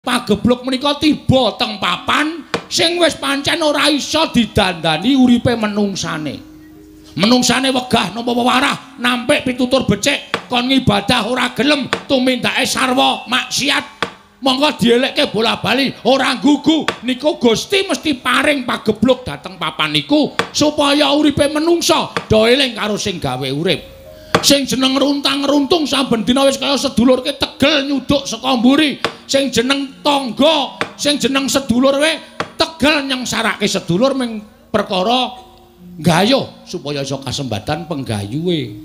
pagebluk menika tiba teng papan sing wis pancen ora isa didandani uripe menungsane. Menungsane wegah napa wewarah nampik pitutur becik kon ngibadah ora gelem tumindake sarwa maksiat. Monggo dielekke bola-bali ora gugu niku Gusti mesti paring pagebluk dateng papan niku supaya uripe menungsa do eling karo sing gawe urip. Sing jeneng runtang-runtung saben dina wis kaya sedulur ki tegel nyuduk saka mburi. Sing jeneng tangga, sing jeneng sedulur we tegel nyengsarake sedulur ming perkara gayuh supaya iso kasembatan penggayuhe.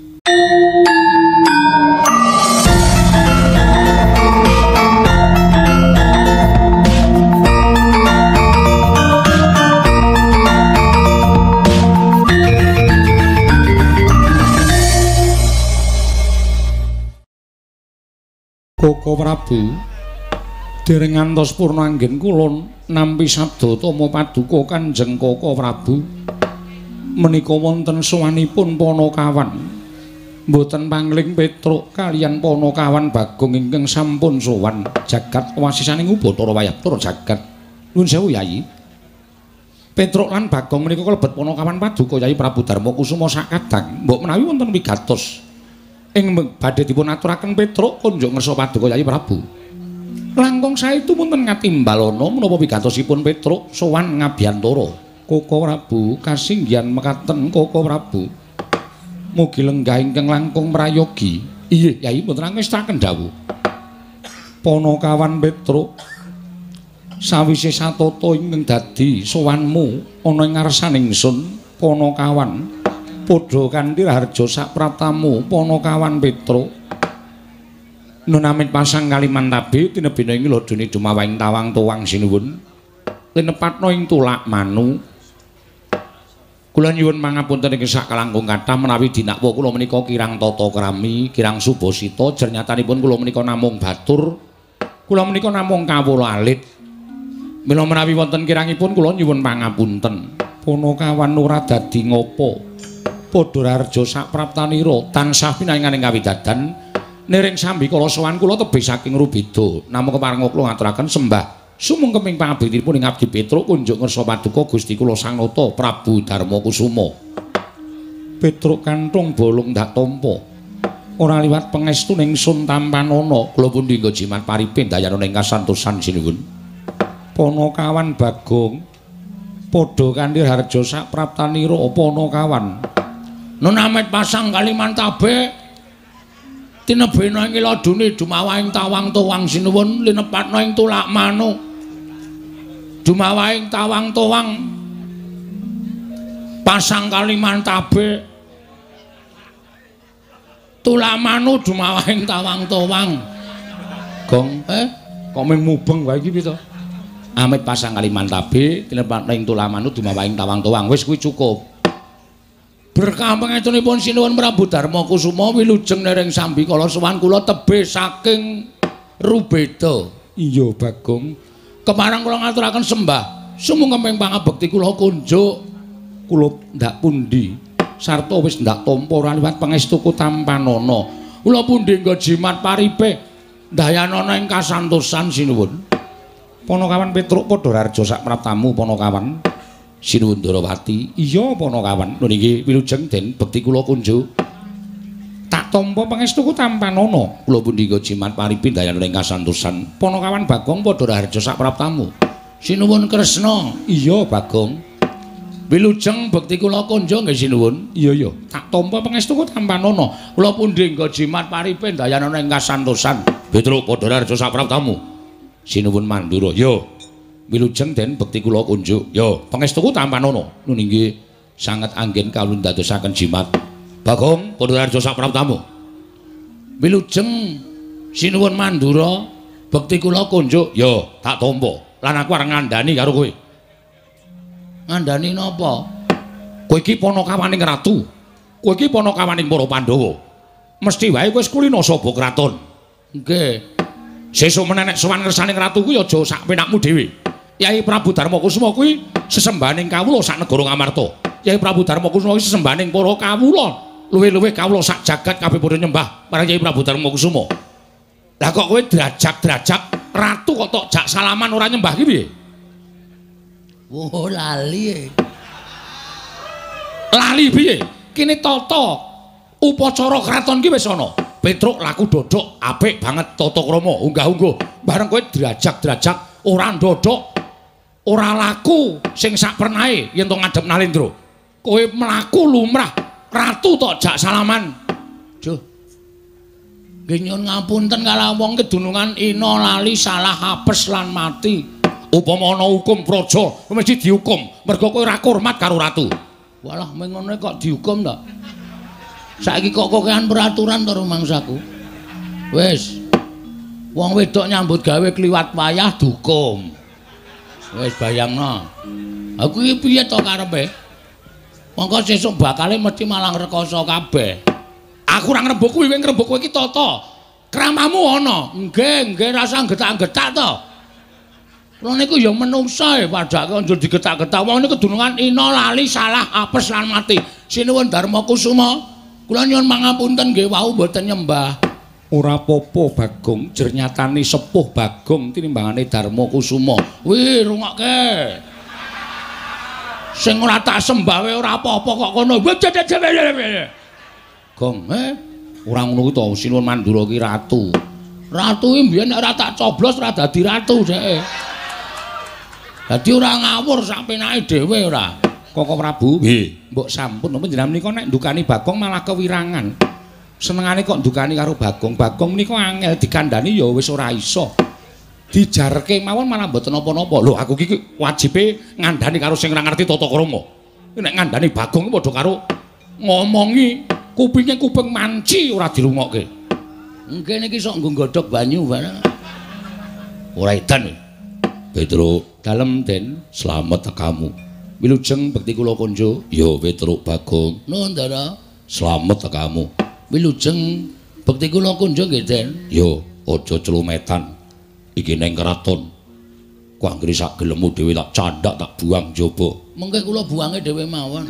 Koko Prabu dereng ngantos purna anggen kula nampi sabda tama paduka Kanjeng Koko Prabu menika wonten sowanipun Panakawan mboten pangling Petruk kaliyan Panakawan Bagong ingkang sampun sowan jagat wasisaning Ubatara Wayapura jagat nuwun sewu Yayi. Petruk lan Bagong menika kalebet Panakawan paduka Yayi Prabu Darma Kusuma sakadang mbok menawi wonten wigatos ing badhe dipun aturaken Petruk kunjuk ngersa paduka Yayi Prabu. Langkung sae tumunten ngatimbalana menapa wigatosipun Petruk sowan ngabiyantara. Koko Prabu kasinggihan mekaten Koko Prabu. Mugi lenggah ingkang langkung prayogi. Inggih Yayi mboten ngestaken dawuh. Panakawan Petruk sawise satata ingkang dadi sowanmu ana ing ngarsaning ingsun Panakawan padha kanthi harja sapratamu Panakawan Petruk nun amit pasang Kalimantabe tinebena ing ladone dumawahing tawang tuwang sinuwun linepatna ing tulak manu kula nyuwun pangapunten ing sak kalangkung kathah menawi dinakwa kula menika kirang tata krami kirang subasita jernyatanipun kula menika namung batur kula menika namung kawula alit mila menawi wonten kirangipun kula nyuwun pangapunten Panakawan ora dadi ngopo padha harja sapraptanira tansah pinanginganing kawidadan niring sambi kala sowan kula tebih saking rubeda namung kepareng kula ngaturaken sembah sumengkeming pangabektinipun ing Abdi Petruk kunjuk ngersa paduka Gusti kula Sang Nata Prabu Darma Kusuma. Petruk kanthong bolong ndak tampa ora liwat pangestuning ingsun tampanana kula pundi nggo jimat paripe dayana ing kasantosan sinuwun. Panakawan Bagong padha kanthi harja sapraptanira Panakawan nun amit pasang Kalimantabe tinebena ing ladune dumawahing tawang tuwang sinuwun linepatna ing tulak manu dumawahing tawang tuwang pasang Kalimantabe tulak manu dumawahing tawang tuwang gong kok mubeng wae iki piye to amit pasang Kalimantabe tinebana ing tulak manu dumawahing tawang tuwang wis kuwi cukup. Berkah pangetunipun sinuwun Prabu Darma Kusuma wilujeng nering sambi kala sowan kula tebih saking rubeda. Iya Bagong. Kemarang kula ngaturaken sembah sumengkeming pangabekti kula kunjuk kula ndak pundi sarta wis ndak tampa ora liwat pangestuku tampanana. Kula pundi nggo jimat paripe dayanana ing kasantosan sinuwun. Panakawan Petruk padha harja sapraptamu Panakawan. Sinuwun Darawati, iya Panakawan. Nun inggih wilujeng den bekti kula kunjuk. Tak tampa pangestuku tampanana. Kula pundi nggo jimat paripi dayana ing kasantosan. Panakawan Bagong padha harja sapraptamu. Sinuwun Kresna, iya Bagong. Wilujeng bekti kula kunjuk nggih sinuwun. Iya iya. Tak tampa pangestuku tampanana. Kula pundi nggo jimat paripi dayana ing kasantosan. Petruk padha harja sapraptamu. Sinuwun Mandura, iya. Wilujeng den bekti kula kunjuk. Ya, pangestuku tampanana. Nun inggih sanget anggen kawula dadosaken jimat. Bagong padha harja sapraptamu. Wilujeng sinuwun Mandura bekti kula kunjuk. Ya, tak tampa. Lan aku arep ngandani karo kowe. Ngandani napa? Kowe iki panakawaning ratu. Kowe iki panakawaning para Pandhawa. Mesthi wae kowe kulina saba kraton. Nggih. Sesuk menenek sowan ngersaning ratu kuwi aja sak penakmu dhewe. Yai Prabu Darma Kusuma kuwi sesembahaning kawula sak negara Ngamarta. Yai Prabu Darma Kusuma kuwi sesembahaning para kawula. Luwih-luwih kawula sak jagat kabeh padha nyembah marang Yai Prabu Darma Kusuma. Lah kok kowe derajat-derajat ratu kok tok jak salaman ora nyembah ki piye? Oh lali. Lali piye? Kene tata upacara kraton ki wis ana. Petruk laku dodok apik banget tata krama, unggah-ungguh. Bareng kowe drajak-drajak ora ndodok, ora laku sing sak pernahe yen to ngadhep Nalendra. Kowe mlaku lumrah ratu tok jak salaman. Duh. Nggih nyuwun ngapunten kala wong kedunungan ina lali salah apes lan mati. Upama ana hukum praja, mesti dihukum mergo kowe ora hormat karo ratu. Walah meng ngono kok dihukum to. Saiki kok kokean peraturan to rumangsaku. Wis. Wong wedok nyambut gawe kliwat wayah dihukum. Wis bayangno. Aku iki piye to karepe? Mongko sesuk bakale mesti malang rekoso kabeh. Aku ora ngrembug kuwi, kowe ngrembug kowe iki tata. Kramamu ana. Nggih, rasa getak-getak to. Kula niku ya menungsa padake aja digetak-getak. Wong niku kedunungan ina lali salah apes lan mati. Sinuwun Darma Kusuma. Kula nyuwun pangapunten nggih wau mboten nyembah. Ora apa-apa Bagong, jernyatane sepuh Bagong tinimbangane Darma Kusuma. Wih, rungokke. Sing ora tak sembah wae ora apa-apa kok kono. Gong, ora ngono kuwi to, sinuwun Mandura ki ratu. Ratu iki mbiyen nek ora tak coblos ora dadi ratu dheke. Dadi ora ngawur sak penake dhewe ora. Koko Prabu, nggih, mbok sampun panjenengan menika nek ndukani Bagong malah kewirangan. Senengane kok ndukani karo Bagong. Bagong menika angel dikandhani ya wis ora iso. Dijarke mawon malah mboten napa-napa. Lho aku iki wajibe ngandhani karo sing ora ngerti tata krama. Nek ngandhani Bagong padha karo ngomongi kupinge kuping manci ora dirungokke. Nggih niki sok nggo godhog banyu bareng. Ora edan. Petruk, dalem Den, slamet tekamu. Wilujeng bekti kula konjo. Ya Petruk Bagong. Nuwun Ndara. Slamet tekamu. Wilujeng bekti kula konjo nggih Den. Ya, aja celumetan. Iki ning keraton. Ku anggere sak gelemu dhewe tak candhak tak buang jaba. Mengke kula buange dhewe mawon.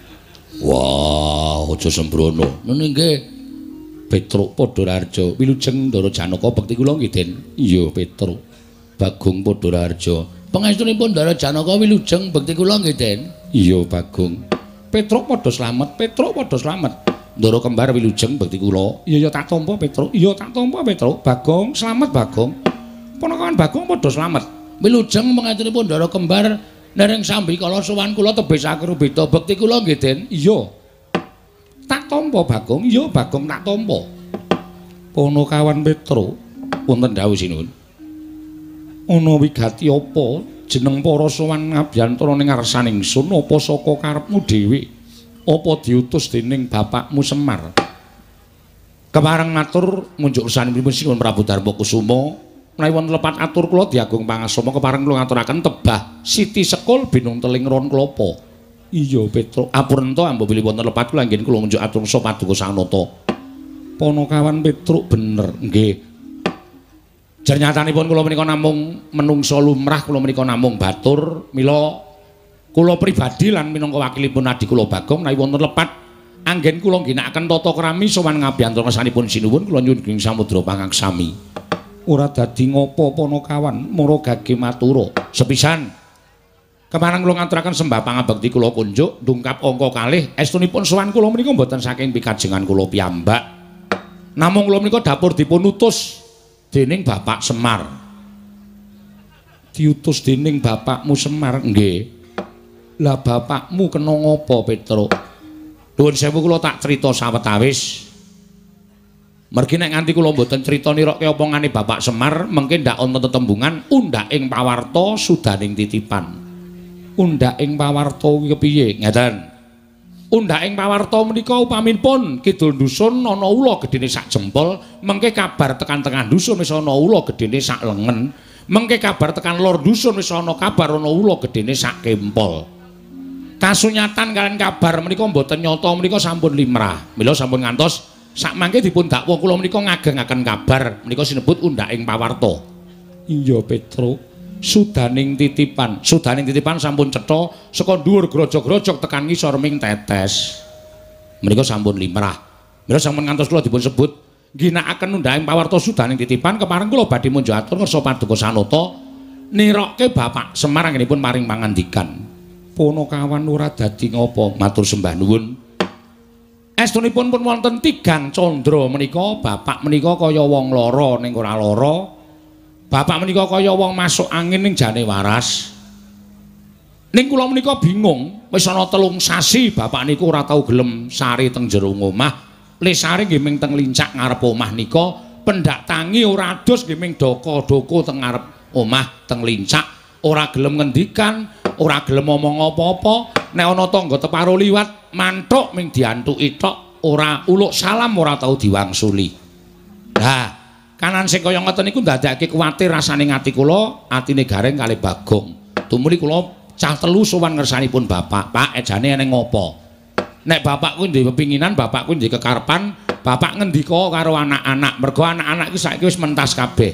Wah, aja sembrono. Ngene nggih. Petruk Padhararja, wilujeng Ndara Janaka bekti kula nggih Den. Iya Petruk. Bagong Padhararja. Pangestunipun Ndara Janaka wilujeng bekti kula nggih Den. Iya Bagong. Petruk padha slamet, Petruk padha slamet. Ndara kembar wilujeng bekti kula. Iya ya tak tampa Petruk. Iya tak tampa Petruk. Bagong slamet Bagong. Ponokawan Bagong padha slamet. Wilujeng pangestunipun Ndara kembar dereng sambi kala sowan kula tebih sakrubeda bekti kula nggih Den. Iya. Tak tampa Bagong. Iya Bagong tak tampa. Ponokawan Petruk wonten dawuh sinuwun. Ana wigati apa jeneng para sowan ngabiyantara ning ngarsaning ingsun apa saka karepmu dhewe apa diutus dening bapakmu Semar? Kepareng matur munjuk ursanipun sinuwun Prabu Darma Kusuma menawi wonten lepat atur kula Diagung Pangasoma kepareng kula ngaturaken tebah Siti Sekul binung teling ron klapa. Iya Petruk, apurenta ambo bilih wonten lepat kula nggih kula munjuk atur sa paduka sanata. Ponokawan Petruk bener nggih. Jernyatanipun kula menika namung menungsa lumrah, kula menika namung batur, mila kula pribadi lan minangka wakilipun adi kula Bagong menawi wonten lepat anggen kula ngginakaken tata krami sowan ngabiyantara sanipun sinuwun kula nyuwun ing samudra pangaksami. Ora dadi ngopo Ponokawan, mara gage matura. Sepisan kemarang kula ngaturaken sembah pangabekti kula kunjuk ndungkap angka kalih estunipun sowan kula menika mboten saking pikajengan kula piyambak. Namung kula menika dapur dipun utus dening Bapak Semar. Diutus dening bapakmu Semar nggih. Lah bapakmu kena ngapa Petruk? Nuwun sewu kula tak crita sawetawis. Mergi nek nganti kula mboten crita nirokke apa ngane Bapak Semar, mengke ndak ana tetembungan undhaking pawarta sudaning titipan. Undhaking pawarta kuwi kepiye? Ngeten. Undhaking pawarta menika upaminipun kidul dusun ana ula gedene sak jempol, mengke kabar tekan tengah dusun wis ana ula gedene sak lengen, mengke kabar tekan lor dusun wis ana kabar ana ula gedene sak kempol. Kasunyatan kalian kabar menika mboten nyata menika sampun limrah. Mila sampun ngantos sak mangke dipun dakwa kula menika ngagengaken kabar menika sinebut undhaking pawarta. Iya Petruk. Sudaning titipan sampun cetha saka dhuwur grojok-grojok tekan ngisor ming tetes. Menika sampun limrah. Mila sampun ngantos kula dipun sebut ginakaken undhahing pawarta sudaning titipan kepareng kula badhe munjuk atur ngersa paduka sanata nirokke Bapak Semar anggenipun maring pangandikan. Punakawan ora dadi ngapa matur sembah nuwun. Estunipun pun wonten tigang candra menika, bapak menika kaya wong lara ning ora lara. Bapak menika kaya wong masuk angin ning jane waras. Ning kula menika bingung, wis ana 3 sasi bapak niku ora tau gelem sari teng jero omah. Lesare nggih ming teng lincak ngarep omah nika, pendak tangi ora adus nggih ming doko-doko teng ngarep omah teng lincak, ora gelem ngendikan, ora gelem ngomong apa-apa. Nek ana tangga teparo liwat, mantuk ming diantuki tok, ora uluk salam ora tau diwangsuli. Lah, kanan sing kaya ngoten niku ndadekake kuwatir rasane ati kula, atine gareng kalih Bagong. Tumuli kula cah telu sowan ngersanipun bapak, Pak ejane eneng ngopo? Nek bapak kuwi duwe pepinginan, bapak kuwi duwe kekarepan, bapak ngendika karo anak-anak, mergo anak-anak iki saiki wis mentas kabeh.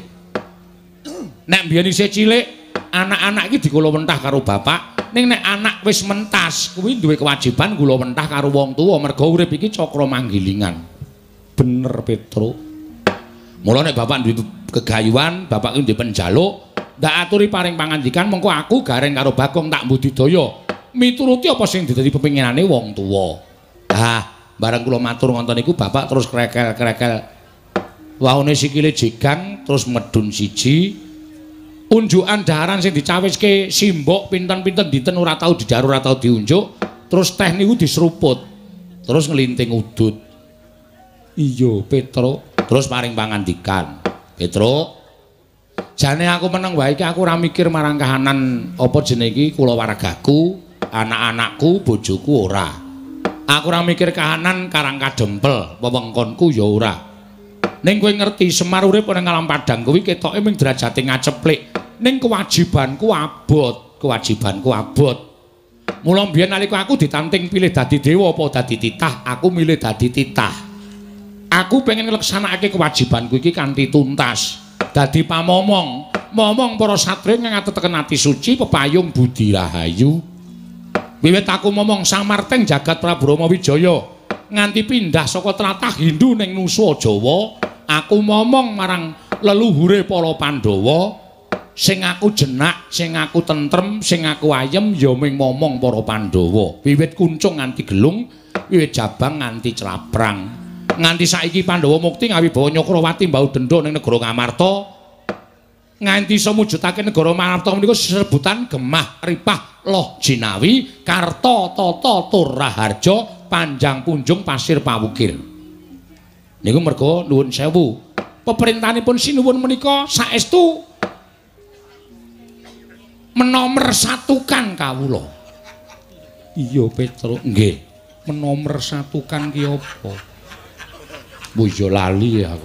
Nek biyen isih cilik, anak-anak iki dikula mentah karo bapak, ning nek anak wis mentas kuwi duwe kewajiban kula mentah karo wong tuwa, mergo urip iki cakra manggilingan. Bener Petro. Mula nek bapak duwe kegayuhan, bapak kuwi duwe penjaluk, ndak aturi paring pangandikan, mengko aku gareng karo Bagong tak mbudidaya. Mituruti apa sing dadi pepinginane wong tuwa. Ah, bareng kula matur ngonten niku bapak terus krekel-krekel. Waune sikile jegang terus medun siji. Unjukan daharan sing dicawiske simbok pinten-pinten dinten ora tau dijar ora tau diunjuk. Terus teh niku diseruput. Terus nglinting udut. Iya, Petro. Terus paring pangandikan. Petro, jane aku meneng wae iki aku ora mikir marang kahanan apa jenenge iki kula wargaku. Anak-anakku, bojoku ora. Aku ora mikir kahanan karang kadempel, wewengkonku ya ora. Ning kowe ngerti Semar urip ning alam padang kuwi ketoke ming derajate ngaceplik. Ning kewajibanku abot, Mula mbiyen nalika aku ditanting pilih dadi dewa apa dadi titah, aku milih dadi titah. Aku pengen ngleksanakake kewajibanku iki kanthi tuntas. Dadi pamomong, momong para satria ngateteken ati suci pepayung budi rahayu. Wiwit aku momong Sang Marteng jagat Prabu Rama Wijaya nganti pindah saka tlatah Hindu ning Nusa Jawa, aku momong marang leluhure para Pandhawa, sing aku jenak, sing aku tentrem, sing aku ayem ya ming momong para Pandhawa. Wiwit kuncung nganti gelung, wiwit jabang nganti celaprang. Nganti saiki Pandhawa mukti ngawibawa Nyakrawati mbau denda ning negara Ngamarta. Nganti iso mujudake negara Ngamarta menika sesebutan Gemah Ripah Loh Jinawi Karta Tata Tur Raharja Panjang Punjung Pasir Pawukir. Niku merga nuwun sewu. Peperintahanipun sinuwun menika saestu menomersatukan kawula. Iya Petro, nggih. Menomersatukan ki apa? Bu yo lali aku.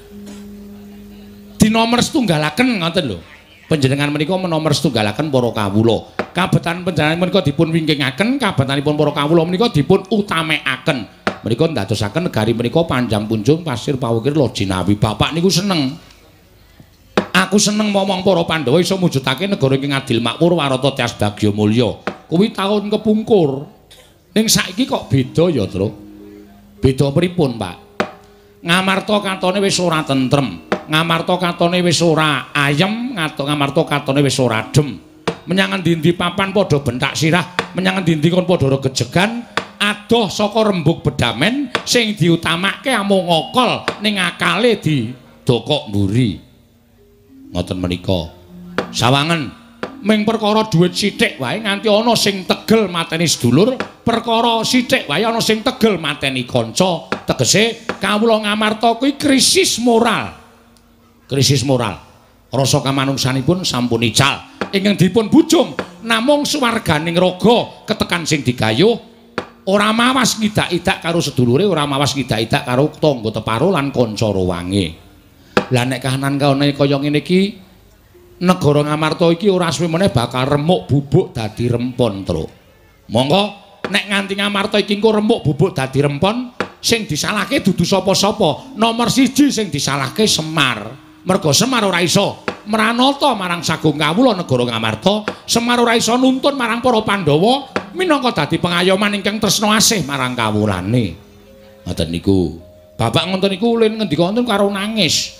Dinomer setunggalaken ngoten lho. Panjenengan menika menomer setunggalaken para kawula. Kabetan panjenengan menika dipun wingkingaken, kabetanipun para kawula menika dipun utamekaken. Menika ndadosaken negari menika Panjang Punjung Pasir Pawukir Loh Jinawi. Bapak niku seneng. Aku seneng momong para Pandhawa iso mujudake negara ingkang adil makmur warata tias bagya mulya. Kuwi taun kepungkur. Ning saiki kok beda ya, Tru? Beda pripun, Pak? Ngamarta katone wis ora tentrem. Ngamarta katone wis ora ayem, ngamarta katone wis ora adem. Menyang endi-endi papan padha bentak sirah, menyang endi-endi kon padha gejegan, adoh saka rembug bedamen sing diutamake amung ngokol ning akale didokok mburi. Ngoten menika. Sawangen ming perkara dhuwit sithik wae nganti ana sing tegel mateni sedulur, perkara sithik wae ana sing tegel mateni kanca. Tegese kawula Ngamarta kuwi krisis moral. Krisis moral. Rasa kamanungsanipun sampun ical. Ingkang dipun bujung namung suwarganing raga ketekan sing digayuh ora mawas ngidak-idak karo sedulure, ora mawas ngidak-idak karo tangga teparo lan kanca rowange. Lah nek kahanan kaya ngene iki negara Ngamarta iki ora suwe meneh bakal remuk bubuk dadi rempon, Tru. Monggo nek nganti Ngamarta iki engko remuk bubuk dadi rempon, sing disalahke dudu sapa-sapa. Nomor 1 sing disalahke Semar. Merga Semar ora iso mranata marang sagung kawula negara Ngamarta, Semar ora iso nuntun marang para Pandhawa minangka dadi pengayoman ingkang tresna asih marang kawulane. Ngoten niku. Bapak ngoten niku ulin ngendika wonten karo nangis.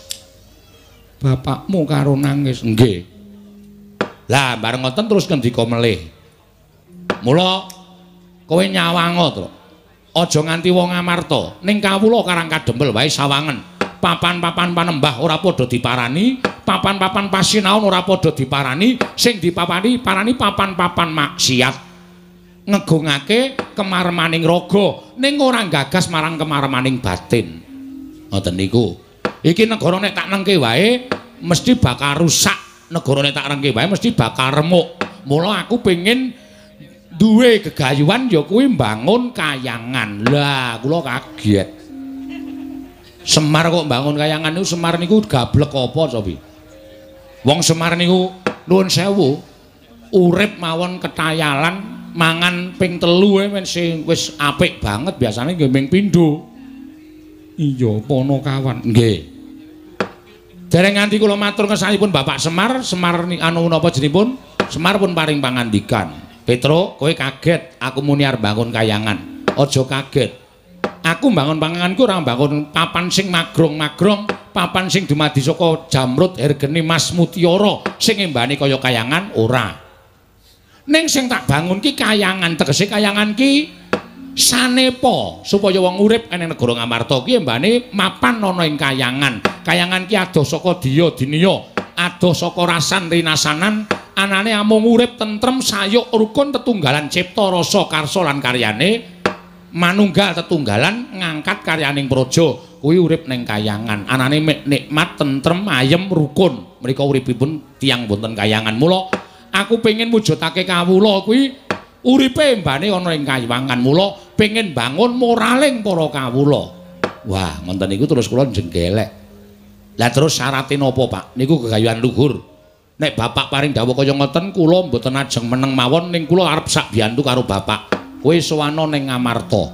Bapakmu karo nangis. Nggih. Lah bareng ngoten terus ngendika melih. Mula kowe nyawanga to. Aja nganti wong amarta. Ning kawula Karang Kadempel wae sawangen. Papan-papan panembah ora padha diparani, papan-papan pasinaon ora padha diparani, sing dipapani parani papan-papan maksiat. Ngegungake kemaremaning raga ning ora gagas marang kemaremaning batin. Ngoten niku. Iki negara nek tak nengke wae mesti bakal rusak. Negara nek tak nengke wae mesti bakal remuk. Mula aku pengin duwe gegayuhan ya kuwi mbangun kayangan. Lah kula kaget. Semar kok mbangun kayangan niku Semar niku gablek apa cobi? Wong Semar niku nuwun sewu urip mawon ketayalan mangan ping 3 men sing wis apik banget biasane nggih ping pindho. Iya Ponokawan. Nggih. Dereng nganti kula matur kesanipun Bapak Semar, Semar anu napa jenipun? Semar pun paring pangandikan. Petro, kowe kaget aku muni arep bangun kayangan. Aja kaget. Aku mbangun panganganku ora mbangun papan sing magrong-magrong, papan sing dumadi saka jamrut hergene Mas Mutiara sing embane kaya kayangan ora. Ning sing tak bangun ki kayangan, tegese kayangan ki sanepa supaya wong urip ning negara Ngamarta ki embane mapan ana ing kayangan. Kayangan ki adoh saka diya diniya, adoh saka rasan rinasanan, anane amung urip tentrem sayuk rukun tetunggalan cipta rasa karsa lan karyane. Manunggal tetunggalan ngangkat karyaning praja kuwi urip ning kayangan anane nikmat tentrem ayem rukun mrika uripipun tiyang wonten kayangan mula aku pengin mujudake kawula kuwi uripe mbane ana ing kayangan mula pengin bangun moraling para kawula. Wah ngoten niku terus kula jenggelek. Lah terus syaraté napa Pak niku gegayuhan luhur nek Bapak paring dawuh kaya ngoten kula mboten ajeng meneng mawon ning kula arep sak biyantu karo Bapak. Kowe sowana ning Ngamarta.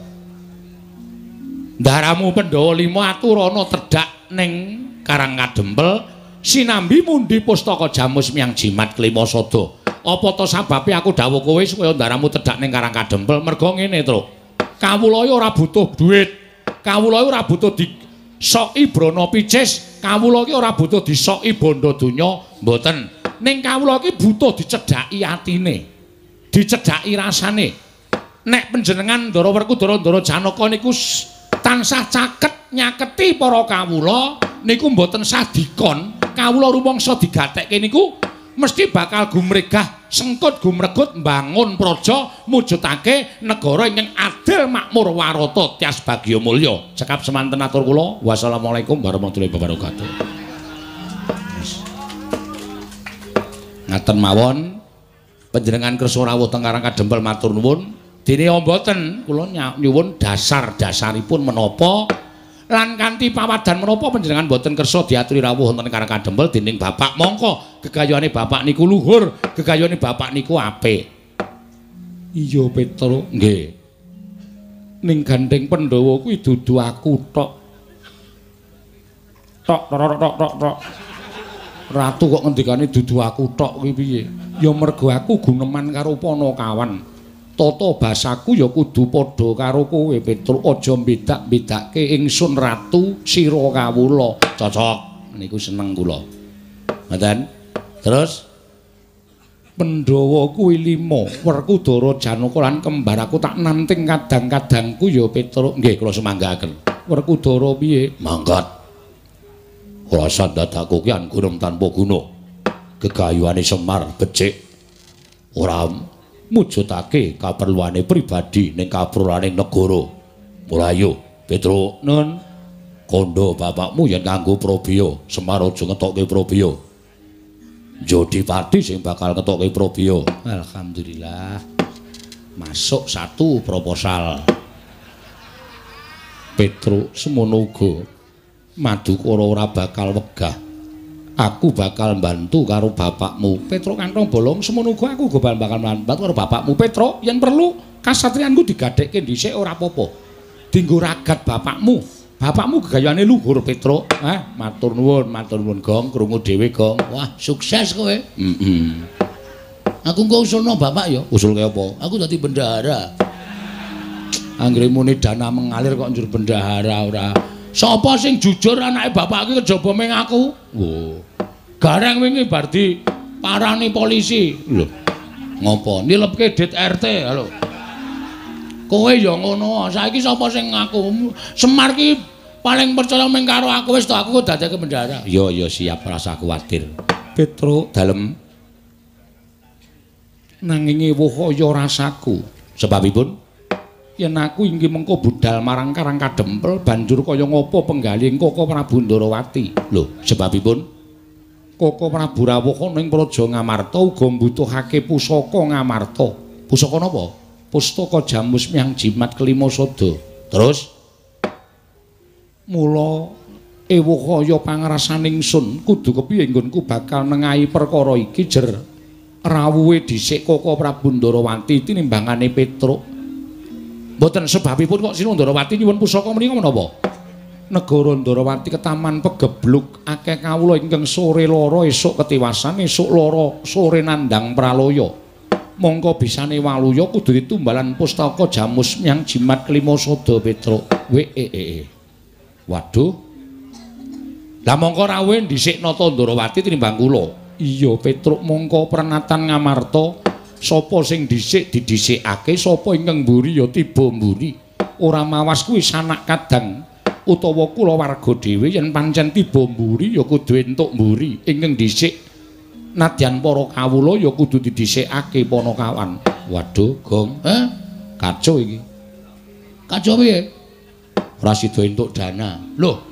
Ndaramu Pandhawa 5 aturana tedhak ning Karang Kadempel sinambi mundi pustaka Jamus Miang Jimat Klimasada. Apa to sababe aku dawuh kowe supaya ndaramu tedhak ning Karang Kadempel? Merga ngene, Truk. Kawula ora butuh dhuwit. Kawula ora butuh disoki brana picis. Kawula iki ora butuh disoki bondo donya, mboten. Ning kawula iki butuh dicedhaki atine. Dicedhaki rasane. Nek panjenengan Ndara Werkudara Ndara Janaka niku tansah caket nyaketi para kawula niku mboten sadikon kawula rumangsa digatekke niku mesti bakal gumregah sengkut gumregut mbangun praja mujudake negara ingkang adil makmur warata tias bagya mulya. Cekap semanten atur kula. Wassalamualaikum warahmatullahi wabarakatuh. Ngaten mawon panjenengan kersa rawuh teng Karang Kadempel matur nuwun. Dene mboten kula nyuwun dasar-dasaripun menapa lan kanthi pawadan menapa panjenengan mboten kersa diaturi rawuh wonten Karang Kadempel dening Bapak mongko gegayuhane Bapak niku luhur, gegayuhane Bapak niku apik. Iya Petro, nggih. Ning Gandeng Pandhawa kuwi dudu aku tok. Tok. Ratu kok ngendikane dudu aku tok kuwi piye? Ya mergo aku guneman karo Ponokawan. Tata basaku ya kudu padha karo kowe Petro. Aja bedak-bedake ingsun ratu sira kawula. Cocok niku seneng kula. Ngoten. Terus Pandhawa kuwi 5, Werkudara Janaka lan kembar aku tak nanting kadang-kadangku ya Petro. Nggih kula sumanggaken. Werkudara piye? Mangkat. Ora sandadaku ki anggurum tanpa guna. Gegayuhane Semar becik ora mujudake kaperluane pribadi ning kaperluane negara. Mulayu, Petro, nun kandha bapakmu yen kanggo Prabeya, Semar aja ngetokke Prabeya. Jodipati sing bakal ngetokke Prabeya. Alhamdulillah. Masuk 1 proposal. Petro semono uga Madukara ora bakal wegah. Aku bakal mbantu karo bapakmu. Petro kantong bolong semono uga aku uga bakal mbantu karo bapakmu. Petro, yen perlu kasatriyanku digadekke dhisik ora apa-apa. Dinggo ragat bapakmu. Bapakmu gegayane luhur Petro. Matur nuwun Gong, krungu dhewe Gong. Wah, sukses kowe. Aku engko usulno bapak ya. Usulke apa? Aku dadi bendahara. Anggere muni dana mengalir kok njur bendahara ora Sapa sing jujur anake bapak iki kejaba ming aku? Wo. Gareng wingi bar di parani polisi. Lho. Ngopo? Nilepke dit RT lho. Kowe ya ngono. Saiki sapa sing ngaku? Semar ki paling percaya ming karo aku wis to aku kok dadake bendara. Iya siap rasa kuwatir. Petruk dalem. Nanging wohaya rasaku. Sebabipun yen aku inggih mengko budal marang Karang Kadempel banjur kaya ngapa penggaling Koko Prabu Ndarawati. Lho, sebabipun Koko Prabu Rawuh ning Praja Ngamarta uga mbutuhake pusaka Ngamarta. Pusaka napa? Pustaka Jamus Myang Jimat Kelima Sada. Terus mula ewuh kaya pangrasaning sun kudu kepiye nggonku bakal nengahi perkara iki jer rawuhe dhisik Koko Prabu Ndarawati tinimbangane Petruk. Mboten sebabipun kok Sinu Ndarawati nyuwun pusaka menika menapa? Negara Ndarawati ketaman pegebluk akeh kawula ingkang sore lara esuk ketiwasan esuk lara sore nandhang pralaya. Mongko bisane waluya kudu ditumbalan pustaka Jamus Myang Jimat Kelima Sada Petruk. Waduh. Lah mongko rawuhe dhisik Nata Ndarawati tinimbang kula. Iya Petruk mongko pranatan Ngamarta. Sapa sing dhisik didhisikake, sapa ingkang mburi ya tiba mburi. Ora mawas kuwi sanak kadang utawa kula warga dhewe yen pancen tiba mburi ya kudu entuk mburi. Ingkang dhisik nadyan para kawula ya kudu didhisikake Panakawan. Waduh, Gong. Kacau iki. Kacau piye? Ora sida entuk dana. Loh.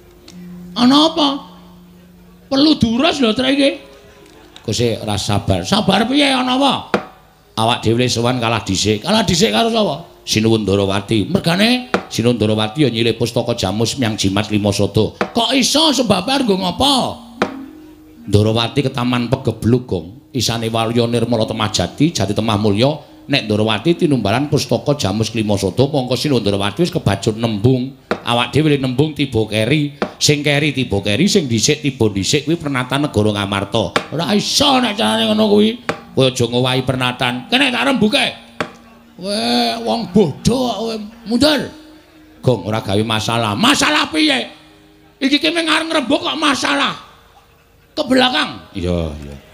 Ana apa? Perlu durus lho trek iki. Kose ora sabar. Sabar piye ana apa? Awak dhewe sowan kalah dhisik. Kalah dhisik karo sapa? Sinuwun Ndarawati. Mergane Sinuwun Ndarawati ya nyilih pustaka Jamus Myang Jimat Kelima Sada. Kok iso sebab arep nggo ngapa? Ndarawati ketaman pegebluk, Gong. Isane Waluya Nirmala Temajati, Jati Temah Mulya. Nek Ndarawati tinumbalan pustaka Jamus Kelima Sada, mongko Sinuwun Ndarawati wis kebacut nembung. Awak dhewe nembung tiba keri. Sing keri tiba keri, sing dhisik tiba dhisik kuwi pernatan negara Ngamarta. Ora iso nek carane ngono kuwi. Kowe aja ngowahi pernatan. Kene tak rembuke. Kowe wong bodho kowe mundur. Gong ora gawe masalah. Masalah piye? Iki ki mung arep ngrembug kok masalah. Ke belakang. Iya.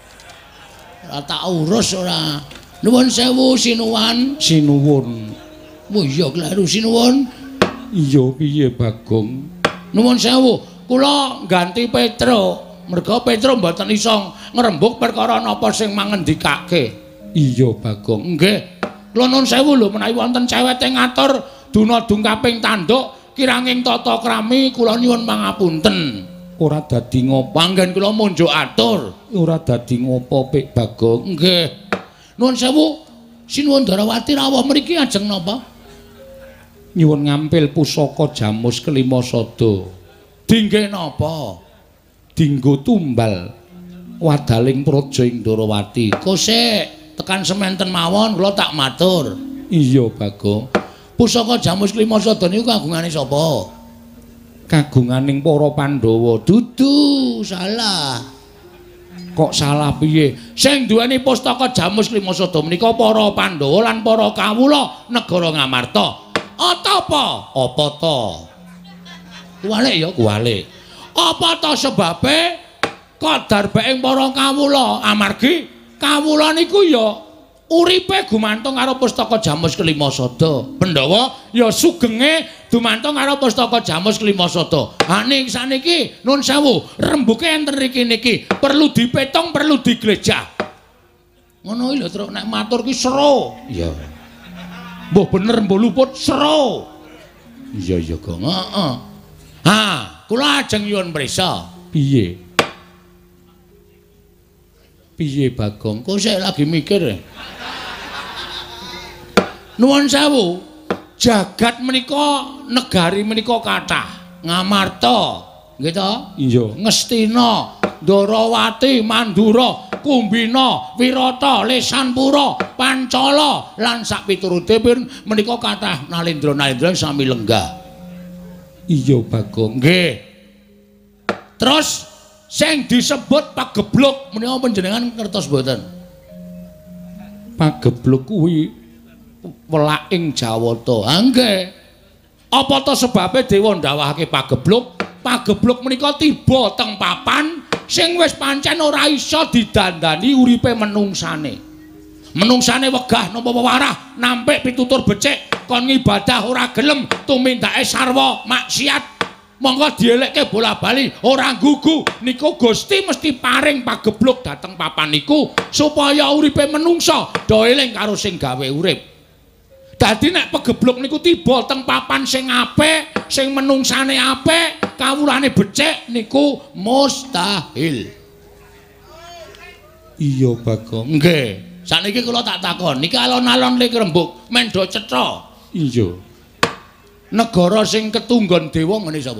Ora tak urus ora. Nuwun sewu Sinuwan. Sinuwun. Oh iya kleru Sinuwun. Iya piye Bagong? Nuwun sewu, kula ganti Petruk. Merga Petruk mboten iso ngrembug perkara napa sing mangendikake. Iya Bagong. Nggih. Kula nuwun sewu lho menawi wonten cewek ngatur duna dungkaping tanduk kiranging tata krami kula nyuwun pangapunten. Ora dadi ngopo anggen kula munjuk atur. Ora dadi ngopo Pik Bagong. Nggih. Nuwun sewu Sinuwun Ndarawati rawuh mriki ajeng napa? Nyuwun ngampil pusaka Jamus Kelima Sada. Dingge napa? Dinggo tumbal wadaling praja ing Ndarawati. Kosek tekan semanten mawon kula tak matur. Iya Bagong. Pusaka Jamus Kelima Sada niku kagungane sapa? Kagunganing para Pandhawa. Dudu, salah. Kok salah piye? Sing duweni pustaka Jamus Kelima Sada menika para Pandhawa lan para kawula negara Ngamarta. Apa? Apa to? Kuwalik ya, kuwalik. Apa to sebabe kadar baeng para kawula amargi kawula niku ya uripe gumantung karo pustaka Jamus Kelima Sada. Pandhawa ya sugenge dumantung karo pustaka Jamus Kelima Sada. Ha ning saniki nuwun sewu, rembuke enten riki niki perlu dipetong, perlu diglejah. Ngono lho Truk, nek matur ki sero. Iya. Mbah bener mbah luput sero. Iya Gong. Heeh. Ha, kula ajeng nyuwun prisa. Piye? Piye Bagong? Kok sik lagi mikir? Nuwun sewu, jagat menika negari menika kathah. Ngamarta, nggih to? Iya. Ngastina, Ndarawati, Mandura, Kumbina, Wirata, Lesanpura, Pancala lan sak piturutipun menika kathah nalendra-nalendra sami lenggah. Iya Bagong. Nggih. Terus sing disebut pagebluk menika panjenengan ngertos mboten? Pagebluk kuwi welaking Jawata. Ha nggih. Apa to sebabe dewa ndawahake pagebluk? Pagebluk menika tiba teng papan sing wis pancen ora iso didandani uripe menungsane. Menungsane wegah napa wewarah nampik pitutur becik kon ngibadah ora gelem tumindake sarwa maksiat. Monggo dielekke bola-bali ora gugu niku Gusti mesti paring pagebluk dateng papan niku supaya uripe menungsa do eling karo sing gawe urip. Dadi nek pagebluk niku tiba teng papan sing apik, sing menungsane apik, kawulane becik niku mustahil. Iya Bagong. Nggih. Sakniki kula tak takon, niki alon-alon le Rembug men do cetha. Iya. Negara sing ketunggon dewa ngene sapa?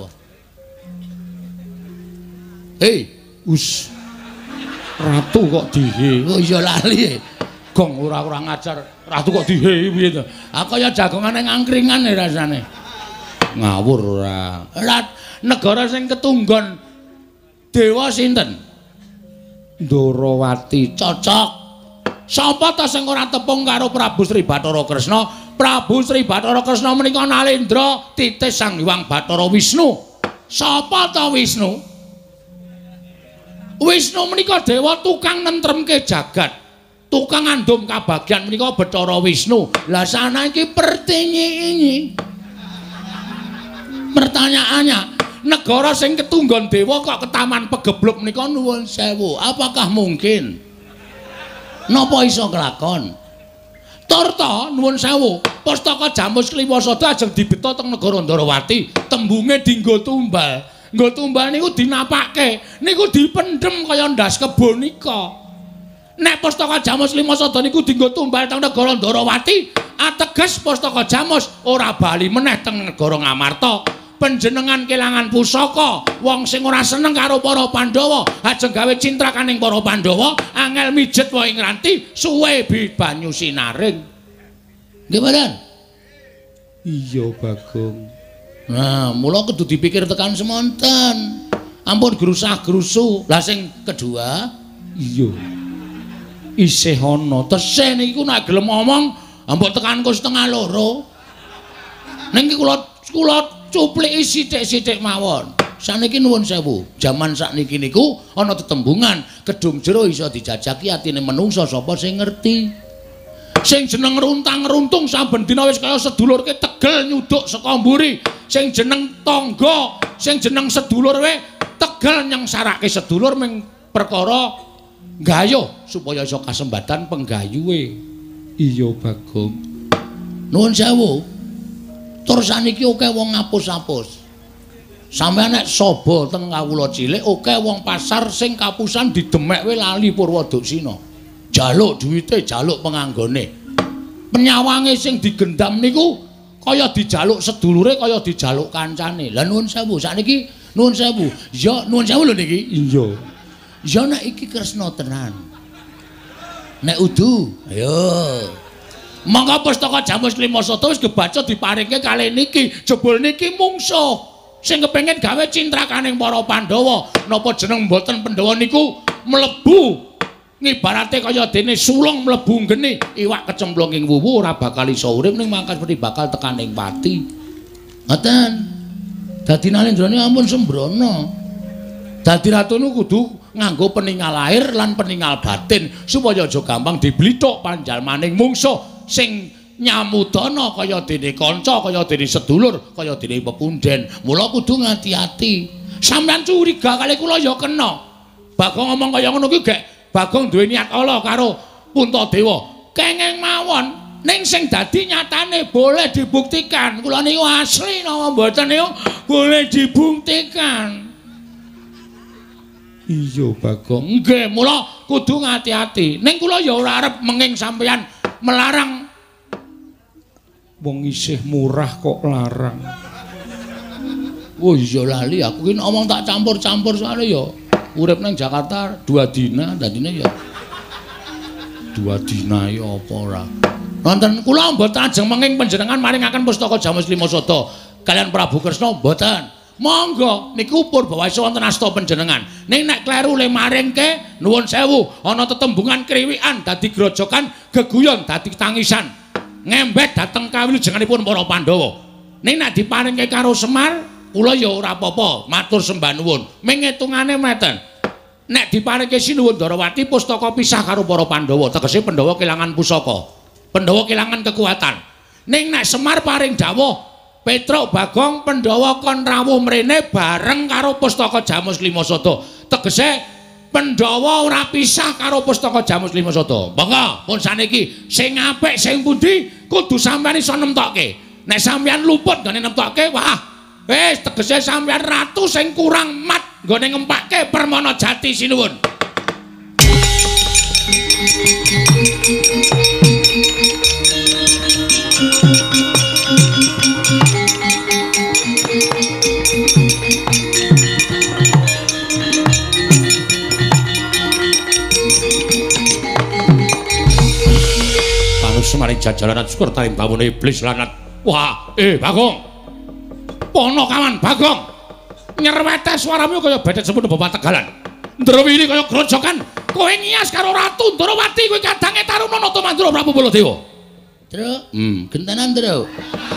Us. Ratu kok dihe. Oh iya lali. Gong ora ngajar. Ratu kok dihe piye to? Ah kaya jagongane ngangkringan rasane. Ngawur ora. Negara sing ketunggon dewa sinten? Ndorowati. Cocok. Sapa ta sing ora tepung karo Prabu Sri Bathara Kresna? Prabu Sri Bathara Kresna menika Nalendra titis Sang Hyang Bathara Wisnu. Sapa ta Wisnu? Wisnu menika dewa tukang nentremke jagat. Tukang andum kabagyan menika Bathara Wisnu. Lah saniki pertanyaan. Pertanyaannya, negara sing ketunggon dewa kok ketaman pegebluk menika nuwun sewu. Apakah mungkin? Napa iso kelakon? Torta nuwun sewu, Pustaka Jamus Kliwasada ajeng dibeta teng negara Ndarawati, tembunge dienggo tumbal. Nggo tumbal niku dinapake, niku dipendhem kaya ndas kebon nika. Nek Pustaka Jamus Kliwasada niku dienggo tumbal teng negara Ndarawati, ateges Pustaka Jamus ora bali meneh teng negara Ngamarta. Panjenengan kelangan pusaka, wong sing ora seneng karo para Pandhawa, ajeng gawe cintrakaning para Pandhawa, angel mijet wae ngranti suwe banyu sinaring. Nggih mboten? Iya, Bagong. Nah, mula kudu dipikir tekan semonten. Ampun grusah-grusu. Lah sing kedua, iya. Isih ana tesih niku nek gelem ngomong, ampun tekanku setengah loro. Ning iki kula cupliki sithik-sithik mawon. Saniki nuwun sewu, jaman sakniki niku ana tetembungan gedung jero iso dijajaki atine menungsa sapa sing ngerti. Sing jeneng runtang-runtung saben dina wis kaya sedulurke tegel nyuduk saka mburi. Sing jeneng tangga, sing jeneng sedulur we tegel nyengsarake sedulur ming perkara gayuh supaya iso kasembatan penggayuhe. Iya Bagong. Nuwun sewu. Tur saniki akeh wong ngapus-apus. Sampeyan nek sobo teng kawula cilik akeh wong pasar sing kapusan didemek we lali Purwadaksina. Jaluk duwite, jaluk penganggone. Penyawange sing digendam niku kaya dijaluk sedulure, kaya dijaluk kancane. Lah nuwun sewu, sakniki nuwun sewu. Ya nuwun sewu lho niki. Iya. Ya nek iki Kresna tenan. Nek udu, ayo. Mangga Pustaka Jamus Kliwasada wis kebaca diparingke kalih niki, jebul niki mungsuh sing kepengin gawe cintrakaning para Pandhawa. Napa jeneng mboten Pandhawa niku mlebu ngibarate kaya dene sulung mlebu geni, iwak kecemplung ing wuwu ora bakal iso urip ning mangkat mesti bakal tekaning pati. Ngoten. Dadi nalendrane ampun sembrono. Dadi ratu niku kudu nganggo peninggal lahir lan peninggal batin supaya aja gampang diblithuk panjalmaning mungsuh sing nyamudana kaya dene kanca, kaya dene sedulur, kaya dene pepunden. Mula kudu ngati-ati. Sampeyan curiga kali kula ya kena. Bagong ngomong kaya ngono ki gek Bagong duwe niat ala karo Puntadewa. Kenging mawon ning sing dadi nyatane boleh dibuktikan. Kula niku asli napa mboten niku boleh dibuktikan. Iya Bagong. Nggih, mula kudu ngati-ati. Ning kula ya ora arep menging sampeyan melarang. Wong isih murah kok larang. Oh iya lali aku ki omong tak campur-campur soalnya ya urip nang Jakarta 2 dina dadine ya 2 dina ya apa ora. Wonten kula mboten ajeng menging panjenengan maringaken Pustaka Jamus Kliwasada kalian Prabu Kresna mboten. Monggo niku Purbawasa wonten asta panjenengan. Ning nek kleru le maringke nuwun sewu ana tetembungan kriwikan dadi grojokan, geguyon dadi tangisan. Ngembet dateng kawilujenganipun para Pandhawa. Ning nek diparingke karo Semar, kula ya ora apa-apa, matur sembah nuwun. Ming hitungane meten. Nek diparingke Sinuwun Darawati pustaka pisah karo para Pandhawa, tegese Pandhawa kelangan pusaka. Pandhawa kelangan kekuatan. Ning nek Semar paring dawuh, Petruk Bagong Pandhawa kon rawuh mrene bareng karo pustaka Jamus Limasada. Tegese Pandhawa ora pisah karo pustaka Jamus Limasada. Monggo pun saniki sing apik sing pundi kudu sampeyan iso nemtokke. Nek sampeyan luput gane nemtokke, wah wis tegese sampeyan ratu sing kurang mat nggone ngempake Permana Jati Sinuwun. Maring jajaran syukur tarim pamune iblis lanat. Wah, Bagong. Ponokawan Bagong. Nyerwete swaramu kaya bedet semono Bapak Tegalan. Ndrawili kaya grojokan. Kowe ngias karo Ratu Ndrawati kuwi kadange Taruna Natamandura Prabu Baladewa. Truk. Gentenan, Truk.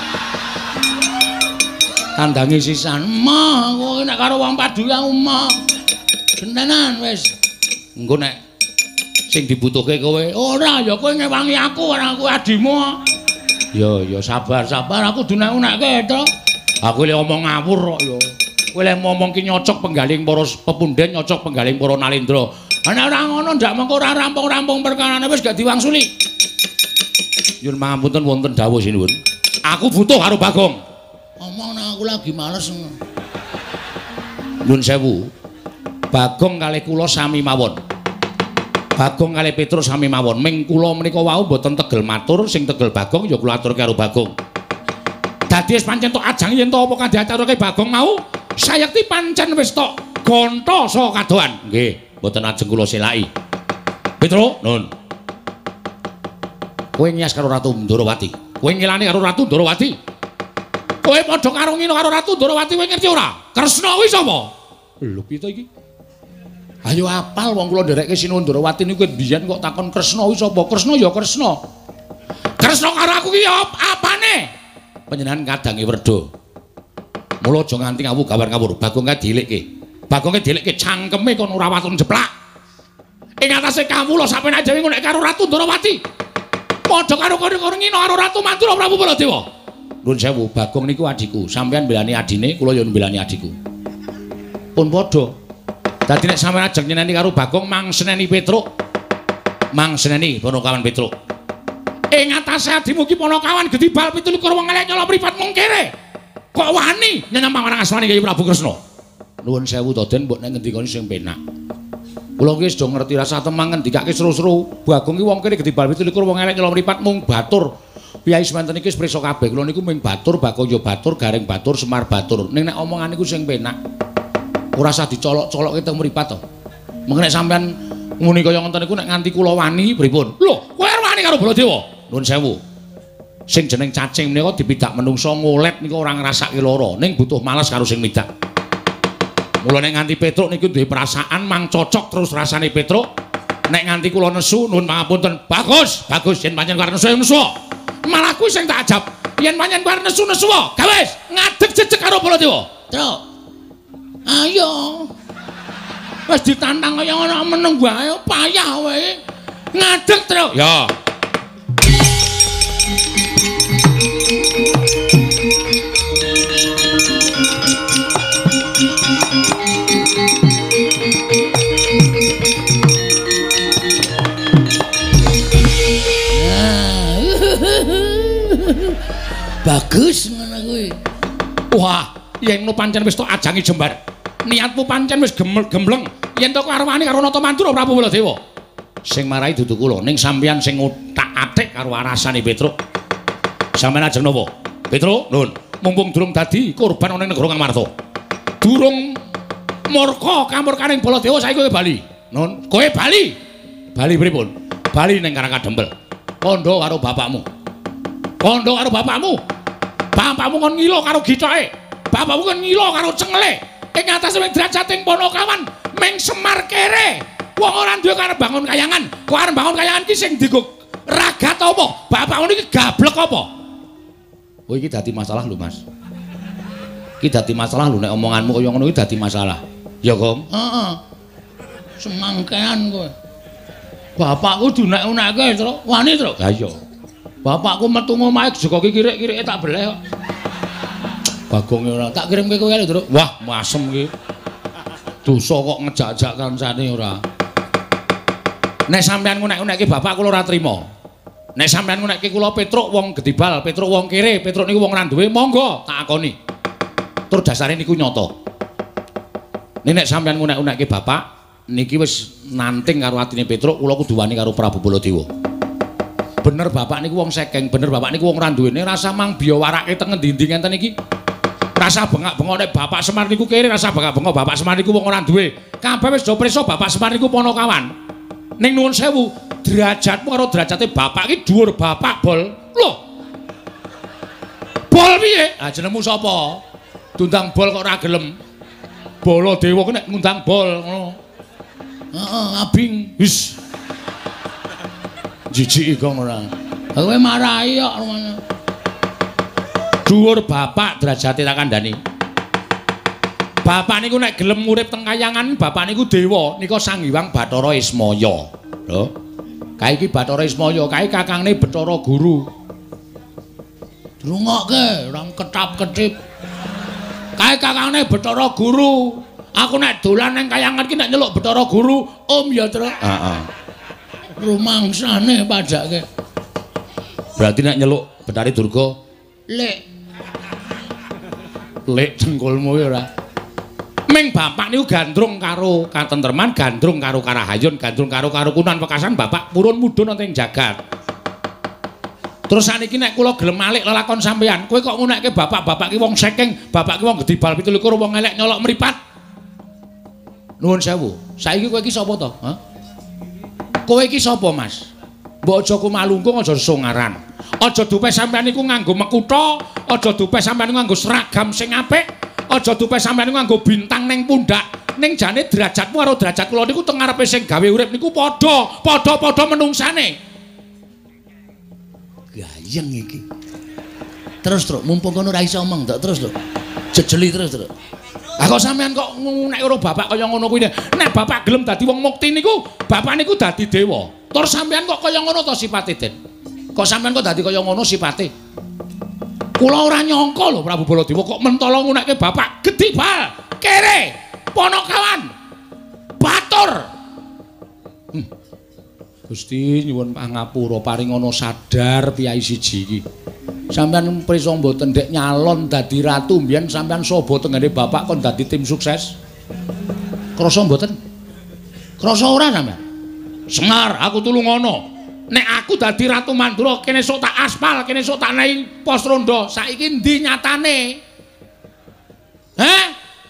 Kandange sisan. Mah, kowe nek karo wong Paduka mah. Gentenan wis. Engko nek sing dibutuhke kowe ora ya kowe ngewangi aku ora aku adimu. Ya sabar aku dunek-unekke to. Aku lek omong ngawur kok ya. Kowe lek ngomong ki nyocok penggaling para pepunden, nyocok penggaling para nalendra. Ana ora ngono ndak mengko ora rampung-rampung perkarane wis gak diwangsuli. Nyuwun pangapunten wonten dawuh Sinuwun. Aku butuh karo Bagong. Omong nang aku lagi males. Nyuwun sewu. Bagong kalih kula sami mawon. Bagong kalih Petruk sami mawon. Ming kula menika wau mboten tegel matur, sing tegel Bagong ya kula aturke karo Bagong. Dadi wis pancen tok ajang yen to apa kang diaturke Bagong mau, sayekti pancen wis tok gonta saka kadohan. Nggih, mboten ajeng kula selaki. Petruk, nun. Kowe ngias karo Ratu Ndrawati. Kowe ngilani karo Ratu Ndrawati. Kowe padha karo ngino karo Ratu Ndrawati kowe ngerti ora? Kresna kuwi sapa? Lho piye to iki? Ayo apal wong kula nderekke Sinuwun Ndrawati niku biyen kok takon Kresna kuwi sapa? Kresna ya Kresna. Kresna karo aku ki apane? Panjenengan kadange Werda. Mula aja nganti ngawu gawar-gawur. Bagong kae dilekke. Bagong kae dilekke cangkeme kon ora watun jeplak. Ing atase kawula sampeyan dhewe nek karo Ratu Ndrawati. Padha karo ngino karo Ratu Mandura Prabu Baladewa. Nuwun sewu, Bagong niku adiku. Sampeyan mbelani adine, kula ya mbelani adiku. Pun padha. Dadi nek sampeyan ajeng nyeneni karo Bagong mangseneni Petruk. Mangseneni Ponokawan Petruk. Ing atase adimu ki Ponokawan Gedibal 17 wong elek nyala mripat mung kere. Kok wani nyenyam marang asmane Kyai Prabu Kresna. Nuwun sewu to Den, mbok nek ngendikane sing penak. Kula ki wis do ngerti rasa temang ngendikake seru-seru. Bagong ki wong kere Gedibal 17 wong elek nyala mripat mung batur. Piyai semanten iki wis prisa kabeh. Kula niku mung batur, Bagong ya batur, Gareng batur, Semar batur. Ning nek omongan niku sing penak. Ora usah dicolok-colokke teng mripat to. Mengko nek sampean muni kaya ngoten niku nek nganti kula wani pripun? Lho, kowe wani karo Baladewa. Nuwun sewu. Sing jeneng cacing menika dipidak menungso ngolet niku ora ngrasake lara, ning butuh males karo sing midak. Mula nek nganti Petruk niku duwe perasaan mang cocok terus rasane Petruk. Nek nganti kula nesu nuwun pangapunten. Bagus, yen pancen arep nesu. Malah kuwi sing tak ajab. Yen pancen arep nesu gawe ngadeg jejeg karo Baladewa. Truk. Ayo. Wis ditantang kaya ngono meneng wae payah wae. Ngadeg, Truk. Ya. Bagus ngono kuwi. Wah, yen no pancen wis tok ajangi jembar. Niatmu pancen wis gembleng. Yen to arwani karo Natamandura Prabu Baladewa. Sing marai dudu kula, ning sampeyan sing utak-atik karo arasane Petruk. Sampeyan ajeng napa? Petruk, nun, mumpung durung dadi korban ana ing negara Ngamarta. Durung murka kamurkaning Baladewa saiki kowe bali. Nun, kowe bali. Bali pripun? Bali ning Karangkadempel. Kandha karo bapakmu. Kandha karo bapakmu. Bapakmu kon ngilo karo gitoke. Bapakmu kon ngilo karo cengele. Ing atase wing drajating Ponokawan ming Semar kere. Wong ora duwe karep bangun kayangan. Kok arep bangun kayangan ki sing dienggo ragat apa? Bapakmu niki gablek apa? Oh iki dadi masalah lho, Mas. Iki dadi masalah lho nek omonganmu kaya ngono iki dadi masalah. Ya, Gong? Heeh. Semangkean kowe. Bapakku dunek-uneke, Tru. Wani, Tru. Ha iya. Bapakku metu ngomahe joko kirik-kirike tak beleh kok. Bagong ora Tak kirimke kowe lho, Tru. Wah, masem iki. Dosa kok ngejak-jak kancane ora. Nek sampean ngunek-unekke bapak kula ora trima. Nek sampean ngunekke kula Petruk wong Gedibal, Petruk wong kere, Petruk niku wong randuwe, monggo tak akoni. Tur dasare niku nyata. Nek sampean ngunek-unekke bapak niki wis nanting karo atine Petruk, kula kudu wani karo Prabu Baladewa. Bener bapak niku wong sekeng, bener bapak niku wong randuwene, rasa mang biya warake teng endi-endi ngenten iki. Rasa bengak-bengok nek bapak Semar niku kere, rasa bengak-bengok bapak Semar niku wong ora duwe. Kabeh wis do prisa bapak Semar niku ponokawan. Ning nuwun sewu, derajatmu karo derajate bapak iki dhuwur bapak bol. Lho. Bol piye? Ah jenengmu sapa? Dundang bol kok ora gelem. Baladewa ku nek ngundang bol ngono. Heeh, abing. Wis. Jijiki kok ora. Kowe marahi kok rumane. Dhuwur bapak derajate tak kandhani. Bapak niku nek gelem urip teng kayangan, bapak niku dewa, nika Sang Hyang Bathara Ismaya. Lho. Kae iki Bathara Ismaya, kae kakangne Bathara Guru. Drungokke, ora ketap-ketip. Kae kakangne Bathara Guru. Aku nek dolan nang kayangan iki nek nyeluk Bathara Guru, Om ya, Tru. Heeh. Rumangsane padake. Berarti nek nyeluk Betari Durga, Lek cengkulmu ora. Ming bapak niku gandrung karo katentreman, gandrung karo karahayun, gandrung karo karukunan wekasan bapak purun mudhun wonten ing jagat. Terus saniki nek kula gelem malik lelakon sampeyan, kowe kok ngunekke bapak-bapak ki wong sekeng, bapak ki wong Gedibal 17 wong elek nyolok mripat. Nuwun sewu. Saiki kowe iki sapa to? Hah? Kowe iki sapa, Mas? Mbok aja kumalungkung, aja sungaran. Aja dupe sampeyan niku nganggo mekutha, aja dupe sampeyan niku nganggo seragam sing apik. Aja dupe sampeyan niku nganggo bintang ning pundak. Ning jane derajatmu karo derajat kula niku teng ngarepe sing gawe urip niku padha menungsane. Gayeng iki. Terus, Tru, mumpung kono ora iso omong, terus, Tru. Jejeli terus, Tru. Lah kok sampean kok nek karo bapak kaya ngono kuwi. Nek bapak gelem dadi wong mukti niku, bapak niku dadi dewa. Tur sampean kok kaya ngono to sipate, Den? Kok sampean kok dadi kaya ngono sipate? Kula ora nyangka lho Prabu Baladewa kok mentala ngunekke bapak Gedibal, kere, ponokawan, batur. Gusti nyuwun pangapura paringana sadar piyai siji iki. Sampeyan prisa mboten ndek nyalon dadi ratu mbiyen sampeyan sobo tengene bapak kon dadi tim sukses. Krasa mboten? Krasa ora sampeyan? Semar, aku tulung ngono. Nek aku dadi Ratu Mandura kene sok tak aspal, kene sok tak nehi pos rondo, saiki ndi nyatane? Heh?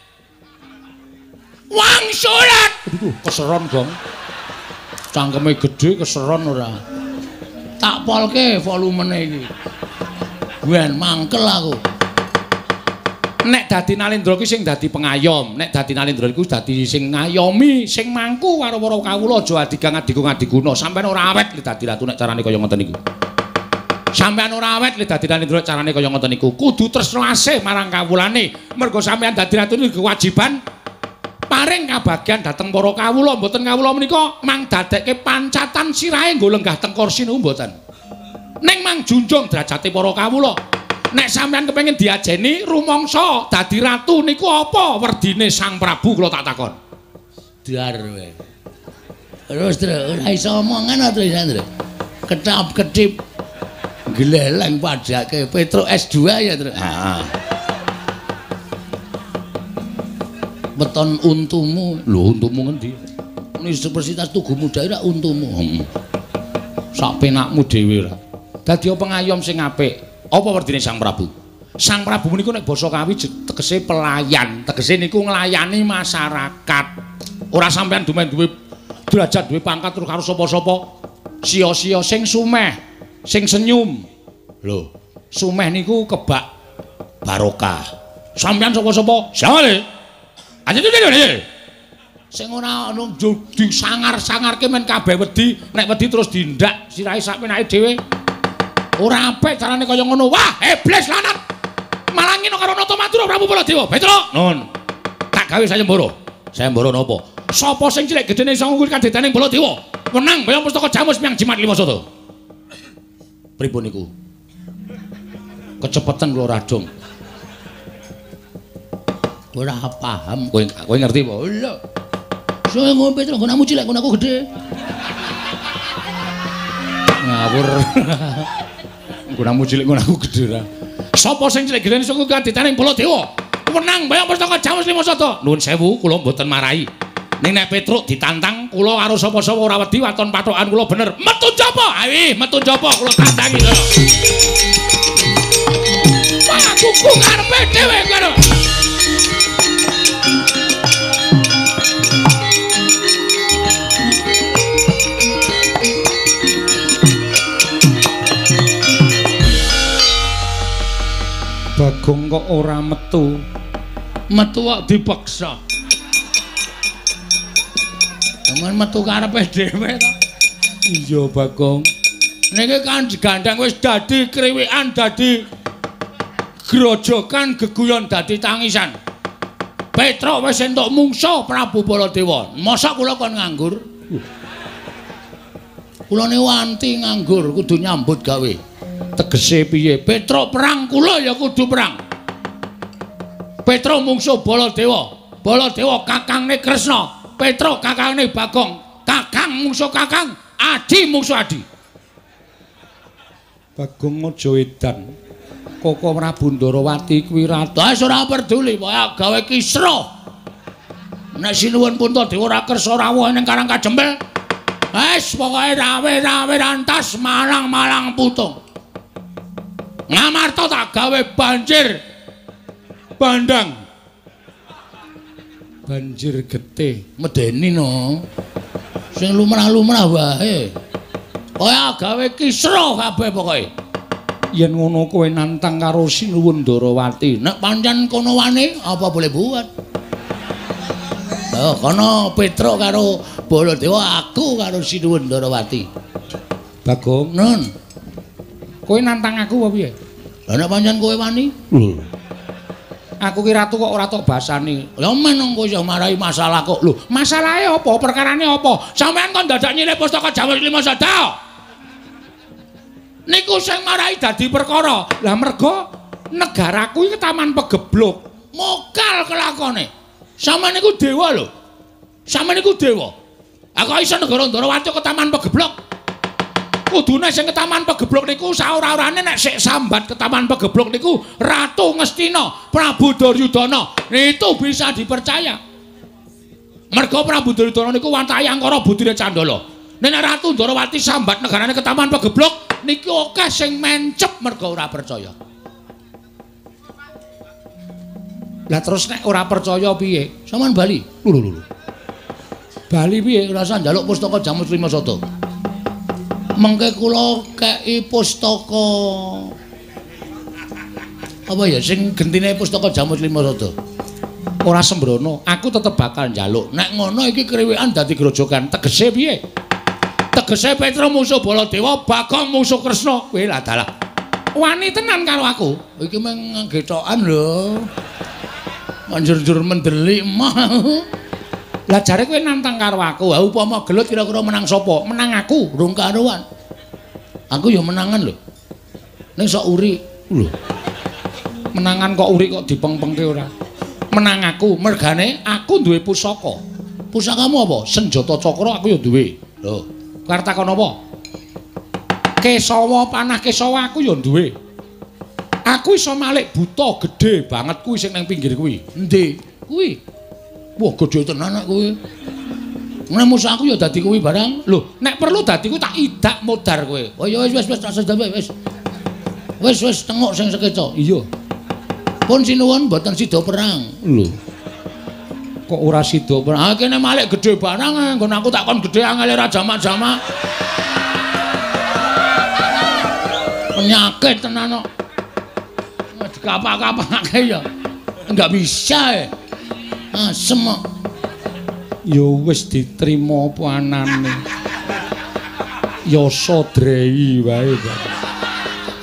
Wangsulan. Aduh, keseron, Gong. Cangkeme gedhe keseron ora. Tak polke volumene iki. Guen mangkel aku. Nek dadi Nalendra ki sing dadi pengayom, nek dadi Nalendra iku dadi sing ngayomi, sing mangku karo para kawula aja adigang adiguna. Sampeyan ora awet li dadi ratu nek carane kaya ngoten niku. Sampeyan ora awet li dadi Nalendra carane kaya ngoten niku. Kudu tresna asih marang kawulane. Mergo sampeyan dadi ratu niku kewajiban paring kabagyan dhateng para kawula, mboten kawula menika mang dadekke pancatan sirahe nggo lenggah teng kursi niku mboten. Ning mang junjung derajate para kawula. Nek sampeyan kepengin diajeni rumangsa dadi ratu niku apa werdine Sang Prabu kula tak takon. Dar kowe. Terus ora iso omongan to Sandra. Ketap-ketip gleleng padake Petruk S2 ya, Tru. Heeh. Beton untumu. Lho untumu ngendi? Universitas Tugu Muda ora untumu. Heeh. Sak penakmu dhewe ora. Dadi pengayom sing apik. Apa werdine Sang Prabu? Sang Prabu niku nek basa Kawi tegese pelayan, tegese niku nglayani masyarakat. Ora sampean duwe derajat, duwe pangkat terus karo sapa-sapa. Sia-sia sing sumeh, sing senyum. Lho, sumeh niku kebak barokah. Sampean sapa-sapa? Sale. Aja dene. Sing ora ono disangar-sangarke men kabeh wedi, nek wedi terus dindak sirahe sak penake dhewe. Ora apik carane kaya ngono. Wah, iblis lanat. Malah ngino karo Nata Madura Prabu Baladewa. Petruk. Nun. Tak gawe sayembara. Sayembara napa? Sapa sing cilik gedene iso ngungkul kadetaning Baladewa? Menang bayang pustaka Jamus miang Jimat Lima Sata. Pripun niku? Kecepeten kula radong. Ora paham. Kowe ngerti apa? Lho. Soe ngono Petruk, nggonanmu cilik, nggonanku gedhe. Ngawur. Nggonanmu cilik, nggonanku gedhe ra. Sapa sing cilik gedene iso ngungkul kadetaning Baladewa? Menang bayang pustaka Jamus Lima Sata. Nuwun sewu, kula mboten marahi. Ning nek Petruk ditantang kula karo sapa-sapa ora wedi waton patokan kula bener. Metu japa? Ayo, metu japa kula tantangi to. Wah, kuku karepe dhewe karo. Bagong kok ora metu. Metu kok dipaksa. Temen metu karepe dhewe to. Iya, Bagong. Niki kan digandang wis dadi kriwikan, dadi grojokan, geguyon, dadi tangisan. Petruk wis entuk mungsuh Prabu Baladewa. Mosok kula kon nganggur? Kula ne wanti nganggur, kudu nyambut gawe. Tegese piye? Petruk perang kula ya kudu perang. Petruk mungsuh Baladewa. Baladewa kakangne Kresna. Petruk kakangne Bagong. Kakang mungsuh kakang, adi mungsuh adi. Bagong aja edan. Koko Prabu Ndarawati kuwi ratu. Wis ora peduli, pokoke gawe kisra. Nek sinuwun Puntadewa ora kersa rawuh ning Karang Kajembel. Wis pokoke rawe-rawe rantas malang-malang putung. Ngamarta tak gawe banjir bandang. Banjir getih medeni no. Sing lumrah-lumrah wae. Kaya gawe kisra kabeh pokoke. Yen ngono kowe nantang karo Sinuwun Ndarawati, nek pancen kono wane apa boleh buat. Lah kono Petruk karo Baladewa, aku karo Sinuwun Ndarawati. Bagong, Nun. Kowe nantang aku apa piye? Lah nek pancen kowe wani? Aku ki ratu kok ora tok basani. Lah men kowe iso marahi masalah kok. Lho, masalahe apa? Perkarane apa? Sampeyan kok dadak nyilih pustaka Jamus Lima Sata. Niku sing marahi dadi perkara. Lah mergo negaraku iki taman pegeblok. Mokal kelakone. Sampeyan niku dewa lho. Sampeyan niku dewa. Aku iso negara Ndarawati ke taman pegeblok. Kudune sing ke taman pegeblok niku saora-orane nek sik sambat ke taman pegeblok niku Ratu Ngastina, Prabu Duryudana. Itu bisa dipercaya. Mergo Prabu Duryudana niku wantahi angkara budine Candala. Nek Ratu Ndarawati sambat negarane ke taman pegeblok niki akeh sing mencep mergo ora percaya. Lah terus nek ora percaya piye? Sampeyan bali. Lho. Bali piye? Rasa njaluk pustaka Jamus Lima Sata. Mengke kula kei pustaka apa ya sing gentine pustaka Jamus Lima Sata. Ora sembrono, aku tetep bakal njaluk. Nek ngono iki kriwikan dadi grojogan. Tegese piye? Tegese Petruk mungsuh Baladewa, Bagong mungsuh Kresna. Kowe lah dalah. Wani tenan karo aku. Iki meng gethokan lho. Manjur-jur mendelik mah. Lah jare kowe nantang karo aku. Ha upama gelut kira-kira menang sapa? Menang aku, rung karuan. Aku ya menangan lho. Ning sok uri. Lho. Menangan kok uri kok dipeng-pengke ora. Menang aku, mergane aku duwe pusaka. Pusakamu apa? Senjata cakra aku ya duwe. Lho, arep takon apa? Kesawa panah kesawa aku ya duwe. Aku iso malik buta gedhe banget kuwi sing nang pinggir kuwi. Endi? Kuwi. Wah, gedhe tenan nek kuwi. Nek musuh aku ya dadi kuwi barang. Lho, nek perlu dadi kuwi tak idak modar kowe. Oh ya wis tak sedawe wis. Wis tengok sing sekeca. Iya. Pun sinuwun mboten sida perang. Lho. Kok ora sida perang? Ah kene malik gedhe barang nggon aku tak kon gedhe angel ra jamak-jamak. Penyakit tenan kok. Dikapak-kapake ya. Enggak bisa. Asem kok. Ya wis diterima apa anane. Ya sadrei wae.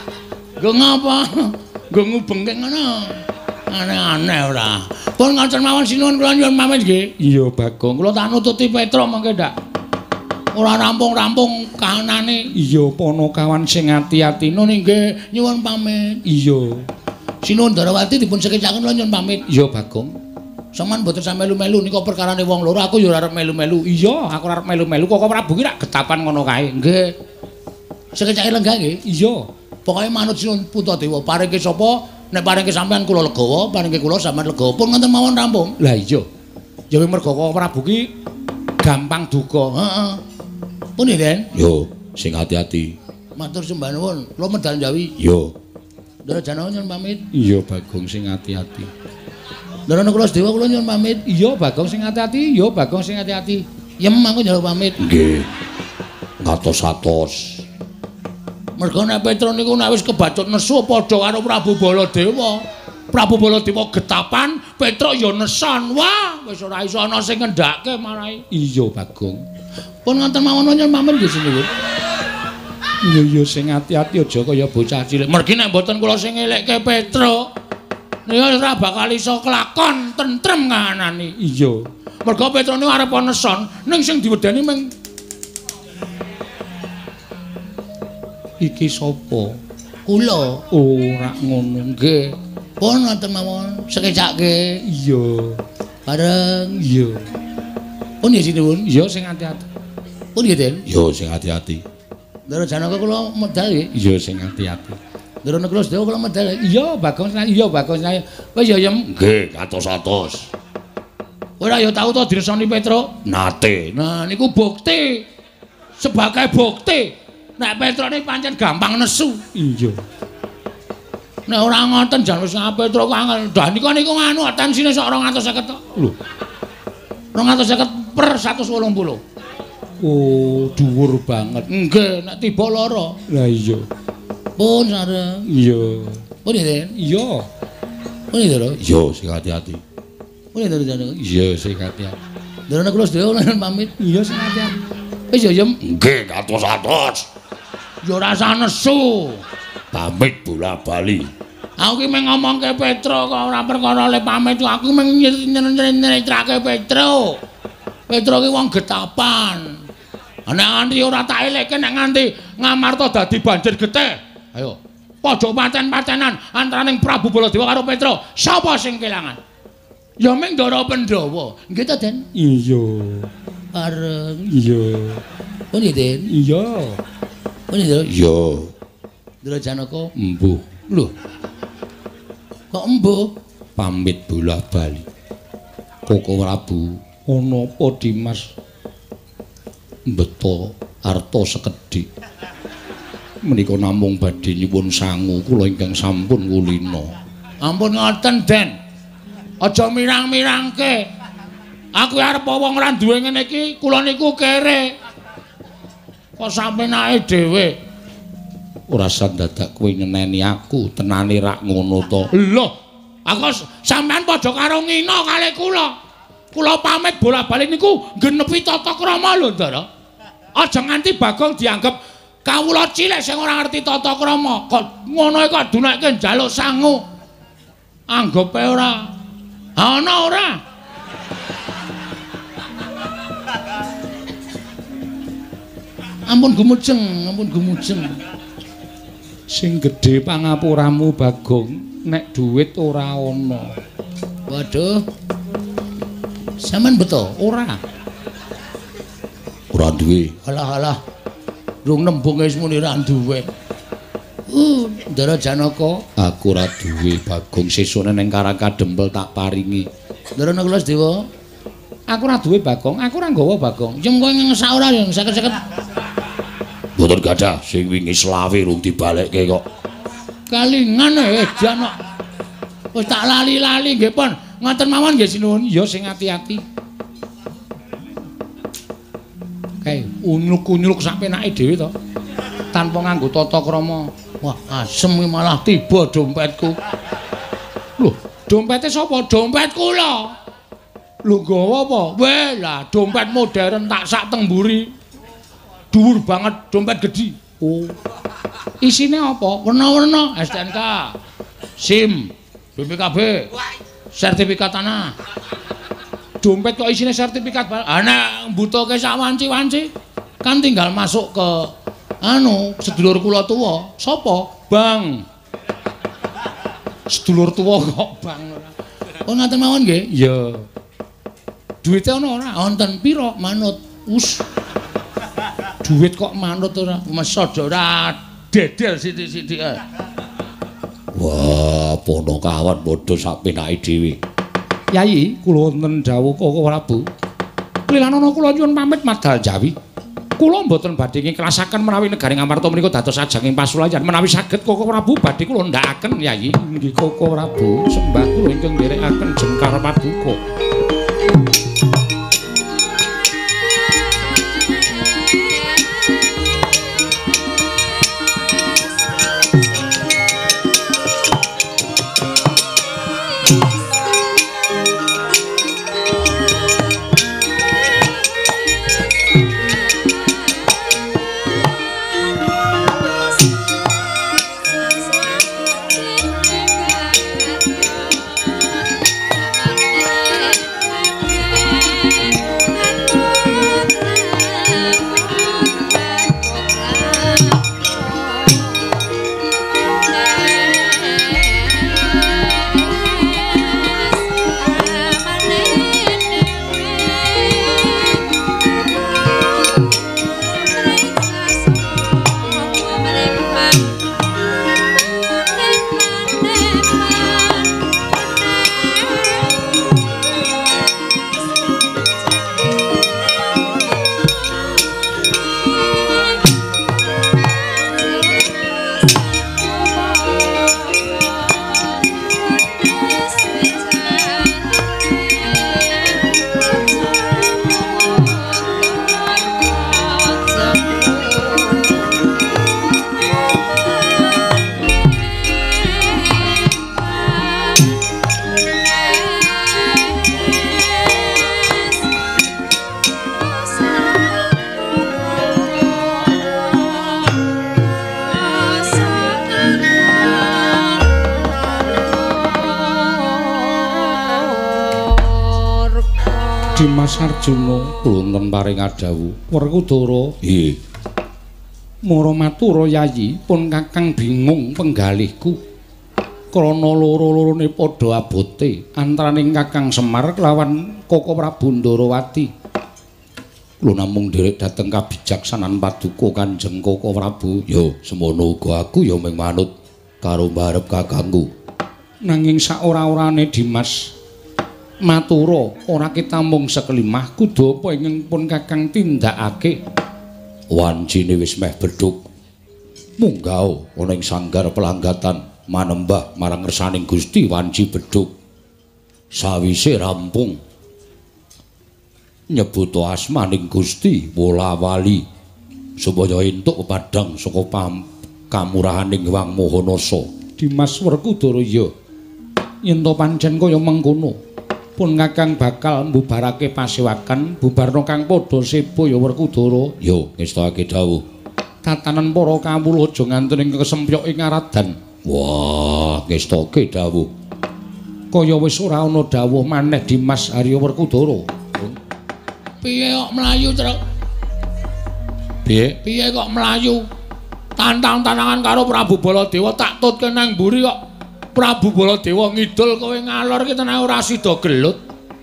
Lho ngapa? Nggo ngubengke ngono. Aneh-aneh ora. Pun ngoten mawon sinuwun kula nyuwun pamit nggih. Iya Bagong. Kula tak nututi Petro mengke ndak. Ora rampung-rampung kahanane. Iya Panakawan sing ati-ati. Nun nggih nyuwun pamit. Iya. Sinuwun Darawati dipun sekecaken kula nyuwun pamit. Iya Bagong. Saman mboten sampe melu-melu nika perkarane wong loro, aku ya ora arep melu-melu. Iya, aku ora arep melu-melu. Kok Prabu ki rak getapan ngono kae. Nggih. Sekecake lenggah nggih. Iya. Pokoke manut sinuwun Puntadewa, paringke sapa? Nek paringke sampean kula legawa, paringke kula sampean legawa. Pun ngoten mawon rampung. Lah iya. Ya mergo kok Prabu ki gampang duka. Heeh. Pun ya, Den? Yo, sing ati-ati. Matur sembah nuwun. Kula medal Jawi. Yo. Ndara Janawa nyuwun pamit. Iya Bagong sing ati-ati. Ndara Kula Sedewa kula nyuwun pamit. Iya Bagong sing ati-ati. Iya Bagong sing ati-ati. Yem aku njaluk pamit. Nggih. Ngatos-atos. Mergo nek Petro niku nek wis kebacut nesu padha karo Prabu Baladewa. Prabu Baladewa getapan, Petro ya neson. Wah, wis ora iso ana sing ngendhake marahi. Iya Bagong. Pun ngoten mawon nyuwun pamit nggih sinuwun. Iya sing ati-ati aja kaya bocah cilik. Mergi nek mboten kula sing ngelekke Petro, nika ora bakal iso kelakon tentrem kahanane. Iya. Mergo Petro niku arep neson, ning sing diwedeni mung iki sapa? Kula. Ora ngono. Nggih. Pun ngoten mawon sekecake. Iya. Bareng. Iya. Pun ya sinuwun. Iya sing ati-ati. Pun ya, Den. Iya sing ati-ati. Ndara Janaka kula medal nggih. Iya sing ati-ati. Ndara Kula Sedewa kula medal. Iya Bagong iya Bagong saya. Wis ya Yem. Nggih, atos-atos. Ora ya tau to diresoni Petro. Nate. Nah niku bukti. Sebagai bukti. Nek Petro ini pancen gampang nesu. Iya. Nek ora ngoten jan wis Petro kok angel. Dah niku nganu tensine sok 250 tok. Lho. 250 per 180. Oh, dhuwur banget. Nggih, nek tiba lara. Lah iya. Pun sareng. Iya. Pun ya, Den? Iya. Pun ya, Dara? Iya, sing ati-ati. Pun ya, Dara? Iya, sing ati-ati. Dara Kula Sedewa lan pamit. Iya, sing ati-ati. Wis ya, Yem. Nggih, atos-atos. Ya ora usah nesu. Pamit bola-bali. Aku ki meng ngomongke Petro kok ora perkara le pamit aku meng nyeritrake Petro. Petro ki wong getapan. Nek nganti ora tak elekke nek nganti Ngamarta dadi banjir getih. Ayo. Padha paten-patenan antaraning Prabu Baladewa karo Petro. Sapa sing kelangan? Ya ming Ndara Pandhawa. Nggih ta, Den? Iya. Bareng. Iya. Pun ya, Den? Iya. Pun ya, Iya. Ndara Janaka. Embuh. Lho. Kok embuh? Pamit bola-bali. Koko Prabu, ana apa Dimas? Mbeta arta sekedhik. Menika namung badhe nyuwun sangu kula ingkang sampun kulina. Ampun ngoten, Den. Aja mirang-mirangke. Aku arep wong ora duwe ngene iki, kula niku kere. Kok sampenake dhewe. Ora sandadak kowe nyeneni aku, tenane rak ngono to. Lho, aku sampean padha karo ngina kalih kula. Kula pamit bola-bali niku genepi tata krama lho, Ndara. Aja nganti Bagong dianggep kawula cilik sing ora ngerti tata krama. Kok ngono kok dunekke njaluk sangu. Anggepe ora. Ana ora? Ampun gumujeng, ampun gumujeng. Sing gedhe pangapuramu Bagong, nek dhuwit ora ana. Waduh. Sampeyan beto? Ora. Ora duwe. Alah-alah. Rung nembung wis muni ra duwe. Ndara Janaka, Aku ora duwe Bagong, sesone ning Karakadempel tak paringi. Ndara Kula Sedewa, Aku ora duwe Bagong, aku ora nggawa Bagong. jem kowe ngesak ora ya 50-50. Mboten gadah, sing wingi selawe rung dibalekke kok. Kalingan edan kok. Wis tak lali-lali nggih pun. Ngoten mawon nggih sinuwun. Ya sing ati-ati. Kae unyuk-unyuk sak penake dhewe to. Tanpa nganggo tata krama. Wah, asem iki malah tiba dompetku. Lho, dompete sapa? Dompet kula. Lho nggawa apa? Weh, lah dompet modern tak sak teng mburi. Dhuwur banget dompet gedhi. Oh. Isine apa? Werna-werna STNK. SIM, BPKB. Sertifikat tanah. Dompet kok isine sertifikat. Nek mbutuhke sak wanci-wanci kan tinggal masuk ke sedulur kula tuwa. Sapa? Bang. Sedulur tuwa kok Bang. Oh ngaten mawon nggih? Iya. Duwite ana ora? Wonten pira manut? Duit kok manut ora? Mesodo ora dedel sithik-sithik. Wah, Ponokawan padha sak penake dhewe. Yai, kula wonten dawuh Koko Prabu. Klilanana kula nyuwun pamit madal Jawi. Kula mboten badhe ngiklasaken menawi negaring Amarta menika dados ajanging pasulayan menawi saged Koko Prabu badhe kula ndhakaken Yai. Nggih Koko Prabu, sembah kula ingkang nderekaken Jengkar Paduka. Dimas Arjuna wonten paring adawuh. Werkudara. Nggih. Mara matur Yayi, pun Kakang bingung penggalihku. Krana loro-lorone padha abote antaraning Kakang Semar kelawan Koko Prabu Ndarawati. Kula namung nderek dhateng kabijaksanan Paduka Kanjeng Koko Prabu. Ya, semono uga aku ya mung manut karo mbarep kakangku. Nanging saora-orane Dimas matura ora kita mung sekelimah kudu apa ingkang pun Kakang tindakake. Wancine wis meh bedhug. Munggah ana ing sanggar pelanggatan manembah marang ngersaning Gusti wanci bedhug. Sawise rampung nyebut asmaning Gusti Wolawali supaya entuk pepadang saka kamurahaning Wang Mahanasa. Dimas Werkudara ya. Yen to pancen kaya mengkono pun Kakang bakal mbubarake pasewakan bubarna kang padha sepo ya Werkudara. Ya, ngestake dawuh. Tatanan para kawula aja nganten ing kesempyok ing aradan. Wah, ngestake dawuh. Kaya wis ora ana dawuh maneh Dimas Arya Werkudara. Piye kok mlayu, Truk? Piye kok mlayu? Tantang-tantangan karo Prabu Baladewa tak tutke nang mburi kok Prabu Baladewa ngidul kowe ngalor ki tenan ora sida gelut.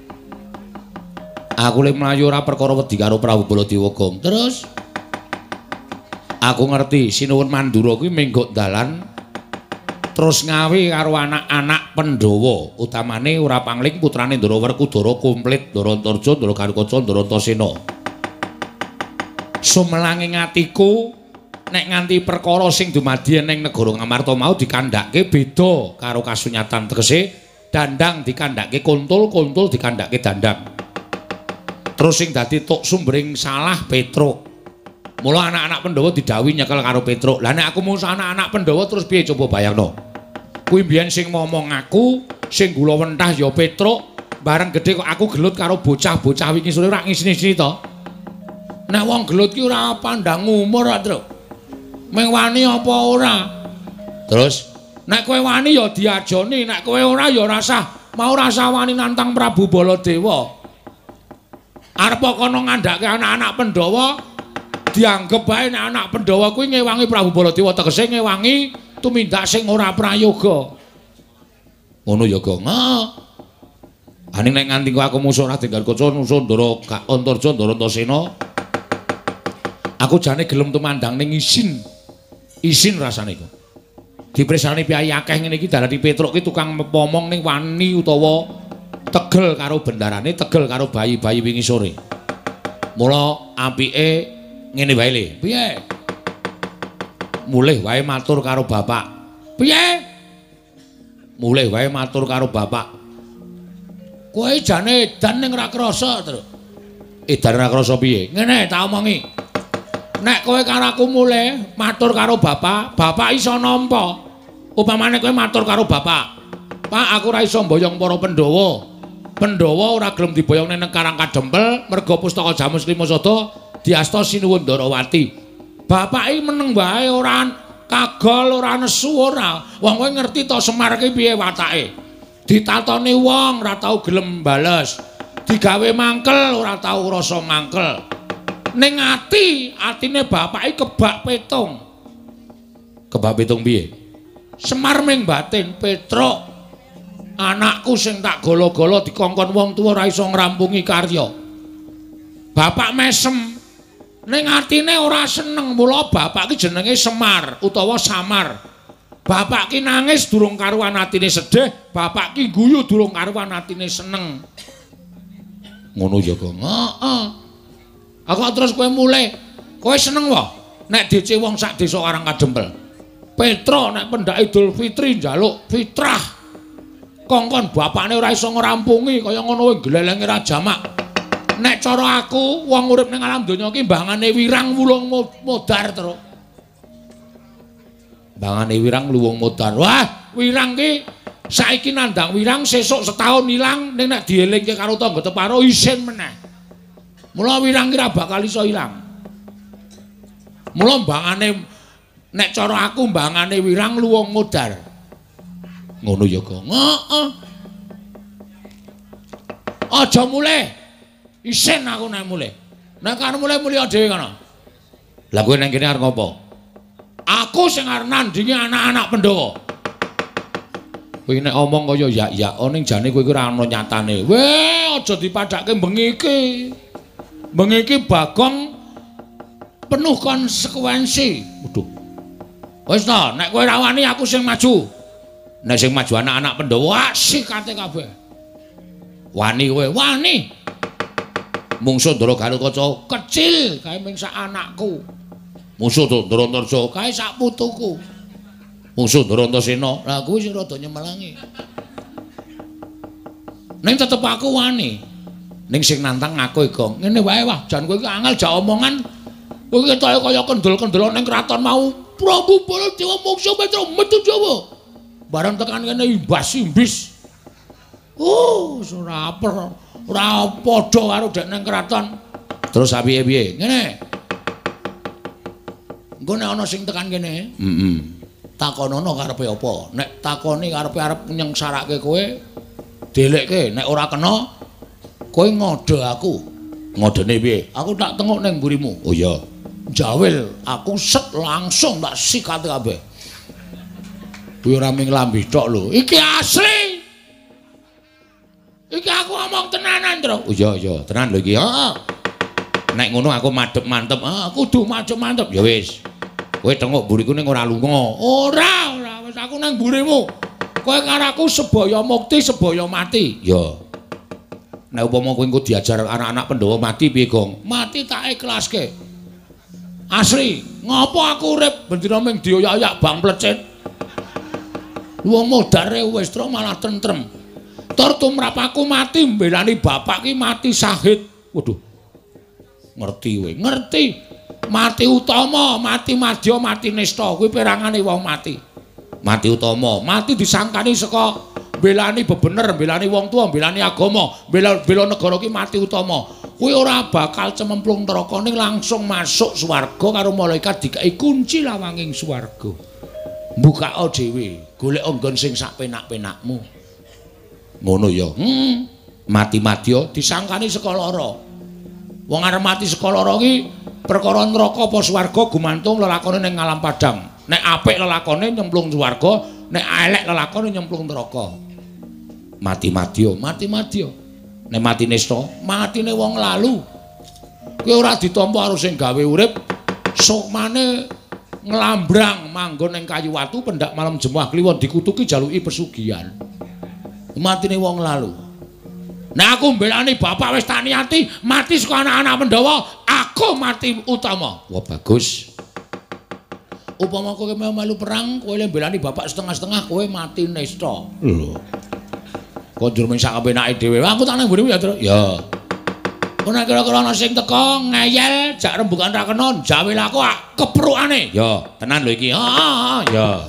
Aku le mlayu ora perkara wedi karo Prabu Baladewa, Gong. Terus aku ngerti Sinuwun Mandura kuwi menggo dalan terus ngawe karo anak-anak Pandhawa, utamane ora pangling putrane Ndara Werkudara komplit, Ndara Antarja, Ndara Garukaca, Ndara Antasena. Sumelanging atiku nek nganti perkara sing dumadi ning negara Ngamarta mau dikandhake beda karo kasunyatan, tegese dandang dikandhake kuntul, kuntul dikandhake dandang. Terus sing dadi tuk sumbering salah Petruk. Mula anak-anak Pandhawa didhawuhi nyekel karo Petruk. Lah nek aku musuh anak-anak Pandhawa terus piye coba bayangno. Kuwi mbiyen sing ngomong aku, sing gula wentah ya Petruk, bareng gedhe kok aku gelut karo bocah-bocah wingi sore ora ngisini-isini to. nek wong gelut ki ora pandang umur, Truk. Meng wani apa ora? Terus Nek kowe wani ya diajoni, nek kowe ora ya mau rasa wani nantang Prabu Baladewa. Arep kono ngandhake anak-anak Pandhawa, dianggep bae nek anak Pandhawa kuwi ngewangi Prabu Baladewa, tegese ngewangi tumindak sing ora prayoga. Ngono ya, Gong. Aning nek nganti aku musuh Raden Garkaca musuh Ndara Antarja Ndara Antasena. Aku jane gelem tumandang ning isin. Isin rasane iku. Dipresani piyai akeh ngene iki darani Petruk ki tukang pomong ning wani utawa tegel karo bendarane, tegel karo bayi-bayi wingi sore. Mula apike ngene wae le. Piye? Mulih wae matur karo bapak. Piye? Mulih wae matur karo bapak. Kowe jane edan ning ra krasa, Tru. Edan ra krasa piye? Ngene tak omongi. Nek kowe karo aku mulih matur karo bapak, bapak iso nampa. Upamane kowe matur karo bapak, "Pak, aku ora iso mboyong para Pandhawa. Pandhawa ora gelem diboyong ning Karang Kadempel merga pustaka Jamus Klimasada diasta sinuwun Ndarawati." Bapak iki meneng wae ora kagol, ora nesu ora. Wong kowe ngerti to Semar ki piye watake. Ditatoni wong ora tau gelem bales. Digawe mangkel ora tau rasa mangkel. Ning atine bapak iki kebak petung. Kebak petung piye? Semar ming batin Petruk. Anakku sing tak golo-golo dikongkon wong tuwa ora iso ngrampungi karya. Bapak mesem ning atine ora seneng, mula bapak ki jenenge Semar utawa Samar. Bapak ki nangis durung karuan atine sedih, bapak ki guyu durung karuan atine seneng. Ngono ya, Gong. Heeh. Aku terus kowe mulih. Kowe seneng wae nek DC wong sak desa Karang Kadempel. Petra nek pendak Idul Fitri njaluk fitrah. Kongkon bapakne ora iso ngrampungi kaya ngono wae glelenge ra jamak. Nek cara aku wong urip ning alam donya ki mbangane wirang wulung modar terus. Mbangane wirang luwung modar. Wah, wirang ki saiki nandang wirang sesuk setahun ilang ning nek dielingke karo tangga teparo isin meneh. Mula wirang ki ra bakal iso ilang. Mula mbangane nek cara aku mbangane wirang luwung modar. Ngono ya, Gong. Heeh. Aja mulih. Isin aku nek mulih. Nek kan mulih dhewe kono. Lah kowe nang kene arep ngopo? Aku sing arep nandingi anak-anak Pandhawa. Kowe nek omong kaya yak-yak ning jane kowe iki ora ana nyatane. Weh, aja dipadhake bengi iki. Bengi iki Bagong penuh konsekuensi. Waduh. Wis to, nek kowe ra wani aku sing maju. Nek sing maju anak-anak Pandhawa sikate kabeh. wani kowe, Wani. Mungsuh Ndara Garkaca Kecil kae ming sak anakku. musuh Ndara Antarja Kae sak putuku. musuh Ndara Antasena. Lah kuwi sing rada nyemelangi. Ning tetep aku wani. Ning sing nantang aku Gong. Ngene wae wah, jan kowe iki angel jak omongan. Kowe ketoke kaya kendel-kendel ning kraton mau. Prabu Baladewa mungsuh Petra metu Jawa. Bareng tekan kene imbas-imbis. Ora padha karo dek ning kraton. Terus apiye piye? Ngene. Engko nek ana sing tekan kene, takonono karepe apa? Nek takoni karepe arep nyengsarake kowe, delekke. Nek ora kena, kowe ngode aku. Ngodene piye? Aku tak tengok ning mburimu. Oh iya. Jawil, aku set langsung tak sikat kabeh. Kuwi ora ming lambi tok lho. Iki asli. Iki aku ngomong tenanan, Tru. Oh iya, tenan lho iki. Heeh. Nek ngono aku madhep mantep. Kudu macem mantep. Ya wis. Kowe tengok mburiku ning ora lunga. Ora, wis aku nang mburimu. Kowe karo aku sebaya mukti, sebaya mati. Ya. Nek upama kowe engko diajar anak-anak Pandhawa mati piye, Gong? Mati tak ikhlaske. Asli, ngopo aku urip bendina ming dioyak-oyak bang plecet. Wong modare wis tru malah tentrem. Tur tumrap aku mati mbelani bapak ki mati syahid. Waduh. Ngerti kowe, ngerti. Mati utama, mati madya, mati nista kuwi perangane wong mati. Mati utama, mati disangkani saka belani bebener, belani wong tua, belani agama, bela negara ki mati utama. Kowe ora bakal cememplung neraka ning langsung masuk swarga karo malaikat dikai kunci lawanging swarga. Mbukao dhewe, golek nggon sing sak penak-penakmu. Ngono ya. Mati-mati disangkani saka lara. Wong arep mati saka lara ki perkara neraka apa swarga gumantung lelakone ning alam padang. Nek apik lelakone nyemplung swarga, nek elek lelakone nyemplung neraka. Mati-mati. Nek mati nesta, matine wong lalu. Kowe ora ditampa karo sing gawe urip, sukmane nglambrang manggon ning kayu watu pendak malam Jemuah kliwon dikutuki jaluki pesugihan. Matine wong lalu. Nek aku mbelani bapak wis tak niati mati saka anak-anak Pandhawa, aku mati utama. Wah bagus. Upama kowe melu perang, kowe le mbelani bapak setengah-setengah, kowe mati nesta. Lho. Kondur ming sak kepenake dhewe. Aku tak nang mburi ya, Tru. Ya. Ora kira-kira ana sing teka ngeyel, jak rembugan ra kena, jawe aku keprukane. Ya, tenan lho iki. Ya.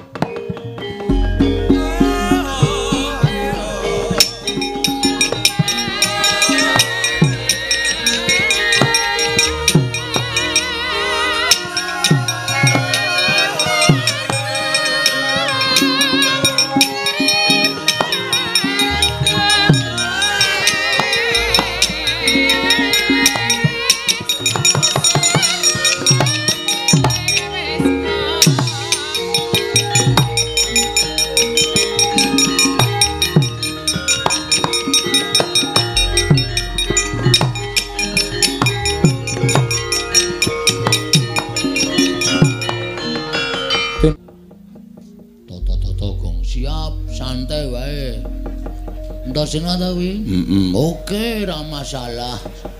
Sing ta kuwi? Oke, ora masalah.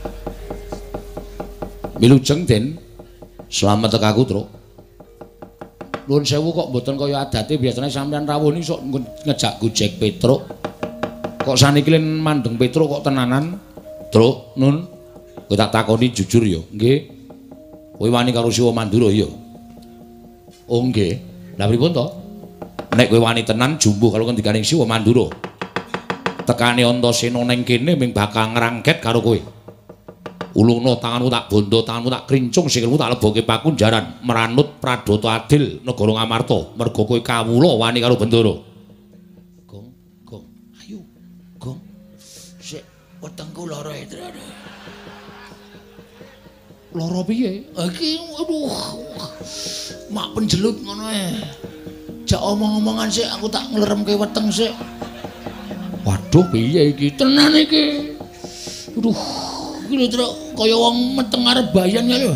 Milujeng, Den. Slamet tekaku, Truk. Nuwun sewu kok mboten kaya adate biasane sampeyan rawuh iki sok ngejak Gojek Petruk. Kok saniki len mandeng Petruk kok tenanan? Truk, Nun. Kowe tak takoni jujur ya, nggih. Kowe wani karo Siwa Mandura ya? Oh, nggih. Lah pripun to? Nek kowe wani tenan jumbuh karo ngendikaning Siwa Mandura. Tekane Antasena ning kene ming bakal ngrangket karo kowe. Ulungna tanganmu tak bondo, tanganmu tak krincung, sikilmu tak lebokke pakunjaran, meranut pradata adil negara Ngamarta, merga kowe kawula wani karo Bendara. Gong, ayo. Gong. Sik wetengku lara itu. Lara piye? Iki aduh. Mak penjelut ngono ae. Jak omong-omongan sik aku tak ngleremke weteng sik. Waduh piye iki tenan iki. Aduh, iki lho Truk kaya wong meteng arep bayan ya lho.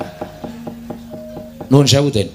Nuwun sewu, Den.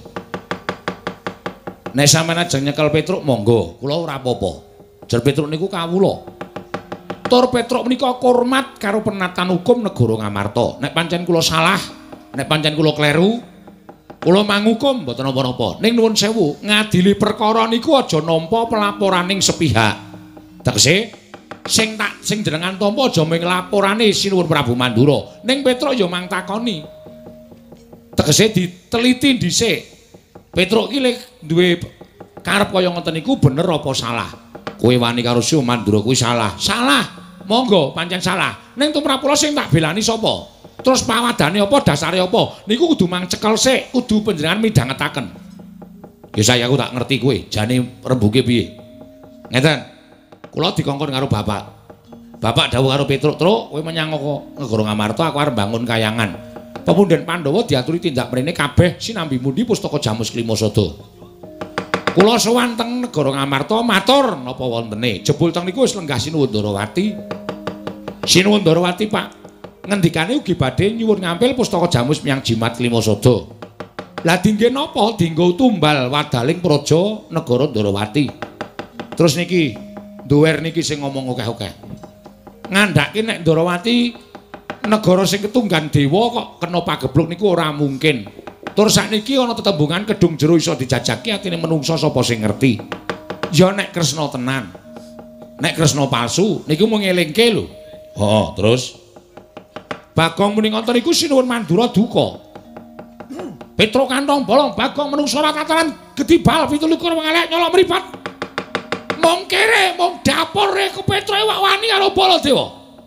Nek sampeyan ajeng nyekel Petruk monggo, kula ora apa-apa. Jer Petruk niku kawula. Tur Petruk menika hormat karo penatan hukum negara Ngamarta. Nek pancen kula salah, nek pancen kula kleru, kula mangukum mboten napa-napa. Ning nuwun sewu, ngadili perkara niku aja nampa pelaporaning sepihak. Tegese sing jenengan tampa aja mung laporane Sinuwun Prabu Mandura. Ning Petruk ya mang takoni. Tegese diteliti dhisik. Petruk iki lek duwe karep kaya ngoten niku bener apa salah? Kowe wani karo Sinuwun Mandura kuwi salah. Salah. Monggo pancen salah. Ning tumrap kula sing tak belani sapa? Terus pawadane apa, dasare apa? Niku kudu mang cekel sik, kudu panjenengan midhangetaken. Ya saya aku tak ngerti kowe, jane rembuke piye. Ngeten. Kula dikongkon karo bapak. Bapak dawuh karo Petruk, Truk, kowe menyang negara Ngamarta aku arep bangun kayangan. Pepundhen Pandhawa diaturi tindak mrene kabeh sinambi mundi pustaka Jamus Klimasada. Kula sowan teng negara Ngamarta matur napa wontene. Jebul teng niku wis lenggah Sinuwun Darawati. Sinuwun Darawati, Pak, ngendikane ugi badhe nyuwun ngampil pustaka Jamus miyang Jimat Klimasada. Lah dingge napa? Dinggo tumbal wadaling praja negara Darawati. Terus niki duwer niki sing ngomong akeh-akeh. Ngandhake nek Darawati negara sing ketunggan dewa kok kena pagebluk niku ora mungkin. Tur sakniki ana tetembungan kedung jero iso dijajaki atine menungsa sapa sing ngerti. Ya nek Kresna tenan. Nek Kresna palsu niku mung ngelingke lho. Heeh, terus Bagong muni ngoten niku Sinuwun Mandura duka. Petruk kantong bolong Bagong menungsa ora tataran gedibal 17 wong elek nyolok mripat. Mong kere, mong dapur ke Petruk wani karo Baladewa.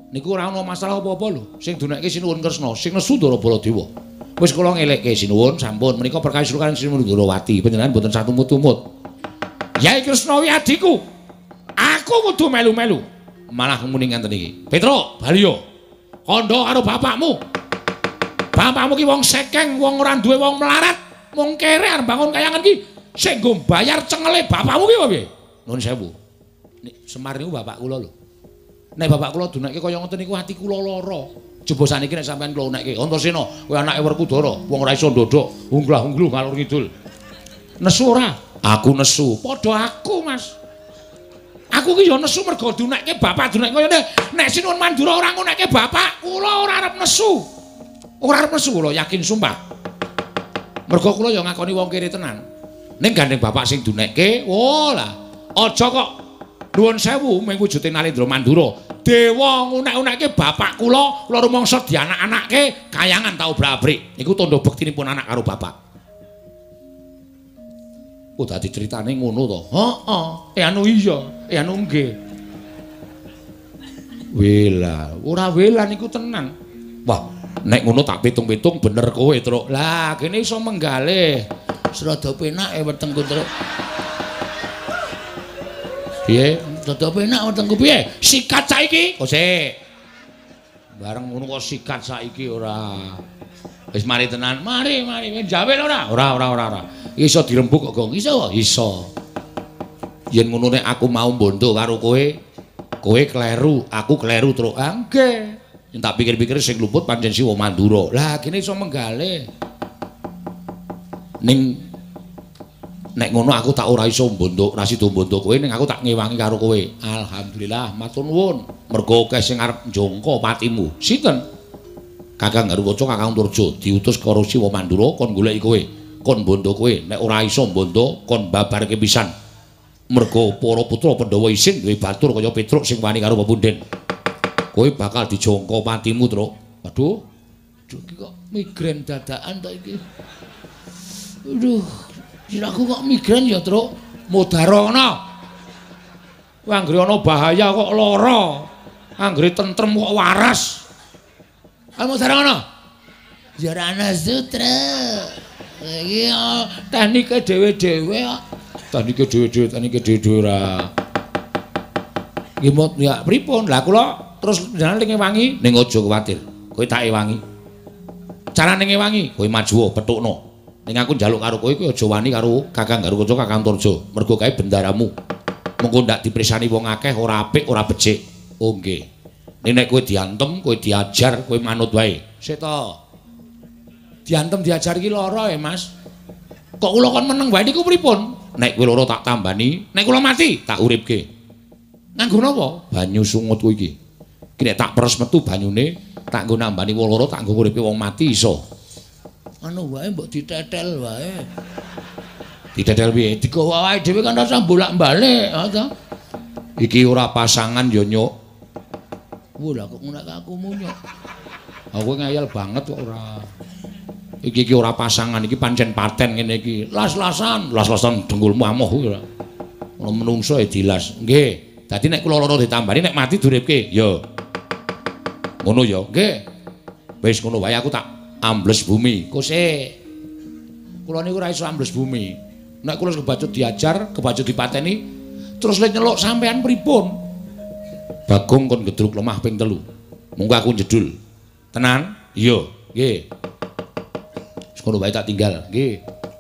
Niku ora ana masalah apa-apa lho. Sing dunekke Sinuwun Kresna, sing nesu Ndara Baladewa. Wis kula ngelekke Sinuwun sampun menika perkawis kaliyan Sinuwun Ndarawati panjenengan mboten satumut-tumut. Yai Kresna wi adiku. Aku kudu melu-melu. Malah muni ngenten iki. Petro, Baliyo. Kandha karo bapakmu. Bapakmu ki wong sekeng, wong ora duwe wong melarat. Mung kere arep bangun kayangan ki sing nggo bayar cengele bapakmu ki piye? Nuwun sewu. Nek Semar niku bapak kula lho. Nek bapak kula dunekke kaya ngoten niku ati kula lara. Jebo saniki nek sampean kula unekke Antasena, kowe anake Werkudara, wong ora iso ndodok, unglah-ungluh ngalor ngidul. Nesu ora? Aku nesu. Padha aku, Mas. Aku ki ya nesu mergo dunekke bapak dunek kaya nek Sinuwun Mandura ora ngunekke bapak, kula ora arep nesu. Ora arep nesu kula yakin sumpah. Mergo kula ya ngakoni wong kere tenan. Ning gandeng bapak sing dunekke, lah. Aja kok nuwun sewu mung wujude Nalendra Mandura. Dewa ngunek-unekke bapak kula rumangsa dianak-anakke kayangan tau brabrik. Niku tandha bektinipun anak karo bapak. Oh dadi critane ngono to. Heeh. Anu iya, anu nggih. Wela, ora wela niku tenan. Wah, nek ngono tak pitung-pitung bener kowe, Truk. Lah, kene iso menggalih. Serada penake wetengku, Truk. Piye? Serada penak wetengku piye? Sikat saiki. Kok sik. Bareng ngono kok sikat saiki ora. Wis mari tenan. Mari. Jawe ora? Ora. Iso dirembuk kok, Gong. Iso. Yen ngono nek aku mau mbondo karo kowe kleru, aku kleru, Truk. Nggih. Yen tak pikir-pikir sing luput pancen Siwa Mandura. Lah kene iso menggalih. Ning nek ngono aku tak ora iso mbondo, ora sida mbondo kowe ning aku tak ngewangi karo kowe. Alhamdulillah, matur nuwun. Mergo akeh sing arep njongko patimu. Sinten? Kakang Garuwaca, Kakang Turjo diutus karo Siwa Mandura kon goleki kowe, kon mbondo kowe. Nek ora iso mbondo kon babarke pisan. Mergo para putra Pandhawa isin duwe batur kaya Petruk sing wani karo pepunden. Kowe bakal dijongko patimu, Truk. Waduh. Iki kok migren dadakan ta iki. Aduh. Aku kok migren ya, Truk. Mudhara ana. Anggere ana bahaya kok lara. Anggere tentrem kok waras. Ayo mudhara ana. Ya ora ana sutra. Iki teknike dhewe-dhewe kok. Teknike dhewe-dhewe ora. Nggih mot ya pripun? Lah kula terus njenengan ning ewangi ning aja kuwatir. Kowe tak ewangi. Carane ngewangi, kowe maju petukno. Ning aku njaluk karo kowe aja wani karo Kakang Garuwaca, Kakang Turjo. Mergo kae bendaramu. Mengko ndak diprisani wong akeh ora apik, ora becik. Oh nggih. Nek kowe diantem, kowe diajar, kowe manut wae. Sik to. Diantem diajar iki lara Mas. Kok kula kon meneng wae niku pripun? Nek kowe lara tak tambani, nek kula mati tak uripke. Nganggo napa? Banyu sungut kowe iki. Iki nek tak peres metu banyune, tak nggo nambani wong lara, tak nggo uripke wong mati iso. Anu wae mbok ditetel wae. Ditetel piye? Digawa wae dhewe kan rasa bolak-balik, to. Iki ora pasangan ya, Nyuk. Wah, lah kok ngono aku munyuk. Aku ngayal banget kok ora. Iki ora pasangan, iki pancen paten ngene iki. Las-lasan dengkulmu amoh kuwi ora. Ono menungso ya dilas. Nggih. Dadi nek kula lara ditambani nek mati duripke. Ya. Ngono ya. Nggih. Wis ngono wae aku tak ambles bumi. Kose. Kula niku ora iso ambles bumi. Nek kula kebacut diajar, kebacut dipateni, terus lek nyeluk sampean pripun? Bagong kon gedruk lemah ping 3. Monggo aku jedul. Tenan? Iya. Nggih. Wis ngono wae tak tinggal. Nggih.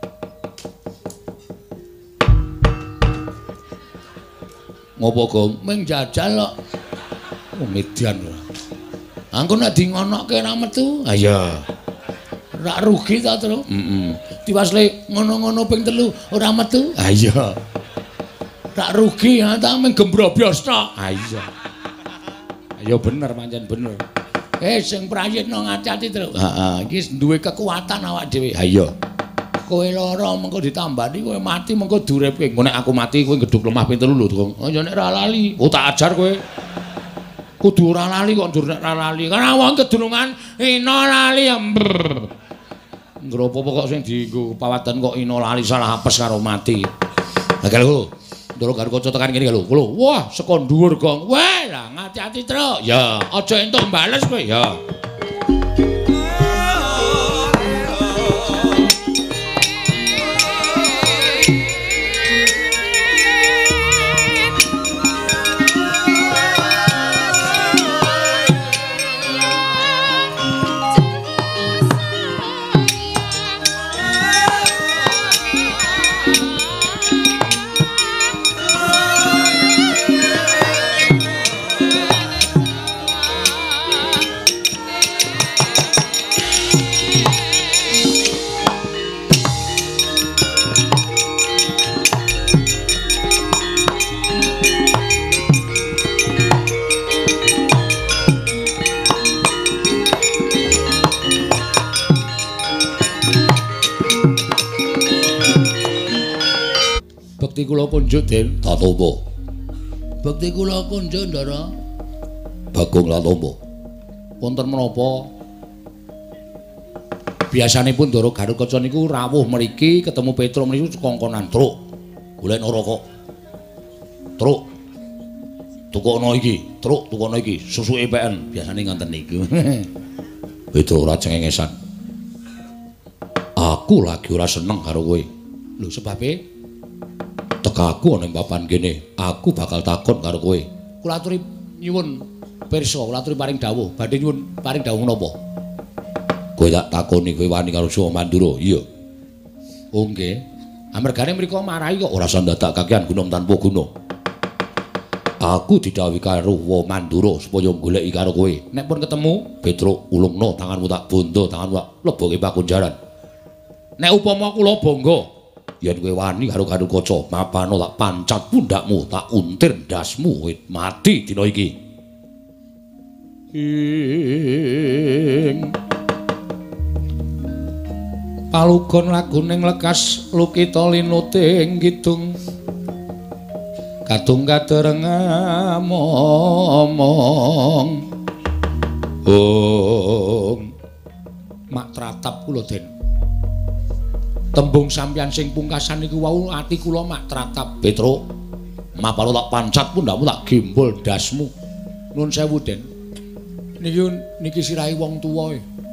Ngopo, Gong? Ming jajal kok. Oh, median ora. Angko nek di ngonoke ra metu. Ha iya. Ora rugi ta, Tru? Diwasle ngono-ngono ping 3 ora metu. Ha iya. Rak rugi ya ta ming gembrobos tok. Ha iya. Ya bener pancen bener. Sing prayitna ngati-ati, Tru. Heeh, iki duwe kekuatan awak dhewe. Ha iya. Kowe lara mengko ditambani kowe mati mengko duripke. Engko nek aku mati kowe gedhuk lemah ping 3 lho, Gong. Oh ya nek ra lali. Oh tak ajar kowe. Kudu ora lali kok ndur nek ra lali. Karena wong kedulungan ina lali ya. Ngropo kok sing dienggo pawatan kok ina lali salah apes karo mati. Lah kalau Ndara Garukaca tekan kene lho. Wah, saka dhuwur gong. Wah, lah ngati-ati, Truk. Ya, aja entuk bales kowe ya. Bekti kula punjuk Den Tatomba. Bekti kula punjuk Ndara Bagong Tatomba. Wonten menapa? Biasanipun Ndara Garukaca niku rawuh mriki ketemu Petruk mriku kongkonan Truk. Golek neraka. Truk. Tukokno iki, Truk tukokno iki, susuke PN. Biasane ngoten niku. Petruk ora cengengesan. Aku lagi ora seneng karo kowe. Lho sebabe tekaku ana ing papan kene, aku bakal takon karo kowe. Kula aturi nyuwun pirsa, kula aturi paring dawuh. Badhe nyuwun paring dawuh menapa? Kowe tak takoni kowe wani karo Suwa Mandura? Iya. Oh nggih. Amargane mriko marahi kok ora sandadak kakehan guna tanpa guna. Aku didhawuhi karo Suwa Mandura supaya goleki karo kowe. Nek pun ketemu, Petruk ulungno tanganmu tak bondo, tanganmu tak leboke pakunjaran. Nek upama kula bangga yen kowe wani karo Garukaca, mapano tak pancat pundakmu, tak untir ndasmu mati dina iki. Palugon laguning lekas lukita linuting kidung. Kadung kadereng momong. Mak tratap kula Den. Tembung sampeyan sing pungkasan niku wau ati kula mak tratap. Petruk, mapalo tak pancat pundakmu tak gembol ndasmu. Nuwun sewu Den. Niki sirahe wong tuwa.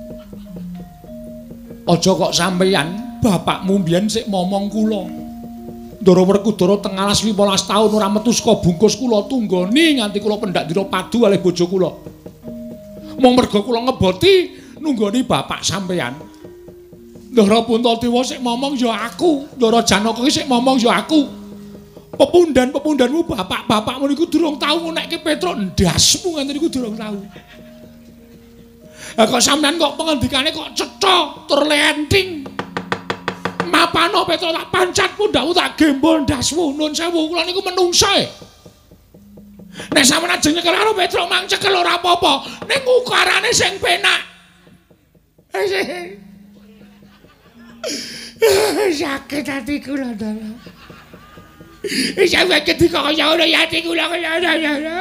Aja kok sampeyan bapakmu mbiyen sik momong kula. Ndara Werkudara teng alas 15 taun ora metu saka bungkus kula tunggoni nganti kula pendak dira padu kalih bojo kula. Mung merga kula ngeboti nunggoni bapak sampeyan. Ndara Puntadewa sik momong ya aku, Ndara Janaka sik momong ya aku. Pepundan-pepundanmu bapak-bapakmu niku durung tau ngonekke Petruk ndasmu ngene niku durung tau. Lah kok sampean kok pengendikane kok cetha tur lenting. Mapano Petruk tak pancat pundakmu tak gembol ndasmu. Nuwun sewu kula niku menungsa. Nek sampeyan ajeng nyekel karo Petruk mang cekel ora apa-apa, ning ukarane sing penak. Sakit hatiku lho, Ndara. Sampeyan ketika kaya ngono ya atiku lho kaya ngono.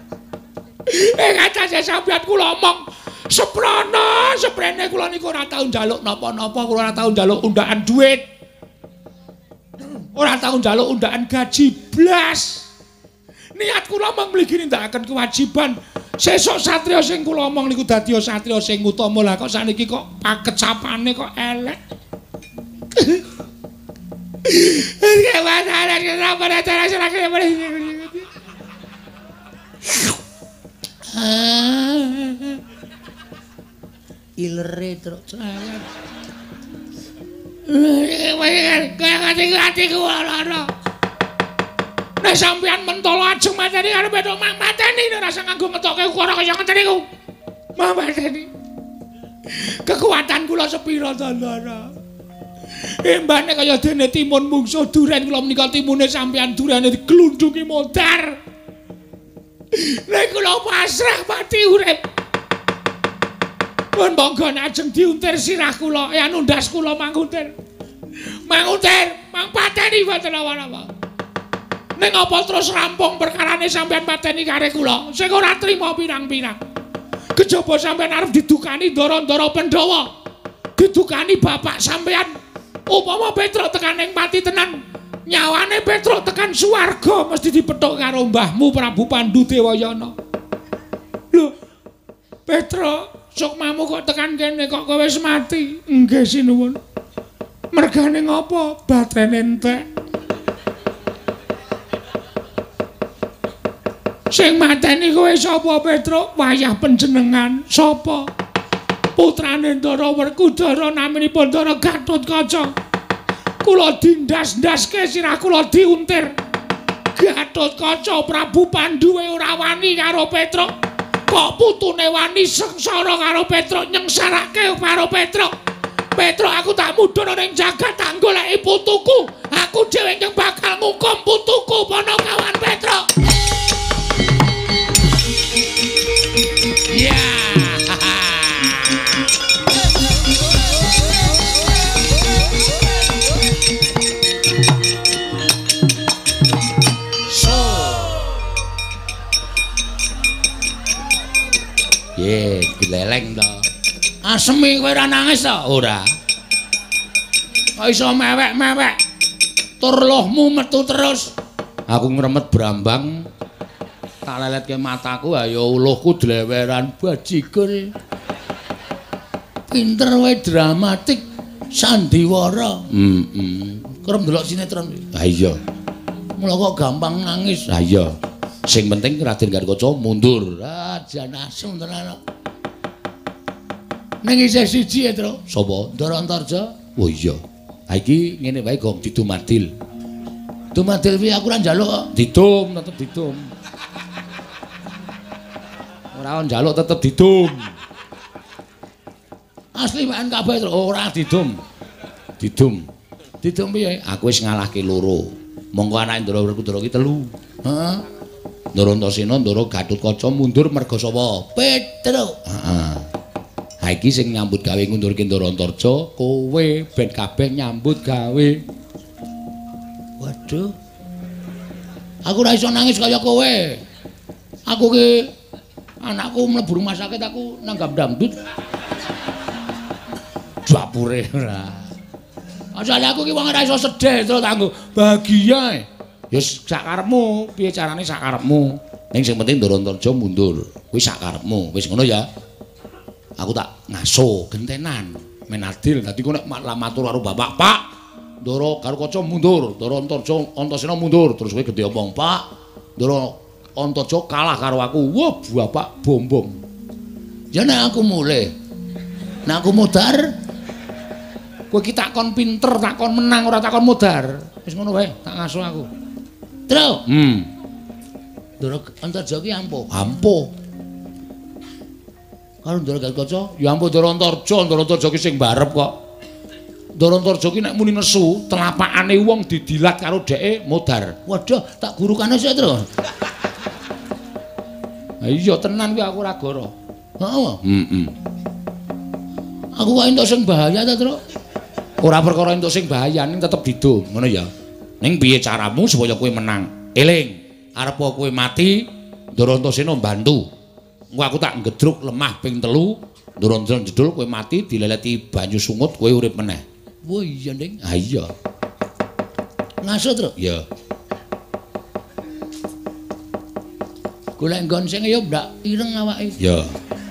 Kata sampeyan kula omong seprana, seprene kula niku ora tau njaluk napa-napa, kula ora tau njaluk undakan duit. Ora tau njaluk undakan gaji blas. Niat kula mung mligi nindakaken kewajiban. Sesuk satriya sing kula omong niku dadi satriya sing utama. Lah kok saniki kok pakecapane kok elek. Gimana kenapa cara serake ilere terus cerewet. Kaya hatiku lara. Nek sampeyan mentolo ajeng mateni karo Petruk mang mateni rasa nganggo ngetokke ukara kaya ngeten niku. Mang mateni. Kekuatan kula sepira to, Ndara? Embane kaya dene timun mungsuh duren kula menika timune sampeyan durane diglundhungi modar. Nek kula pasrah mati urip. Pun monggo ajeng diuntir sirah kula, anu ndas kula manguntir. Manguntir, mang pateni mboten apa-apa. Ning apa terus rampung perkarane sampeyan pateni kare kula, sing ora trima pirang-pirang. Kejaba sampeyan arep didukani Ndara-ndara Pandhawa. Didukani bapak sampeyan. Upama Petruk tekan ing mati tenan, nyawane Petruk tekan swarga mesti dipethuk karo mbahmu Prabu Pandhu Dewayana. Lho, Petruk, sukmamu kok tekan kene kok kowe wis mati? Nggih sinuwun. Mergane ngopo? Batrene entek. Sing mateni kowe sapa Petruk? Wayah panjenengan sapa? Putrane Ndara Werkudara naminipun Ndara Gatotkaca. Kula dindas-ndaske sirah kula diuntir. Gatotkaca Prabu Pandhu ora wani karo Petruk. Kok putune wani sengsara karo Petruk nyengsarake karo Petruk. Petruk aku tak mudhun ning jagat tak goleki putuku. Aku dhewe yang bakal ngukum putuku Panakawan Petruk. Ya. Ye, dileleng to. Asemi kowe ora nangis to? Ora. Kok iso mewek-mewek? Tur lohmu metu terus. Aku ngremet brambang. Tak leletke mataku ayo uluhku dleweran bajigur. Pinter kowe dramatik sandiwara. Kerep ndelok sinetron. Ha iya. Mula kok gampang nangis. Ha iya. Sing penting Raden Gatotkaca mundur. Ah, jan asu tenan. Ning isih siji ya, Tru. Sapa? Ndara Antarja. Oh iya. Ha iki ngene wae Gong didumadil. Dumadil piye aku ora njaluk kok. Didum tetep didum. Ora njaluk tetep didum. Asli wae kabeh, Tru. Ora didum. Didum. Didum piye? Aku wis ngalahke loro. Monggo anake Ndara Werkudara ki telu. Heeh. Ndara Antasena, Ndara Gatotkaca mundur merga sapa? Petruk. Heeh. Ha iki sing nyambut gawe ngundurke Ndara Antarja, kowe ben kabeh nyambut gawe. Waduh. Aku ora iso nangis kaya kowe. Aku ki anakku mlebu rumah sakit aku nanggap dangdut. Dapure ora. Asale aku ki wong ora iso sedih terus kanggo bahagia. Ya sakarepmu, piye carane sakarepmu. Ning sing penting Ndara Antarja mundur. Kuwi sakarepmu. Wis ngono ya. Aku tak ngaso gentenan men adil. Dadi kok nek matur karo bapak, Pak, Ndara Gatotkaca mundur, Ndara Antasena mundur. Terus kowe gedhe omong, Pak, Ndara Antarja kalah karo aku. Wah, bapak bombong. Ya nek aku mulih. Nek aku mudar, kowe ki takon pinter, takon menang ora takon mudar. Wis ngono wae, tak ngaso aku. Tru. Ndara Antarja ki ampuh. Ampuh. Karo Ndara Gatotkaca, Ya ampun Ndara Antarja ki sing barep kok. Ndara Antarja ki nek muni nesu, telapakane wong didilat karo dheke modar. Waduh, tak gurukane sik, Tru. Ha iya tenan kuwi aku ora goro. Heeh. Aku kok entuk sing bahaya ta, Tru? Ora perkara entuk sing bahaya ning tetep didum, ngono ya. Ning piye caramu supaya kowe menang? Eling, arep kowe mati, Ndara Antasena bantu. Engko aku tak ngedruk lemah ping 3, Ndara Antasena jedul kowe mati dileleti banyu sungut kowe urip meneh. Wah iya, Ding. Ha iya. Ngaso, Tru? Ya. Golek nggon sing ya ndak ireng awake. Ya.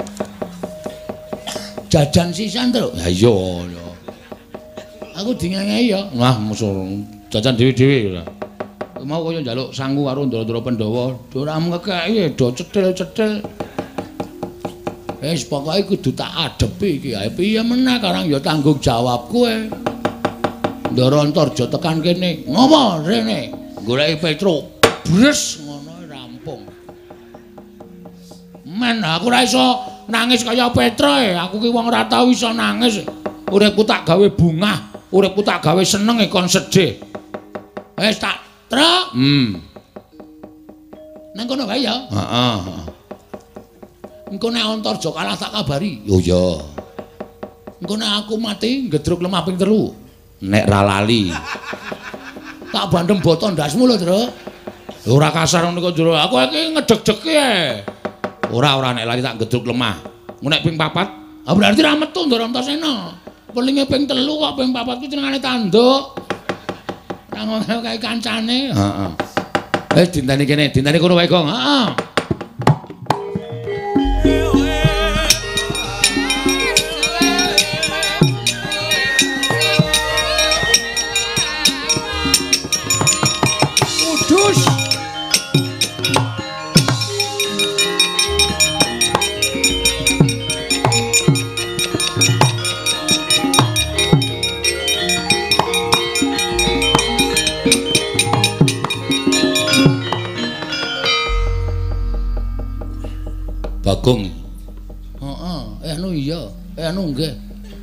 Jajan sisan, Tru. Ha iya. Aku dingenge ya. Wah, musuh jajan dhewe-dhewe ora. Mau kaya njaluk sangu karo Ndara Pandhawa, Ora ngekeki do cethil-cethil. Wis pokoke kudu tak adepi iki ae. Piye meneh karang ya tanggung jawab kowe. Ndara Antarja tekan kene. Ngopo rene? Goleki Petruk. Bres ngono rampung. Men aku ora iso nangis kaya Petruk. Aku ki wong ora tau iso nangis. Uripku tak gawe bungah, uripku tak gawe seneng kon sedih. Wis tak truk. Nang kono wae ya. Heeh. Engko nek Antarja kalah tak kabari. Yo ya. Engko nek aku mati ngedruk lemah ping 3. Nek ra lali. Tak bandem boto ndasmu lho, Tru. Ora kasar ngono kok jero. Aku iki ngedeg-degi ae. Ora nek lali tak ngedruk lemah. Engko nek ping 4, Ah berarti ra metu Ndara Antasena. Pelinge ping 3 kok ping 4 ku jenengane tanduk. Ora ora ngono kae kancane. Heeh. Dinteni kene, dinteni kono wae, Gong. Heeh. Udus. Bagong. Heeh, anu iya, anu nggih.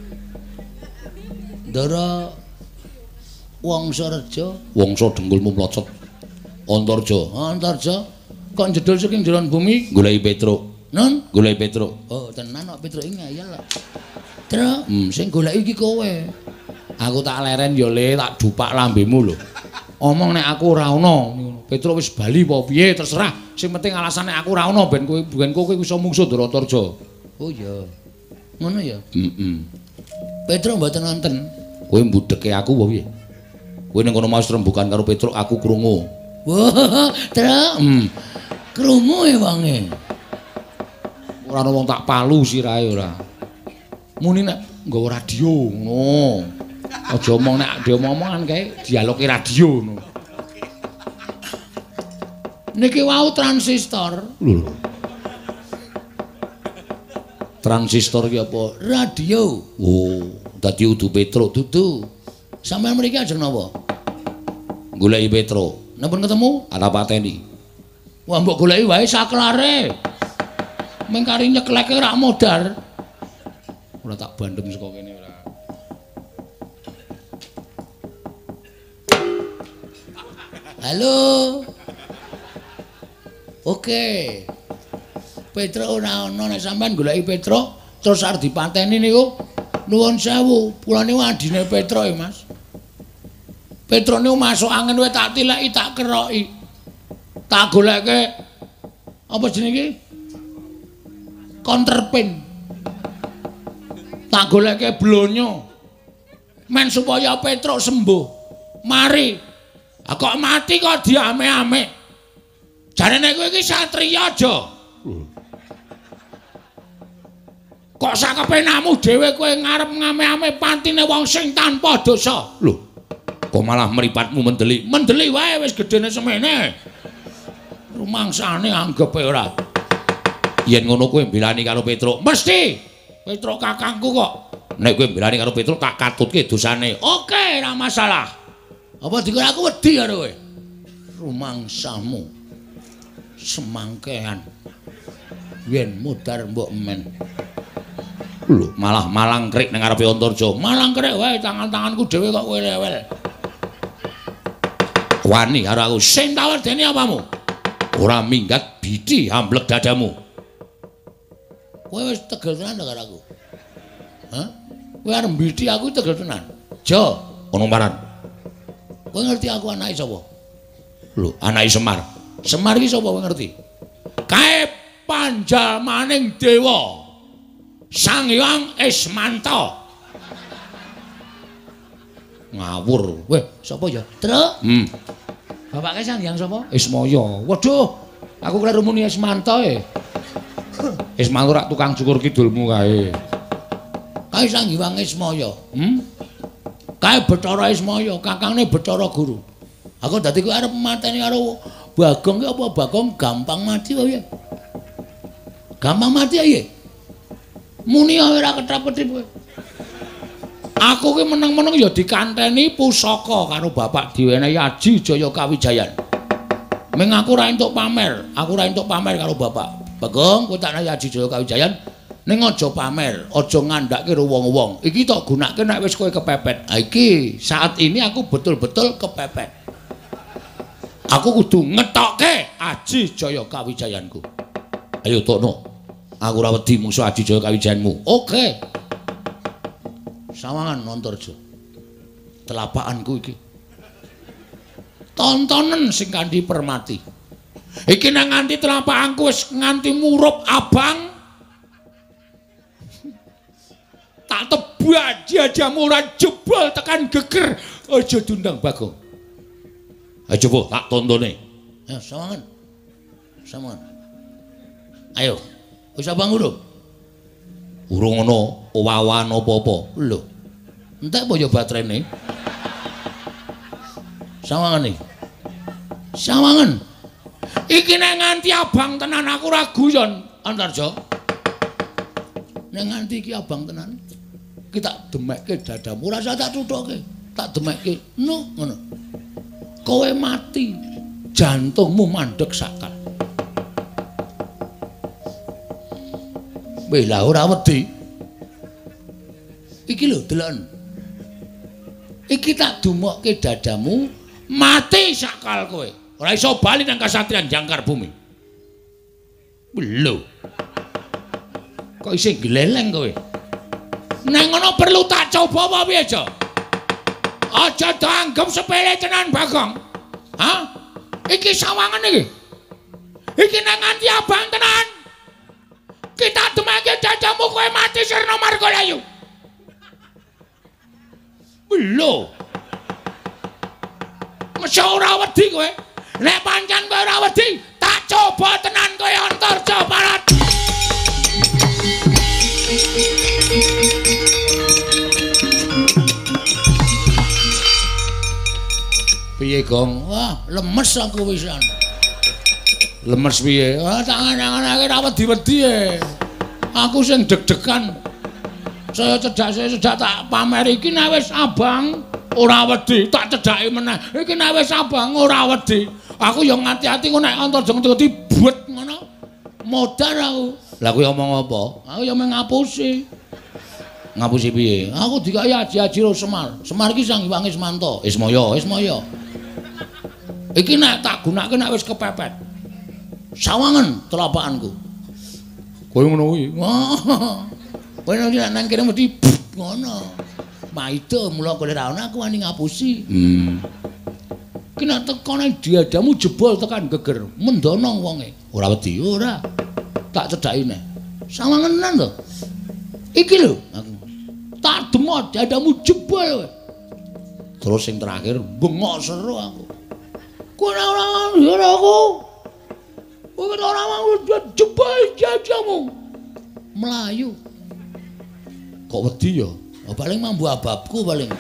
Ndara Wangsa Reja, Wangsa dengkulmu mlocot. Antarja. Antarja kok jedul saking jeron bumi Goleki Petruk. non Goleki Petruk. oh tenan kok Petruk iki ngayal lho Tru sing goleki iki kowe Aku tak leren ya le, tak dupak lambemu lho. Omong nek aku ora ana. Petruk wis bali apa piye terserah. Sing penting alasane aku ora ana ben kowe iso mungsuh Antarja. oh iya ngono ya Heeh. Petruk mboten wonten Kowe mbudheke aku apa piye? Kowe ning kono mau rembukan karo Petruk aku krungu. wah Tru krungu e wonge Ora ana wong tak palu sirahe ora. Muni nek nggawa radio ngono. Aja omong nek diomong-omongan kae dialoge radio ngono. niki wau transistor Lho. Transistor ki apa? radio Oh, dadi udu Petruk dudu sampean mriki ajeng napa goleki Petruk. napa ketemu Ana pateni. wah mbok goleki wae saklare mengkari nyekleke rak modar Ora tak bandem saka kene ora. halo oke Petruk ora ana nek sampean goleki Petruk terus arep dipateni niku nuwun sewu pulane wadine Petruk e Mas Petruk niku masuk angin wae tak tileki tak keroki tak goleke apa jenenge counterpin tak goleke blonyo men supaya Petruk sembuh mari kok mati kok diame-ame jarene kowe iki satriya aja kok sakepenakmu dhewe kowe ngarep ngame-ame pantine wong sing tanpa dosa Lho. Kok malah mripatmu mendeli wae wis gedene semene rumangsane anggepe ora yen ngono kowe mbelani karo Petruk. mesti Petruk kakangku kok Nek kowe mbelani karo Petruk tak katutke dosane. oke ora masalah apa dikira aku wedi karo kowe rumangsamu semangkean yen mudar mbok men Lho, malah malang krik nang ngarepe Antarja. malang krek wae tangan-tanganku dhewe kok kowe rewel Wani karo aku. sing tawedeni apamu Ora minggat bidi amblek dadamu. kowe wis tegel tenan karo aku hah kowe arep mbiti aku tegel tenan jo Ono maran. kowe ngerti aku anake sapa Lho, anake Semar. Semar iki sapa kowe ngerti kae panjalmaning dewa Sang Hyang Ismanta Ngawur. weh sapa ya Truk bapake Sang Hyang sapa Ismaya. waduh aku kleru muni Ismanta Ismaya ora tukang cukur kidulmu kae. kae Sang Hyang Ismaya kae Bathara Ismaya kakangne Bathara Guru aku dadi kowe arep mateni karo Bagong ki apa Bagong gampang mati wae gampang mati ae muni ora ketrap-ketrip kowe aku ki meneng-meneng ya dikanteni pusaka karo bapak diwenehi Aji Jaya Kawijayan ming aku ora entuk pamer karo bapak Bagong kowe tak nehi Aji Jaya Kawijayan ning aja pamer aja ngandhake karo wong-wong iki tak gunakake nek wis kowe kepepet iki saat ini aku betul-betul kepepet aku kudu ngetokke Aji Jaya Kawijayanku Ayo Tokno. Aku ora wedi musuh Aji Jaya Kawijayanmu. oke sawangan Antarja telapakanku iki tontonen sing kanthi permati iki nang nganti telapakanku wis nganti murup abang tak tebak jajamu ora jebol tekan geger aja diundang Bagong Ayo coba tak tontone. Ya, sawangan. Sawangan. Ayo. Wis abang urung? Urung ana owahan apa-apa. Lho. Entek apa ya baterene? Sawangan iki. Sawangan. Iki nek nganti abang tenan aku ora guyon, Antarja. Nek nganti iki abang tenan, ki tak demekke dadamu, ora usah tak tuthuke. Tak demekke. Ngono. Kowe mati, jantungmu mandeg sakal. Bela ora wedi. Iki lho deloken. Iki tak dumokke dadamu, mati sakal kowe. Ora iso bali nang kasatriyan Jangkar Bumi. Lho. Kok isih gleleng kowe? Nek ngono perlu tak coba apa piye, Jo? Aja dianggep sepele tenan, Bagong. Hah? Iki sawangan iki. Iki nek nganti abang tenan. Kita demake dadamu kowe mati sirna Margalayu. Lho. Masa ora wedi kowe? Nek pancen kowe ora wedi, tak coba tenan kowe Antarja Parat. Piye, Gong? Wah, lemes aku wisan. Lemes piye? Ah, tangan-tanganake ora wedi-wedi e. Aku sing deg-degan. Saya cedak tak pamer iki nek wis abang ora wedi, tak cedhaki meneh. Iki nek wis abang ora wedi. Aku ya ngati-ati kok nek Antarja ngerti buet ngono. Modar aku. Lah kuwi omong apa? Aku ya ngapusi. Ngapusi piye? Aku dikai aji-aji karo Semar. Semar iki sang Hyang Ismanto. Ismaya. Iki nek tak gunake nek wis kepepet. Sawangan telapakanku. Kowe ngono kuwi. Wah. Kowe nang kene mesti ngono. Maida mula kowe ra ono aku wani ngapusi. Ki nek teko nang diadamu jebol tekan geger, mendono wonge. Ora wedi. Ora. Tak cedhaki neh. Sawangenan to. Iki lho aku. Tak demot diadamu jebol kowe. Terus sing terakhir bengok seru aku. Kowe ora ngene aku. Kowe ora mau jebol jajamu. Melayu. Kok wedi ya? Oh, paling mambu ababku paling.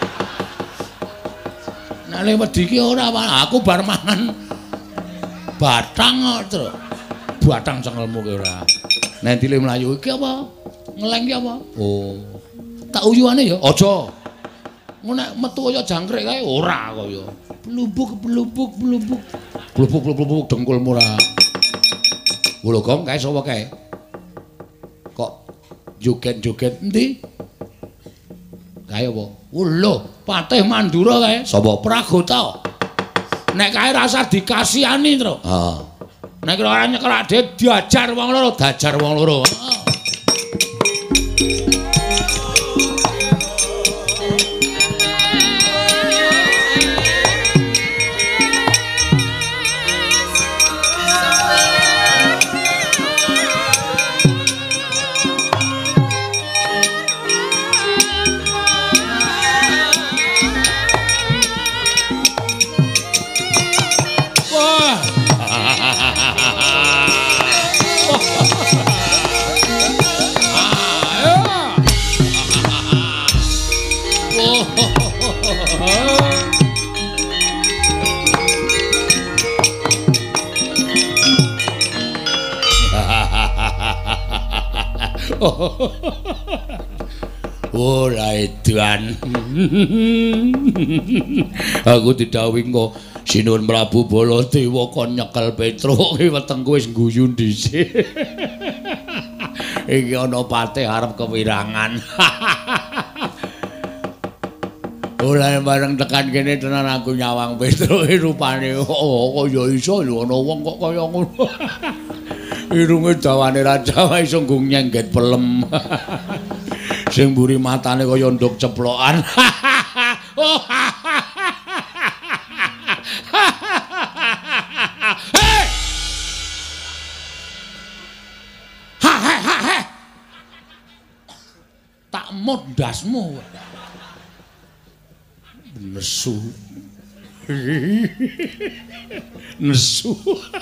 Nek le wedi ki ora aku bar mangan batang terus. Batang cengelmu ki ora. Nek dile mlayu Iki apa? Ngeleng ki apa? oh, Tak uyuane ya. aja. Ngono nek metu kaya jangkrik kae ora kaya. Blubuk. Blubuk dengkulmu ora. Lho Gong, kae sapa kae? Kok joget-joget Endi? kae apa? Lho, Patih Mandura kae. Sapa? Pragota. Nek kae rasa dikasihani, Tru. Heeh. Nek ora nyekel ade diajar wong loro, dajar wong loro. Ora edan. Aku didhawuhi kok Sinuwun Prabu Baladewa kon nyekel Petruk wetengku wis guyu dhisik. Iki ana patih arep kewirangan. Ora bareng tekan kene tenan aku nyawang Petruk rupane kaya iso lho ana wong kok kaya ngono. Irunge dawane raja wae iso nyengget pelem. Sing mburi matane kaya nduk ceplokan. Tak mut ndasmu. Nesu. Nesu.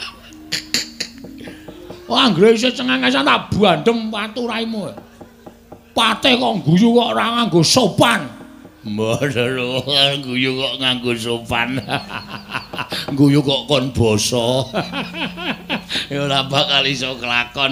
Wah, anggere isih cengengesan tak bandem watu raimu. Pate kok guyu kok ora nganggo sopan. Mboten guyu kok nganggo sopan. Guyu kok kon basa. Ya ora bakal iso kelakon.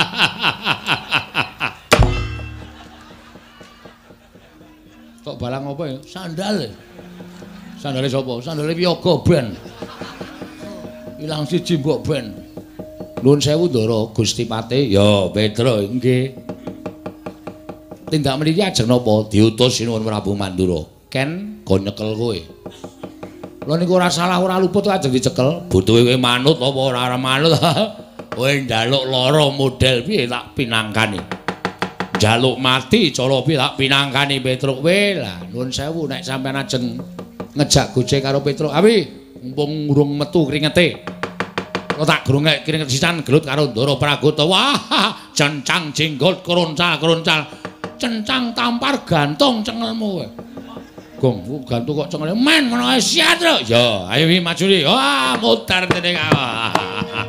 Kok balang apa ya? Sandal. Sandale sapa? Sandale Wiyaga ben. Ilang siji mbok ben. Nuwun sewu Ndara Gusti Pate. Ya, Pedro nggih. Tindak mriki ajeng napa diutus sinuwun Prabu Mandura. Ken go nyekel kowe. Lha niku ora salah ora luput ajeng dicekel. Butuhe kowe manut apa ora manut? Kowe njaluk lara model piye tak pinangkani. Njaluk mati cara piye tak pinangkani Petruk kowe. Lah nuwun sewu nek sampean ajeng ngejak gojek karo Petruk. Awi, mumpung urung metu kringete. Kok tak grungek kringet sisan gelut karo Ndara Pragota. Wah, cencang jenggot kroncal-kroncal. Cencang tampar gantung cengelmu kowe. Gong, gantung kok cengel. Men menawa siat lho. Ya, ayo wi maju ri. Wah, mutar dening awak.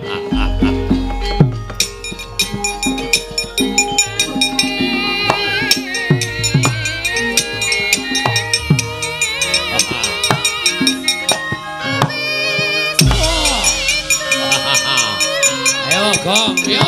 Ayo, gong, yo.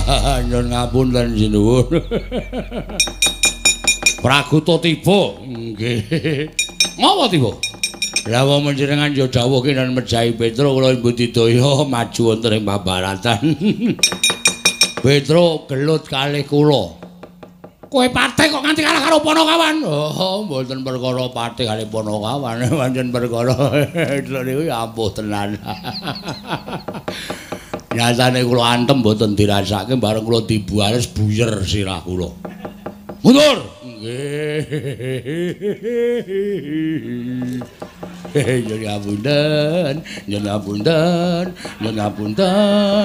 Nyun ngapunten sinuwun. Praguta tiba. Nggih. Ngapa tiba? Lah wong panjenengan ya dawuh kinan mejahi Petra kula Budidaya maju wonten ing pabaratan. Petra gelut kalih kula. Kowe patih kok nganti kalah karo Panakawan? Oh, mboten perkara patih kalih Panakawan, pancen perkara niku ya ampuh tenan. Nyatane kula antem mboten dirasake bareng kula dibuares buyer sirah kula. Mundur. Nggih. Nyun ngapunten, nyun ngapunten, nyun ngapunten.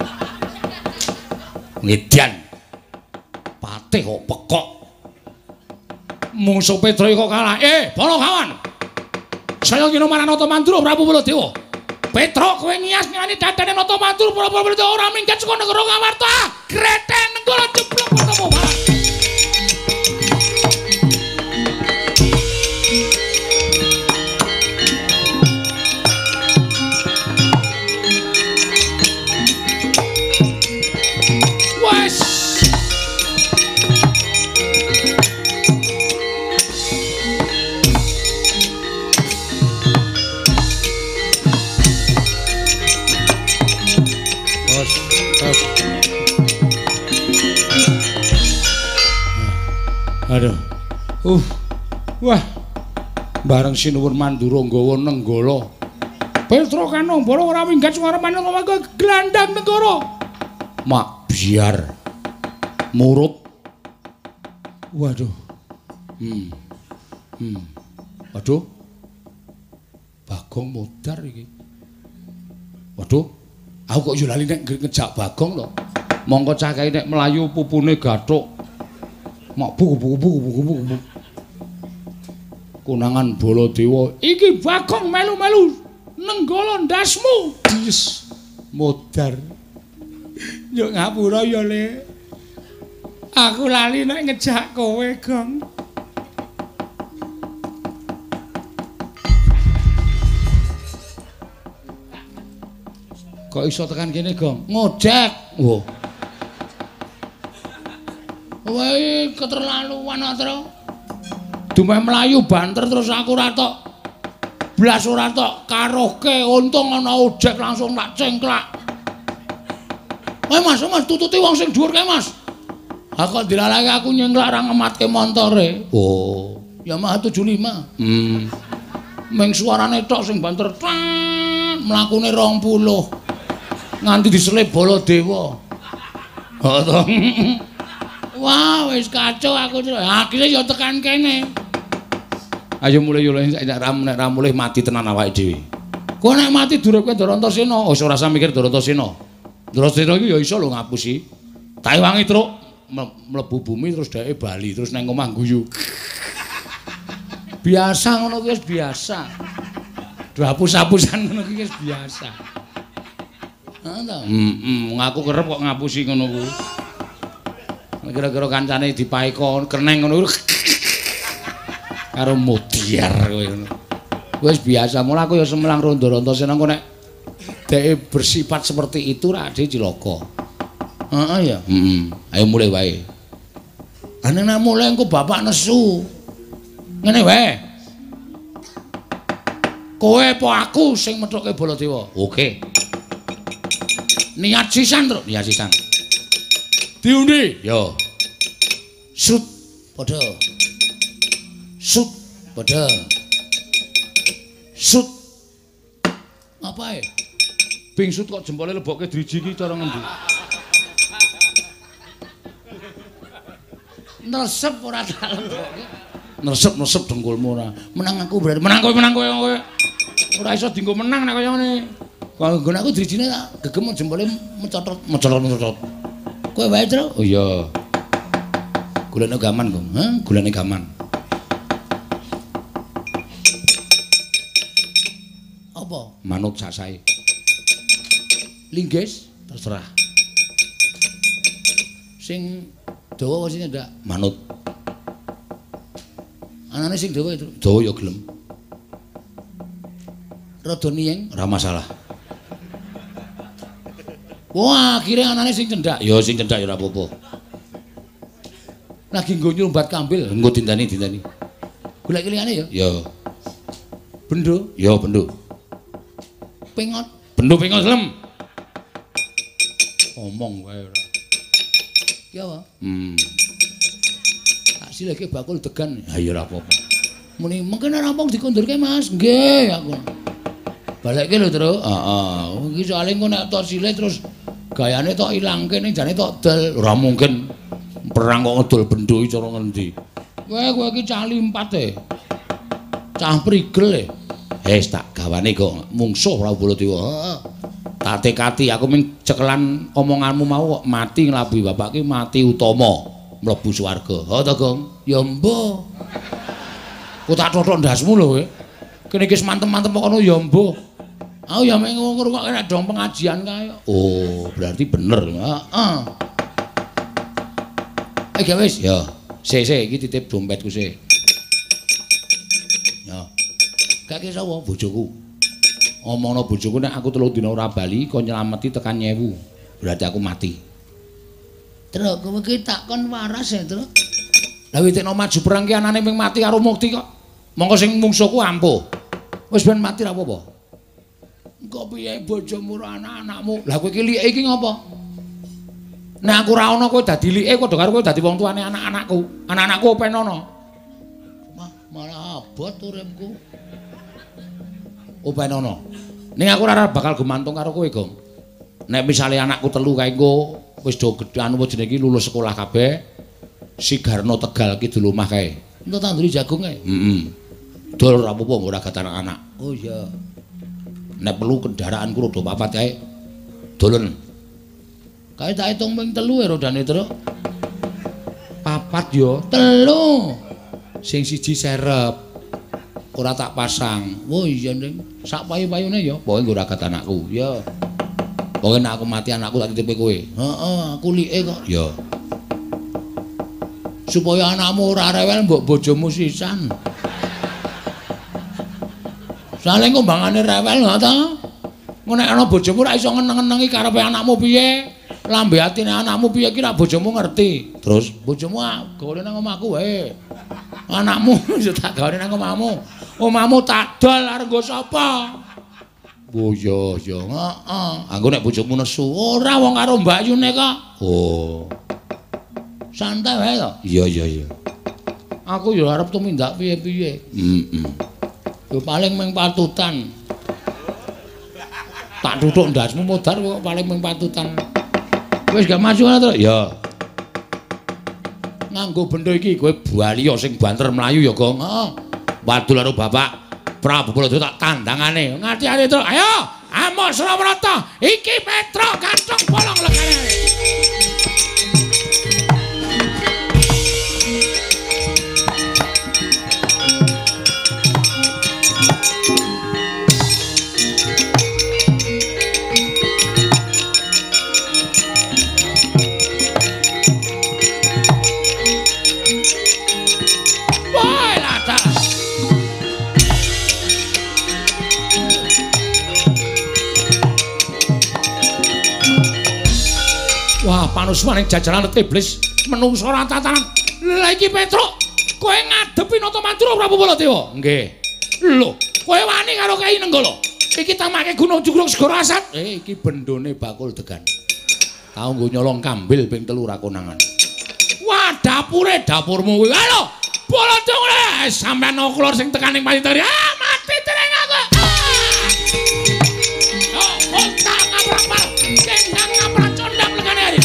Ngedian. Patih kok pekok. Mungsuh Petra kok kalah. Panakawan. Saya kira marang Natamantura Prabu Baladewa. Petra kowe ngias ngani dadane Natamantura Prabu Baladewa ora minggat saka negara Ngamarta. Greten nenggala jeblok ketemu barang. Aduh. Wah. Bareng sinuwun Mandura nggawa nenggala. Petra Kanombara ora minggat suwarane kok glandang negara. Mak biar. Murut. Waduh. Waduh. Bagong modar iki. Waduh. Aku kok yo lali nek ngejak Bagong to. Mongko cah kae nek mlayu pupune gathuk. Mak buku. Konangan Baladewa. Iki Bagong melu-melu nenggala ndasmu. Yes. Modar. Yo ngapura ya, Le. Aku lali nek ngejak kowe, Gong. Kok iso tekan kene, Gong? Ngojek. Wo. Kowe keterlaluan Atra. Dumeh mlayu banter terus aku ora tok blas ora tok karohke untung ana ojek langsung tak cengklak. Mas tututi wong sing dhuwur kae, Mas. Ha kok dilalake aku nyengklak ra ngematke montore. Oh, Yamaha 75. Meng suarane tok sing banter mlakune 20. Nganti diselip Baladewa. Oh to. Wah, wis kacau aku. Akhire ya tekan kene. Ayo mulai yo nek ra mulih mati tenan awake dhewe. Kok nek mati duripke Darantasena, wis ora usah mikir Darantasena. Darantasena iki ya iso lho ngapusi. Tak wangi truk mlebu bumi terus dheke bali terus nang omah guyu. Biasa ngono kuwi wis biasa. Hapus-hapusan ngono kuwi wis biasa. Ha ta? Ngaku kerep kok ngapusi ngono kuwi. Kira-kira kancane dipaeka keneng ngono karo mutiar kowe ngono. Wis biasa, mula aku ya semelang rondo Antasena kok nek dhek bersifat seperti itu ra ade cilaka. Heeh ya. Ayo mulai wae. Ane nek mulai engko bapak nesu. Ngene wae. Kowe apa aku sing methoke Baladewa? Oke. Niat sisan, Truk. Niat sisan. Diundi. Yo. Sut padha. Sut padha. Sut. Apa e? Bing sut kok jempole lebokke driji iki cara ngendi? Nesep ora tak lebokke. Nesep dengkulmu ora. Menang aku berarti menang kowe. Ora iso dienggo menang nek kaya ngene. Kalau nggon aku drijine tak gegem jempole mecotot. Kowe wae, Tru? Oh iya. Gulane gaman, Gong. Hah? Gulane gaman. Apa? Manut sak sae. Linggis terserah. Sing dawa wasine ndak manut. Anane sing dawa itu dawa ya gelem. Rada niyeng ora masalah. Wah, akhirnya anane sing cendak. Ya sing cendak ya ora apa-apa. Lagi nggo nyumbat kambil. Engko dinteni. Golek liyane ya. Ya. Bendo. Ya bendo. Pengot. Bendo pengot lem. Omong wae ora. Ki apa? Tak sileke bakul degan. Ha ya ora apa-apa. Muni mungkin ora rampung dikondurke Mas. Nggih aku. Balekke lho, Tru. Heeh. Iki soalé engko nek tok sile terus gayane tok ilangke ning jane tok del. Ora mungkin perang kok ngedol bendo iki cara ngendi. Kowe iki cah limpat e. Cah prigel e. Tak gawane kok mungsuh ora Baladewa. Heeh. Tak tekati aku ming cekelan omonganmu mau kok mati nglabuhi bapak ki mati utama mlebu swarga. Ha to, Gong? Ya mbah. Ku tak thothok ndasmu lho kowe. Kene iki mantem-mantem kok ono ya mbah. Aku ya mek ngrungokke nek dong pengajian kae. Oh, berarti bener. Heeh. Wis. Ya. Sik iki titip dompetku sik. Ya. Kake sapa? Bojoku. Omongno bojoku nek aku 3 dina ora bali kok nyelameti tekan 1000. Berarti aku mati. Truk kowe iki takon waras ya, Truk. Lah witekno maju perang ki anane ming mati karo mukti kok. Mongko sing mungsuhku ampuh. Wis ben mati ra apa-apa. Engko piye bojomu ora anak-anakmu? Lah kowe iki like iki ngopo? Nek aku ora ana kowe dadi like padha karo kowe dadi wong tuane anak-anakku. Anak-anakku open ana. Malah abot uripku. Open ana. Ning aku ora bakal gumantung karo kowe, Gong. Nek misale anakku telu kae engko wis do gedhe anu jenenge iki lulus sekolah kabeh. Si Garno Tegal ki dulu omah kae. Entuk tanduri jagung kae. Dol ora apa-apa ora gat anak-anak. Oh iya. Nek perlu kendaraanku rada papat kae. Dolen. Kae tak hitung ping 3 ya rodane, Truk. Papat yo. 3. Sing siji serep. Ora tak pasang. Oh iya, Nding. Sak payu-payune ya. Pokoke nggo ora gat anakku. Ya. Pokoke nek aku mati anakku tak titipe kowe. Heeh, aku like kok. Ya. Supaya anakmu ora rewel mbok bojomu sisan. Soale kumbangane rewel lho ta. Engko nek ana bojomu ora iso ngeneng-ngenengi karepe anakmu piye. Lambe atine anakmu piye ki rak bojomu ngerti. Terus bojomu gawane nang omahku wae. Anakmu yo tak gawane nang omahmu. Omahmu tak dol arep nggo sapa? Oh iya, iya. Heeh. Anggo nek bojomu nesu. Ora wong karo mbakyune kok. Oh. Santai wae to. Iya. Aku yo arep tumindak piye-piye. Yo paling mung patutan. Tak tutuk ndasmu modar kok paling mung patutan. Wis gak maju ngono to? Ya. Nganggo benda iki kowe Baliya sing banter mlayu ya, Gong. Heeh. Wadul karo Bapak Prabu Baladewa tak tandangane. Ngati-ati to. Ayo, Amuk Surawarata. Iki Petro gantung bolong legane. Wah, panuswaning jajaran iblis menungso ora tatanan. Lah iki Petro, kowe ngadepi Nata Mantura Prabu Baladewa? Nggih. Lho, kowe wani karo Kyai Nenggala? Iki tamake Gunung Jugrung Segara Asat. Iki bendone bakul degan. Tau nggo nyolong kambil ping 3 ra konangan. Wah, dapurmu kuwi. Halo, Baladewa sampean noklor sing tekaning payitari. Ah, mati dereng aku. Oh, kontak ngaprak-aprak. Kendang ngaprak condang legane hari.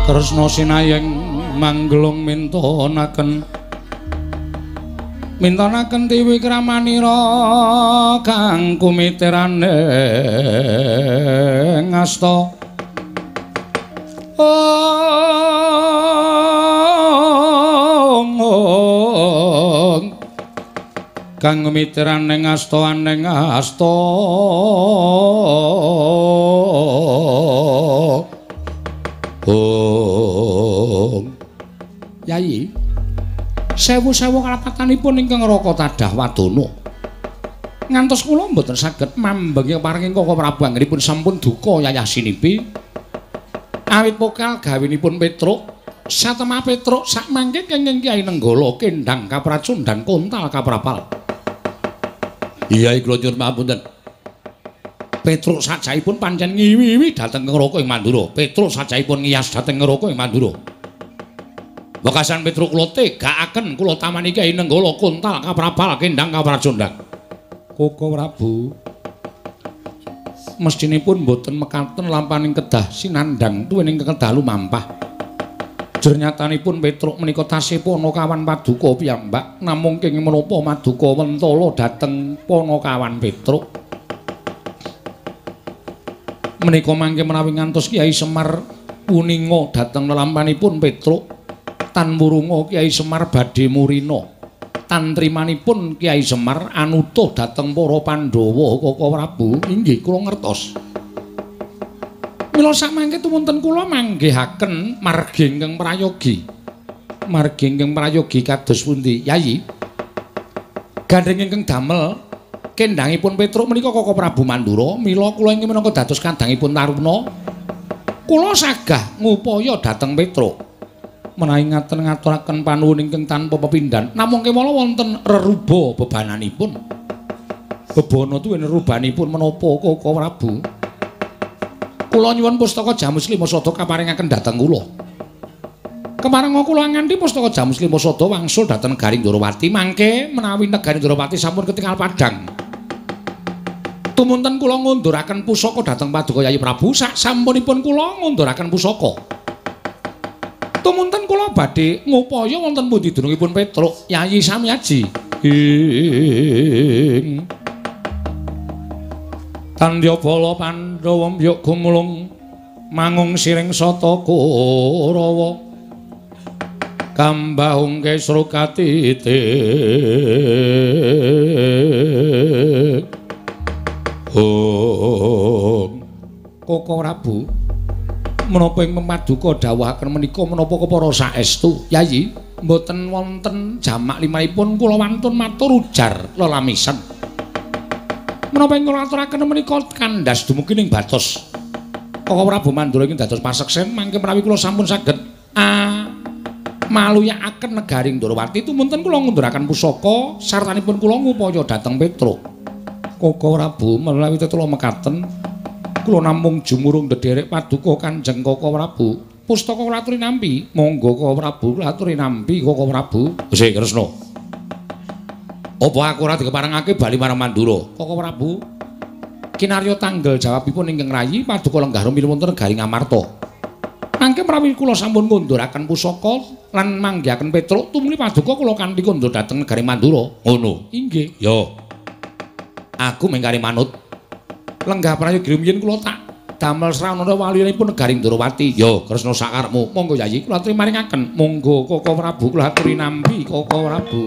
tresna sinayeng manggelung mintonaken tiwi kramanira kang kumitiraning asta kang kumitiraning asta Yayi sewu-sewu kalapatanipun ingkang raka tadah wadana ngantos kula mboten saged mambeng paring Koko Prabu anggenipun sampun duka yayasinipi awit pokal gawinipun Petruk satemah Petruk sak mangke kenging Kyai Nenggala kendhang kapracundhan kontal kaprapal iya kula nyuwun pamunten Petruk sajaipun pancen ngiwi-iwi dhateng ngroko ing Mandura Petruk sajaipun ngiyas dhateng ngroko ing Mandura Wekasan Petruk kula tegakaken kula tamani Kyai Nenggala kontal kaprapal kendhang kapracundhan Koko Prabu mestinipun boten mekaten lampaning kedah sinandhang tuwuning kedalu mampah jernyatanipun Petruk menika tasih Panakawan Paduka piyambak namung kenging menapa Maduka Mentala dhateng Panakawan Petruk menika mangke menawi ngantos Kyai Semar puninga dhateng lelampanipun Petruk tan murunga Kyai Semar badhe murina tan trimanipun Kyai Semar anutuh dhateng para Pandhawa Koko Prabu inggih kula ngertos mila samangke tumunten kula manggihaken margi ingkang prayogi kados pundi Yayi gandeng ingkang damel kendhangipun Petruk menika Koko Prabu Mandura mila kula ingkang minangka dados kandhangipun Taruna kula sagah ngupaya dhateng Petruk menawi ngaten ngaturaken panuwun ingkang tanpa pepindhan namung kemala wonten reruba bebananipun bebana tuwin rerubanipun menapa Koko Prabu kula nyuwun pustaka Jamus Lima Sada kaparingaken dhateng kula keparenga kula nganthi pustaka Jamus Lima Sada wangsul dhateng Negari Ndrawati mangke menawi Negari Ndrawati sampun ketingal padhang tumunten kula ngunduraken pusaka dhateng Paduka Yayi Prabu sak sampunipun kula ngunduraken pusaka tumunten kula badhe ngupaya wonten pundi dunungipun Petruk Yayi sami aji Tandya bala Pandhawa mbiyok gumulung mangung siring sata Kurawa kambahung kesra katitik Koko Prabu menapa ing Paduka dawuhaken menika menapa kepara saestu Yayi mboten wonten jamak limanipun kula wantun matur ujar lelamisan menapa ing kula aturaken menika kandhas dumugi ning batos Koko Prabu Mandura ing dados paseksen mangke menawi kula sampun saged maluyakaken Negari Ndrawati tumunten kula ngunduraken pusaka sartanipun kula ngupaya dhateng Petruk Koko Prabu menawi tetula mekaten kula namung jumurung ndederek Paduka Kanjeng Koko Prabu pustaka kula aturi nampi monggo Koko Prabu kula aturi nampi Koko Prabu Gusti Kresna apa aku ora dikeparengake bali marang Mandura Koko Prabu kinarya tanggal jawabipun ingkang rayi Paduka lenggah rumiyin wonten Negari Ngamarta mangke menawi kula sampun ngunduraken pusaka lan manggihaken Petruk tumuli Paduka kula kanthi kondur dhateng Negari Mandura ngono inggih ya aku mengkari manut lenggah prayogi rumiyin kula tak damel srawana waliyipun Negari Ndrawati ya Kresna sakarepmu monggo Yayi kula aturi maringaken monggo Koko Prabu kula aturi nampi Koko Prabu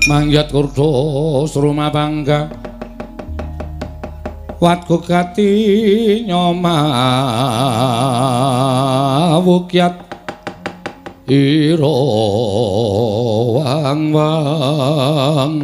mangyat kurdo sruma bangga wat gogati nyoma wukyat iro wang wang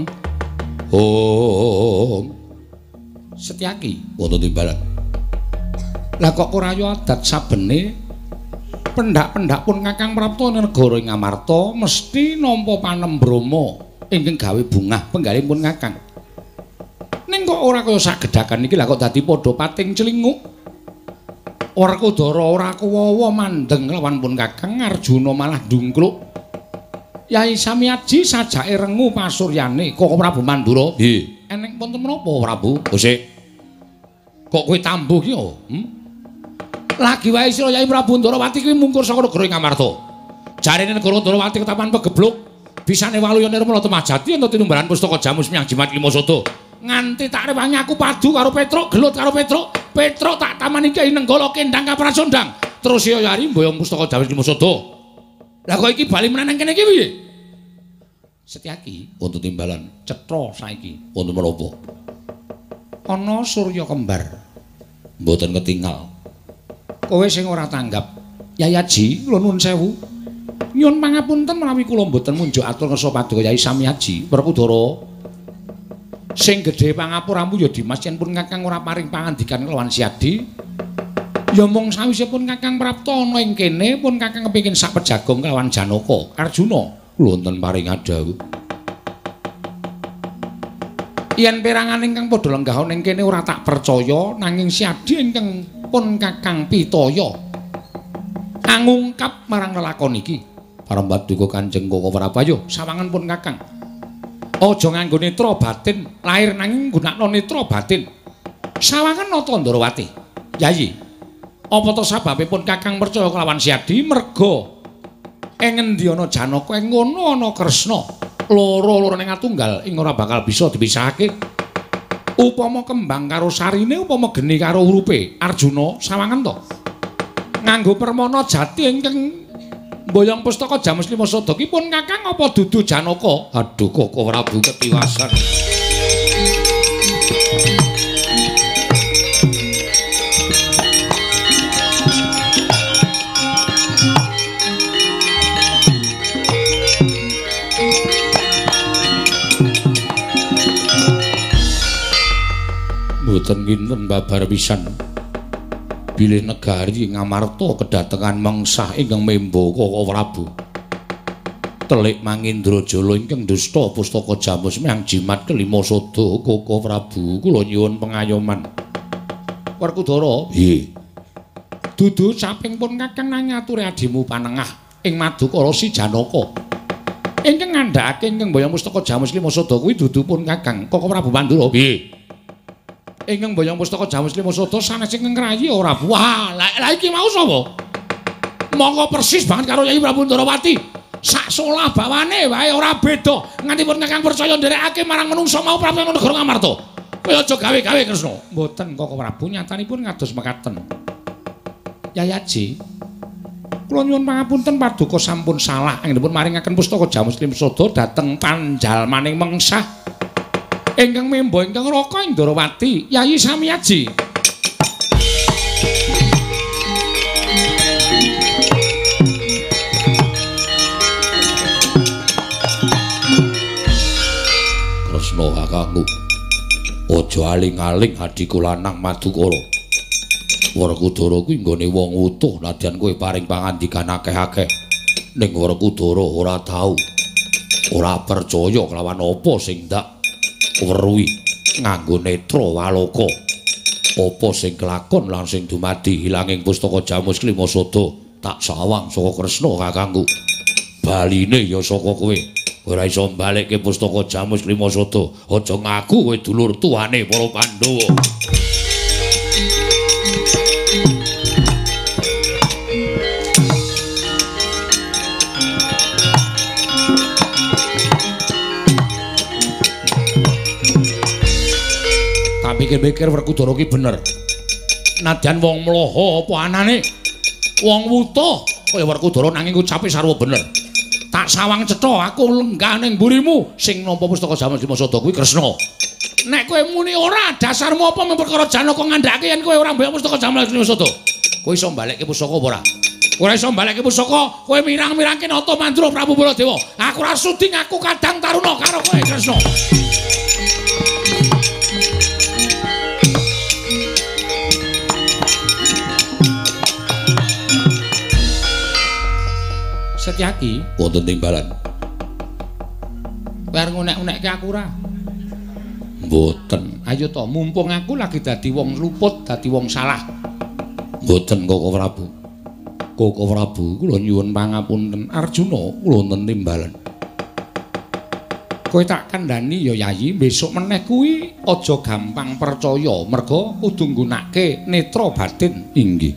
Setyaki wonten timbalan lah kok ora yo adat sabene pendak-pendak pun Kakang Prapta negara ing Ngamarta mesti nampa panembrama ingkang gawe bungah penggalipun Kakang. Ning kok ora kaya sagedakan iki lah kok dadi padha pating celinguk. Werkudara ora kuwawa mandeng lawan pun Kakang Arjuna malah ndungkluk. Yai Samyaji sajake rengu pasuryane Koko Prabu Mandura. Nggih. Eneng wonten menapa Prabu? Sik. Kok kowe tambuh ki yo? Lagi wae sira Yai Prabu Ndarawati kuwi mungkur saka negara Ngamarta. Jarene negara Ndarawati ketapan pegebluk, bisane waluya nirmala temajati ento tinumbaran pustaka jamus miyang jimat lima sodo. Nganti tak rewangi aku padu karo Petruk, gelut karo Petruk. Petruk tak tamani Kyai Nenggala kendang kaprasondang. Terus ya Yari mboyong pustaka jamus lima sodo. Lah kok iki bali meneh nang kene iki piye? Setyaki wonten timbalan cetha saiki wonten menapa? Ana Surya kembar. Mboten ketingal. Kowe sing ora tanggap. Yayaji, kula nuwun sewu. Nyuwun pangapunten menawi kula mboten munjuk atur ngersa paduka Yai Samyaji, Werkudara. Sing gedhe pangapurammu ya Dimas yen pun Kakang ora paring pangandikan kelawan Siadi. Ya mung sawise pun Kakang Prapta ana ing kene pun Kakang kepengin sak pejagong kelawan Janaka, Arjuna. Kula wonten paring adhawu. Yen perangan ingkang padha lenggah ning kene ora tak percaya nanging Siadi ingkang pun Kakang Pitaya angungkap marang lelakon iki. Parambaduka Kanjeng Koko Prabayo sawangan pun Kakang. Aja nganggo netra batin, lahir nanging nggunakno netra batin. Sawangan nata Ndarawati. Yayi, apa to sababipun Kakang percaya kelawan Siadi merga ing endi ana Janaka ing ngono ana Kresna. Loro-lorone ngatunggal ing ora bakal bisa dipisahake. Upama kembang karo sarine, upama geni karo urupe. Arjuna sawangan to. Nganggo permana jati ingkang mboyong pustaka jamus lima sodo ki pun Kakang apa dudu Janaka? Aduh Koko Prabu ketiwasan. Mboten kinten babar pisan. Bilih negari Ngamarta kedatengan mengsah ingkang memba Koko Prabu. Telik Mangindrajala ingkang dusta pustaka jamus miyang jimat kelima sodo Koko Prabu kula nyuwun pengayoman. Werkudara, nggih. Dudu saping pun Kakang nang ngaturi adimu panengah ing Madukara si Janaka. Ingkang ngandhakake ingkang mboyong pustaka jamus lima sodo kuwi dudu pun Kakang Koko Prabu Mandura. Nggih. Ingkang mboyong pustaka jamus lima sodo sanes ing ngrayi ora. Wah, la iki mau sapa? Monggo persis banget karo Yai Prabu Ndarawati. Sak solah bawane wae ora beda. Nganti pun Kakang percaya nderekake marang menungsa mau Prabu negara Ngamarta. Kowe aja gawe-gawe Kresna. Mboten Koko Prabu nyatanipun kados mekaten. Yayaji, kula nyuwun pangapunten paduka sampun salah anggenipun maringaken pustaka jamus lima sodo dhateng panjalmaning mengsah ingkang memba ingkang Raka Ndarawati, Yayi Samyaji. Kresna kakangku, aja aling-aling adiku lanang Madukara. Werkudara kuwi nggone wong utuh nadyan kowe paring pangandikan akeh-akeh. Ning Werkudara ora tau, ora percaya kelawan apa sing ndak weruhi nganggo netra waloka. Apa sing kelakon lan sing dumadi hilanging pustaka jamus lima sodo tak sawang saka Kresna kakangku. Baline ya saka kowe. Ora iso mbalekke pustaka jamus lima sodo. Aja ngaku kowe dulur tuane para Pandhawa. Mikir-mikir Werkudara ki bener. Nadyan wong mloho apa anane wong wutuh kaya Werkudara nanging ucape sarwa bener. tak sawang cetha aku lenggah ning mburimu sing nampa pustaka Jamal Dimasada kuwi Kresna. Nek kowe muni ora dasarmu apa perkara Janaka ngandhake yen kowe ora mbayar pustaka Jamal Dimasada. Kowe iso mbalekke pusaka apa ora? Ora iso mbalekke pusaka, kowe mirang-mirangke nata mantra Prabu Baladewa. Aku ora sudi ngaku kadang taruna karo kowe Kresna. Setyaki wonten timbalan. Kowe arep ngunek-unekke aku ora? Mboten. Ayo to, mumpung aku lagi dadi wong luput, dadi wong salah. Mboten Koko Prabu. Koko Prabu, kula nyuwun pangapunten. Arjuna kula wonten timbalan. Kowe tak kandhani ya Yayi, besok meneh kuwi aja gampang percaya, merga kudu nggunakake netra batin. Inggih.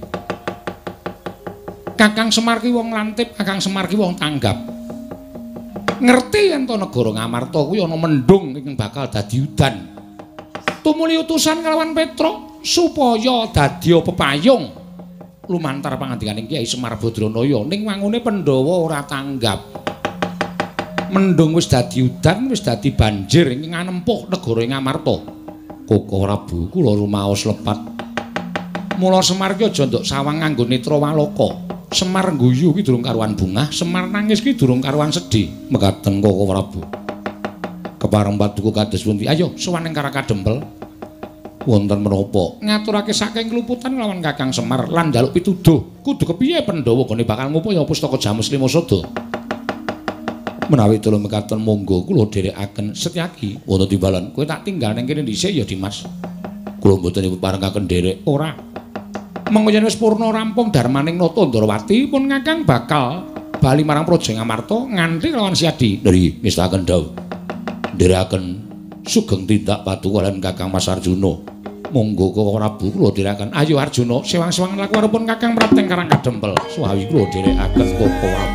Kakang Semar ki wong lantip, Kakang Semar ki wong tanggap. Ngerti yen to negara Ngamarta kuwi ana mendung ingkang bakal dadi udan. Tumuli utusan kalawan Petruk supaya dadi pepayung lumantar pangandikaning Kyai Semar Badranaya ning wangune Pandhawa ora tanggap. Mendung wis dadi udan, wis dadi banjir ingkang anempuh negara Ngamarta. Koko Prabu kula rumaos lepat. Mula Semar ki aja nduk sawang nganggo netra walaka. Semar ngguyu ki durung karuan bungah, Semar nangis ki durung karuan sedih. Mekaten Koko Prabu. Kepareng paduka kados pundi? Ayo sowan ing Karaka Dempel. Wonten menapa? Ngaturake saking keluputan lawan Kakang Semar lan njaluk pituduh. Kudu kepiye Pandhawa gone bakal ngupaya pustaka Jamal Dimasada. Menawi telu mekaten monggo kula dherekaken Setyaki wonten timbalan. Kowe tak tinggal ning kene dhisik ya Dimas. Kula mboten parengaken nderek. Ora. Mengko yen wis purna rampung darmaning Nata Ndrawati pun Kakang bakal bali marang Praja Ngamarta nganti lawan Siadi. Nggih, ngestaken dawuh. Ndherekaken sugeng tindak paduka lan Kakang Mas Arjuna. Monggo Koko Prabu kula dherekaken. Ayo Arjuna, sewang-sewang laku arepun Kakang Prateng Karang Kadempel. Suwawi kula dherekaken Koko Prabu.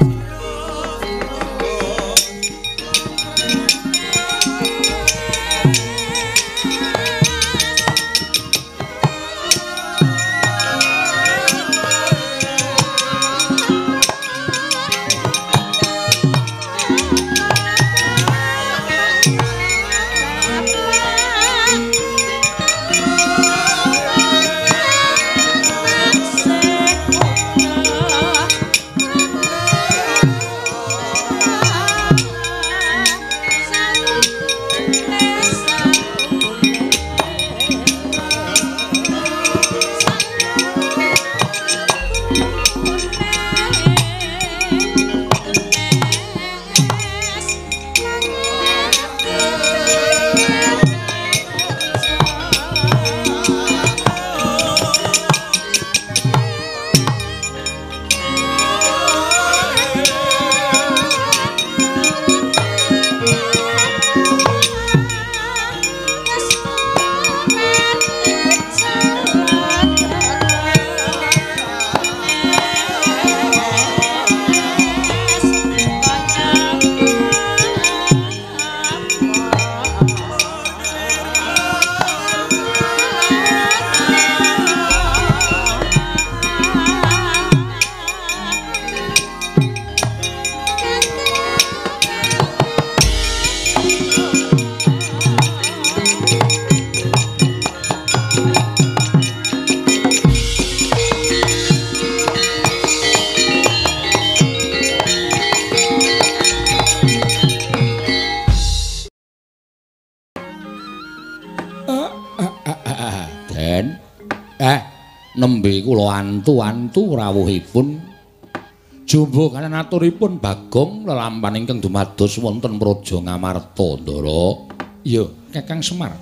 Nembe kula antu-antu rawuhipun jumbo kanen aturipun Bagong lelampahan ingkang dumados wonten Praja Ngamarta Ndara. Iya, Kakang Semar.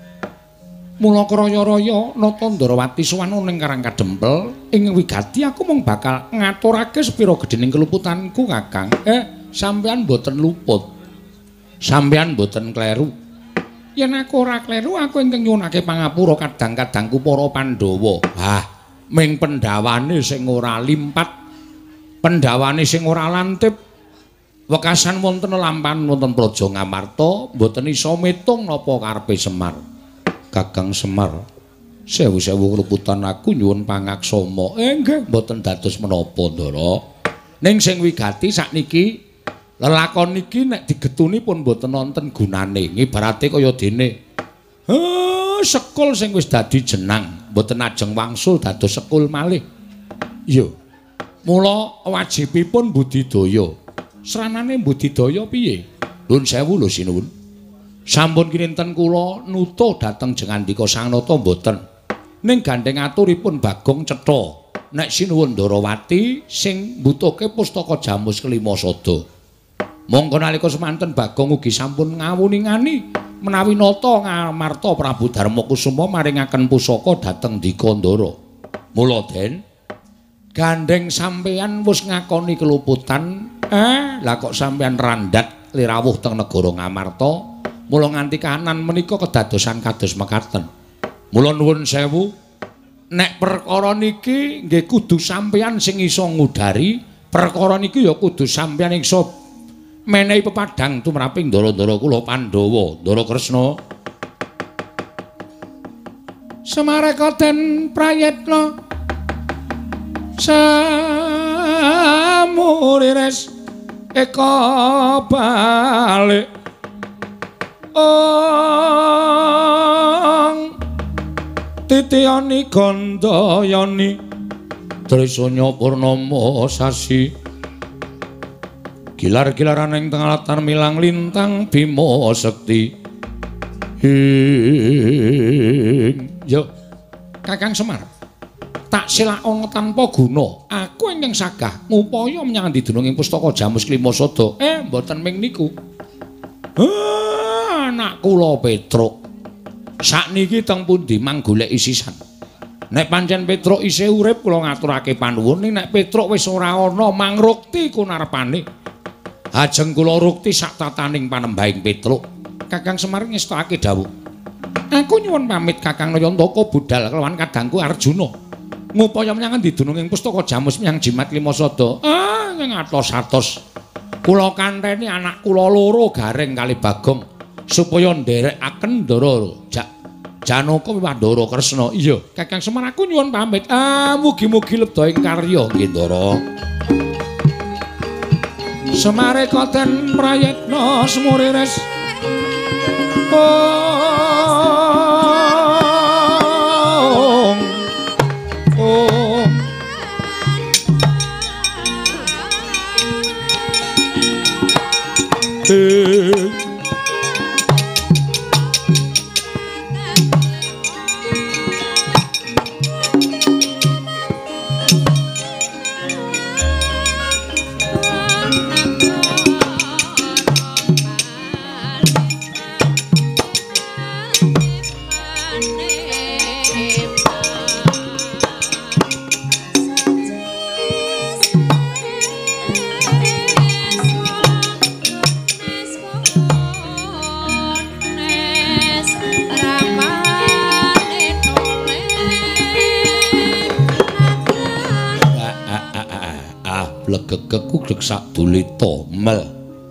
Mula kraya-raya Nata Ndrawati sowan ning Karang Kadempel ing wigati aku mung bakal ngaturake sepira gedhening keluputanku, Kakang. Sampeyan mboten luput. Sampeyan mboten kleru. Yen aku ora kleru, aku ingkang nyuwunake pangapura kadang-kadangku para Pandhawa. Ming pendhawane sing ora limpat, pendhawane sing ora lantip. Wekasan wonten lampahan wonten Praja Ngamarta, mboten isa metung napa karepe Semar. Kakang Semar, sewu-sewu keluputan aku nyuwun pangaksama. Nggih, mboten dados menapa, Ndara. Ning sing wigati sakniki Lelakon iki nek digetuni pun mboten wonten gunane. Ngibarate kaya dene sekul sing wis dadi jenang, mboten ajeng wangsul dados sekul malih. Iya. Mula wajibipun budidaya. Sranane budidaya piye? Nuwun sewu lho sinuwun. Sampun kinten kula nutuh dhateng Jengandika Sang Nata mboten. Ning gandeng aturipun Bagong cetha. Nek sinuwun Ndarawati sing mbutuhke pustaka Jamus Kelima Sada. Monggo nalika semanten Bagong ugi sampun ngawuningani menawi nata ngamarta Prabu Darmakusuma maringaken pusaka dhateng Dikandara. Mula Den gandeng sampeyan wis ngakoni keluputan, lah kok sampeyan randhat lirawuh teng negara Ngamarta, mula nganti kahanan menika kedadosan kados mekaten. Mula nuwun sewu. Nek perkara niki nggih kudu sampeyan sing iso ngudari, perkara niki ya kudu sampeyan iso menehi pepadhang tumraping ndara-ndara kula Pandhawa, Ndara Kresna. Samareka den prayitna samurires eka balik Titiyani Gandayani Trisanya Purnama sasi gilar-gilaran ing tengah latar milang lintang Bima Sekti. Yo Kakang Semar tak silakon tanpa guna aku ingkang sagah ngupaya menyang dununging pustaka Jamus Kelima Sada mboten ming niku anak kula Petruk sakniki teng pundi manggoleki sisan. Nek pancen Petruk isih urip kula ngaturake panuwun, nek Petruk wis ora ana mangrukti kunarepane. Ajeng kula rukti sak tataning panembahing Petruk. Kakang Semar ngestokake dawuh. Aku nyuwun pamit Kakang Nayantaka budal kelawan kadangku Arjuna. Ngupaya menyang dununging pustaka Jamus menyang Jimat Kelima Sada. Ing atos-atos kula kanteni anak kula loro Gareng kali Bagong supaya nderekaken Ndara Janaka Ndara Kresna. Iya, Kakang Semar aku nyuwun pamit. Mugi-mugi lebda ing karya nggih Ndara. Samareka den prayitna semurires. Blegegekku grek sak dulita mel.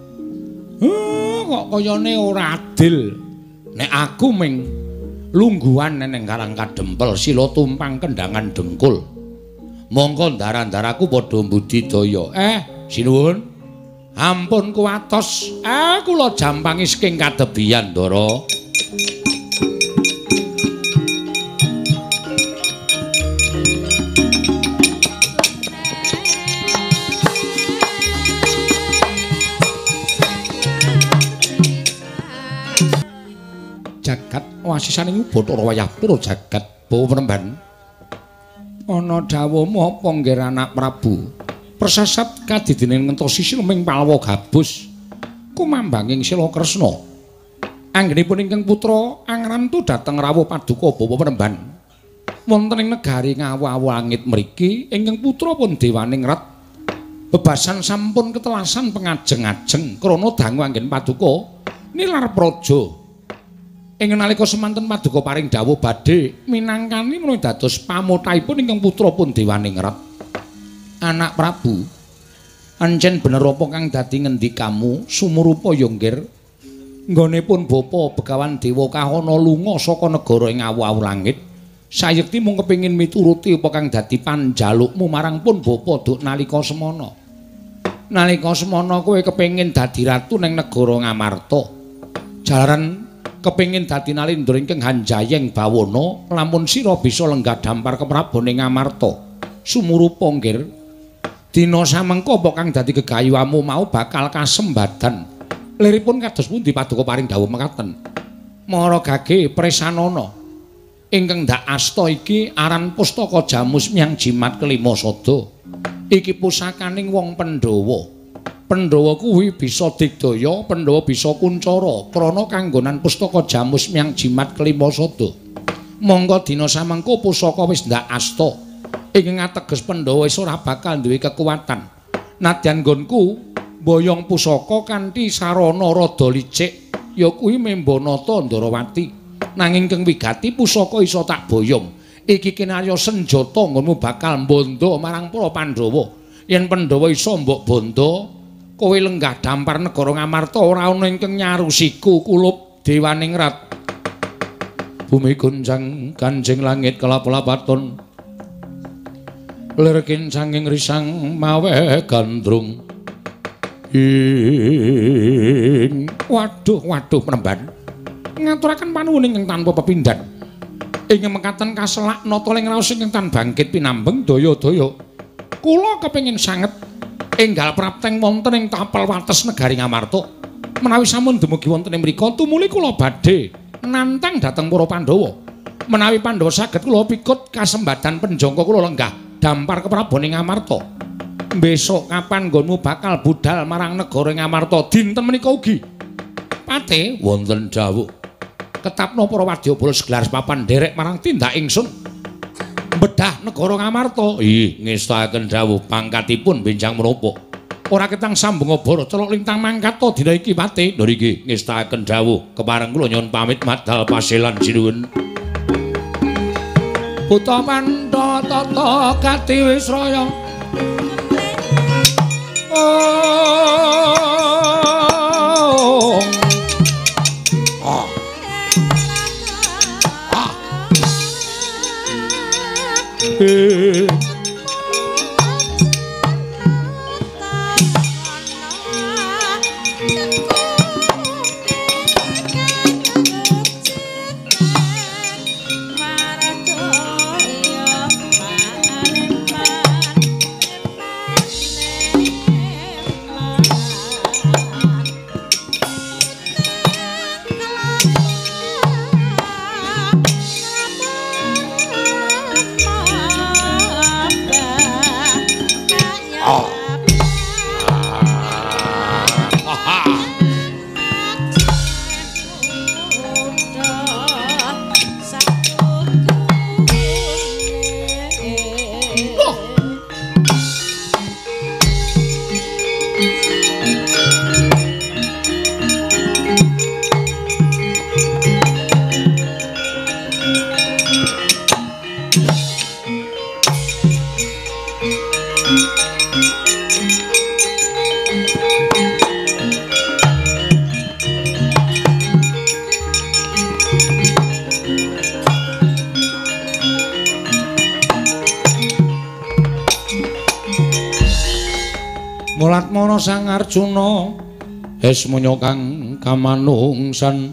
Kok kayane ora adil. Nek aku ming lungguhan ning Karang Kadempel sila tumpang kendangan dengkul. Mongko ndara-ndaraku padha mbudidaya. Sinuwun. Ampun kuwatos. Kula jampangi saking kadebian, Ndara. Jagat wasisaning Bathara wayah pira jagat Bawa Penemban. Ana dawuhmu apa nggih anak Prabu? Persasat kadidening Ngentosi ming Palwa gabus kumambanging Sila Kresna. Anggenipun ingkang putra angrantu dhateng rawuh paduka Bawa Penemban. Wonten ing negari Ngawu-awu langit mriki ingkang putra pun dewaning rat. Bebasan sampun ketelasan pengajeng-ajeng krana dangu anggen paduka nilar praja. Ing nalika semanten paduka paring dawuh badhe minangkani menawi dados pamothaipun ingkang putra pun dewaning rat. Anak Prabu, ancen bener apa kang dadi ngendikamu sumurupa ya nggir nggonipun bapa Begawan Dewa Kahana lunga saka negara ing awu-awu langit. Sayekti mung kepengin mituruti apa kang dadi panjalukmu marang pun bapa duk nalika semana. nalika semana kowe kepengin dadi ratu ning negara Ngamarta. Jalaran kepengin dadi nalindra ingkang Hanjayeng Bawana, lamun sira bisa lenggah dampar keprabone Ngamarta. Sumurupa nggir. Dina samengko apa kang dadi gegayuhanmu mau bakal kasembadan. Liripun kados pundi paduka paring dawuh mekaten. Mara gage presanana ingkang ndak asta iki aran pustaka Jamus Myang Jimat kelima sada. Iki pusakaning wong Pandhawa. Pandhawa kuwi bisa digdaya, Pandhawa bisa kuncara krana kanggonan pustaka Jamus Myang Jimat kelima sada. Monggo dina samengko pusaka wis ndak asta. Ing ateges Pandhawa wis ora bakal duwe kekuatan. Nadyan nggonku boyong pusaka kanthi sarana rada licik ya kuwi Membanata Ndarawati. Nanging keng wigati pusaka isa tak boyong. Iki kinarya senjata nggonmu bakal mbondo marang para Pandhawa. Yen Pandhawa isa mbok bondo, kowe lenggah dampar negara Ngamarta ora ana ingkang nyarusiku kulup dewaning rat. Bumi gonjang kanjeng langit kelap-lapaton. Lir kincanging risang mawe gandrung. Waduh penemban. Ngaturaken panuwun ingkang tanpa pepindhan. Ing mekaten kaselak nata ing raos ingkang tan bangkit pinambeng daya-daya. Kula kepengin sanget enggal prapteng wonten ing tapel wates negari Ngamarta. Menawi sampun dumugi wonten ing mriku tumuli kula badhe nantang dhateng para Pandhawa. Menawi Pandhawa saged kula pikut kasembadan penjangka kula lenggah dampar keprabone Ngamarta. Besok kapan nggonmu bakal budal marang negara Ngamarta dinten menika ugi. Pate wonten dawuh. Ketapno para wadyabala segelar papan derek marang tindak ingsun. Bedah negara Ngamarta. Ih, ngestaken dawuh pangkatipun benjang menapa. Ora ketang sambung bara celok lintang mangkat to dina iki Pate. Lho niki ngestaken dawuh kepareng kula nyuwun pamit madal pasilan sinuwun. Buta Pandha tata gati wis raya. Mulatmana Sang Arjuna esmunya kang kamanungsan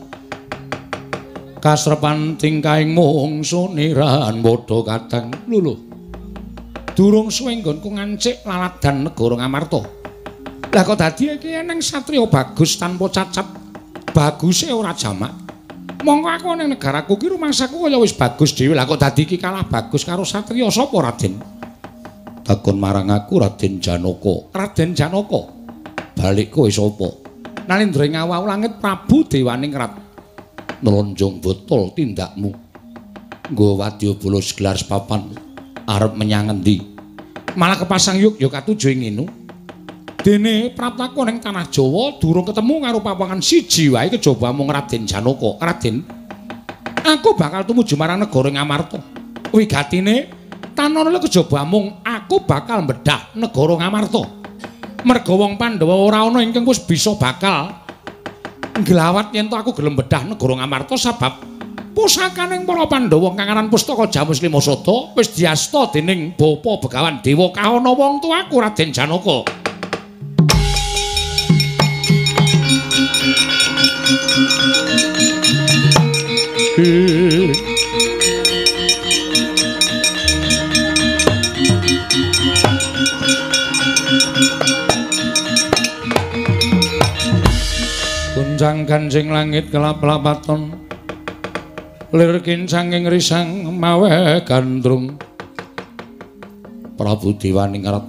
kasrepan tingkahing mungsu niran padha kadang luluh durung suwe nggonku ngancik laladan negara Ngamarta. Lah kok dadi iki eneng satriya bagus tanpa cacat, baguse ora jamak. Monggo aku ning negaraku ki rumangsaku kaya wis bagus dhewe. Lah kok dadi iki kalah bagus karo satriya sapa Raden? Takon marang aku Raden Janaka. Raden Janaka. Balik kowe sapa? Nalindra ngawau langit Prabu Dewaning Rat. Nelonjong botol tindakmu. Nggo wadyabala segelar papan arep menyang endi? Malah kepasang yuk katuju ing nginu. Dene praptaku ning tanah Jawa durung ketemu karo papangan siji wae kejaba mung Raden Janaka. Raden, aku bakal tumuju marang negara Ngamarta. Wigatine tanana kejaba mung aku bakal mbedah negara Ngamarta. Merga wong Pandhawa ora ana ingkang wis bisa bakal nglawat yen to aku gelem mbedah negara Ngamarta sebab pusakaning para Pandhawa kang aran Pustaka Jamus Lima Sada wis diasta dening Bapa Begawan Dewa Kahana wong tuaku Raden Janaka. Gunjang ganjing langit kelap-lapaton lir kincanging risang mawe gandrung Prabu Dewaningrat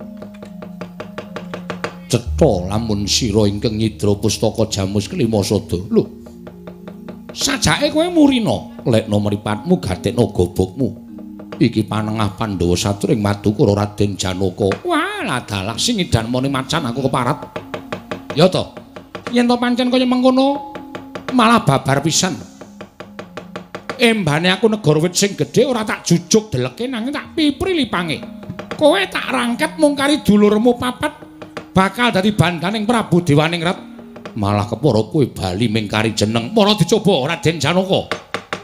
cetha lamun sira ingkang nyidra pustaka Jamus Kelima Sada lho sajake kowe murina lekna mripatmu gatekna gobokmu iki panengah Pandhawa satring Madukara Raden Janaka wah ladalah sing edan mone macan aku keparat ya to yen to pancen kaya mengkono malah babar pisan. Embane aku negara wit sing gedhe ora tak jujuk deleke nanging tak pipri lipange. Kowe tak rangket mung kari dulurmu papat bakal dadi bandaning Prabu Dewaningrat. Malah kepara kowe bali mingkari jeneng para dicoba Raden Janaka.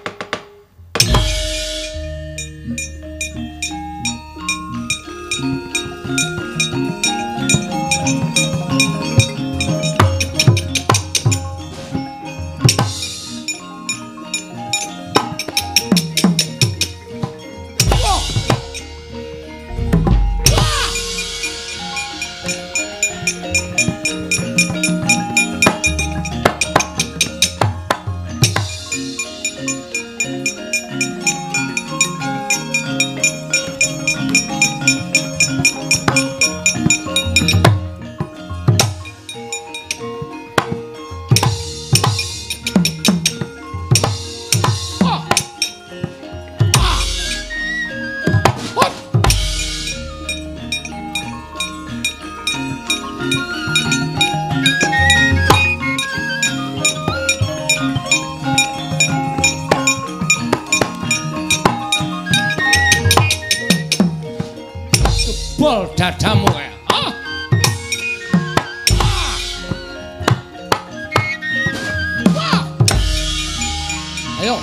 Bol dadamu kae. Ayo.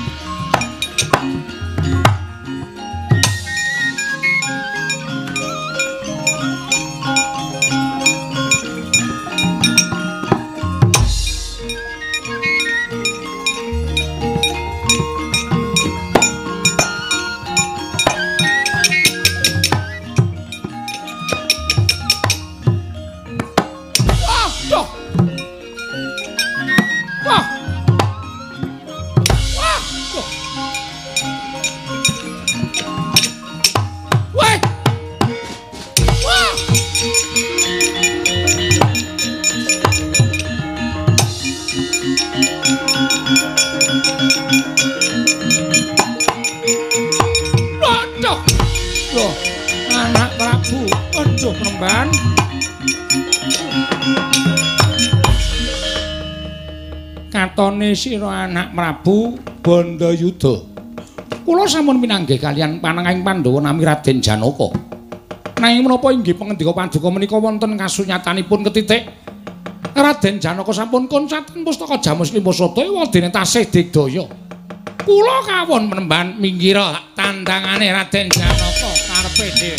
Katone sira anak Prabu Bandayuda. Kula sampun pinanggih kalian panengahing Pandhawa nami Raden Janaka. Nanging menapa inggih pangendika paduka menika wonten kasunyatanipun ketitik Raden Janaka sampun koncaten pustaka Jamus Lima Sada wadene tasih digdaya. Kula kawon menemban minggira tandangane Raden Janaka karepe dhewe.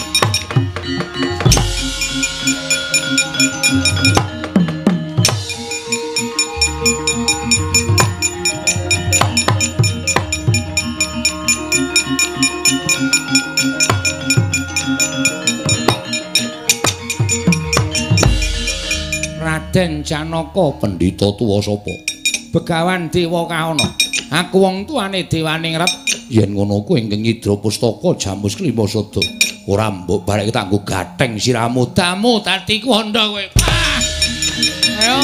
Raden Janaka pendhita tuwa sapa? Begawan Dewa Kaana. Aku wong tuane Dewaningrat. Yen ngono kuwi ingkang nyidra pustaka Jamus Kelima Sada. Ora mbok barek tak nggo gatheng siramu damu dadi kandha kowe. Ayo,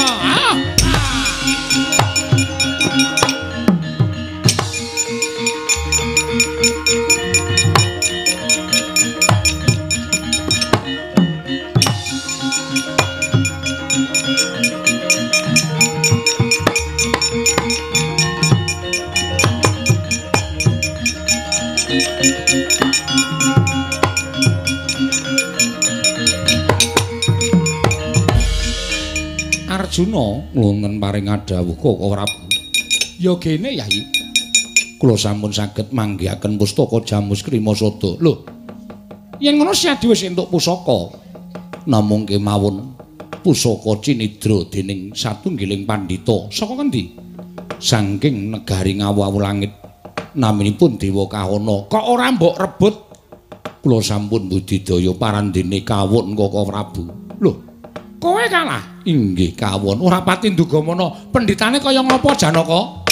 Arjuna nglonten paring adhawuh kok Prabu. Ya gene Yai. Kula sampun saged manggihaken pustaka Jamus Kelima Sada. Lho. Yen ngono Siadi wis entuk pusaka. Namung kemawon pusaka cinidra dening satunggiling pandhita. Saka ngendi? saking negari ngawu-awu langit naminipun Dewa Kahana kok ora mbok rebut kula sampun budidaya parandene kawon Koko Prabu. Lho, kowe kalah? Inggih kawon. Ora pati ndugamana pendhitane kaya ngapa Janaka?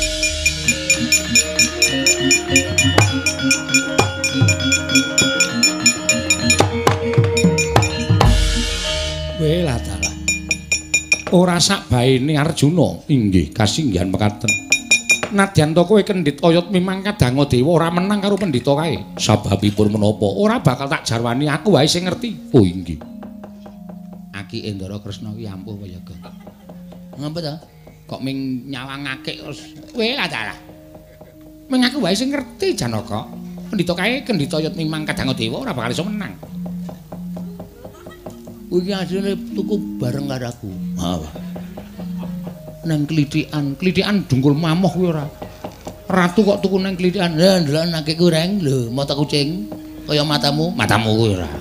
Weh lah dalah. Ora sak baene Arjuna. Inggih kasinggihan mekaten. Nadyan to kowe kendhit oyot mimang kadang dewa ora menang karo pendhita kae. Sababipun menapa? Ora bakal tak jarwani aku wae sing ngerti. Oh inggih. Aki Endara Kresna ki ampuh wayaga. Ngapa to? Kok ming nyawangake terus kowe lah. Ming aku wae sing ngerti Janaka. Pendhita kae kendhit oyot mimang kadang dewa ora bakal iso menang. Kuwi iki asline tuku bareng karo aku. Ha. Nang klithikan dungkul mamoh kuwi ora. Ratu kok tuku nang klithikan. Lah ndelok nake kurang lho, mata kucing kaya matamu kuwi ora.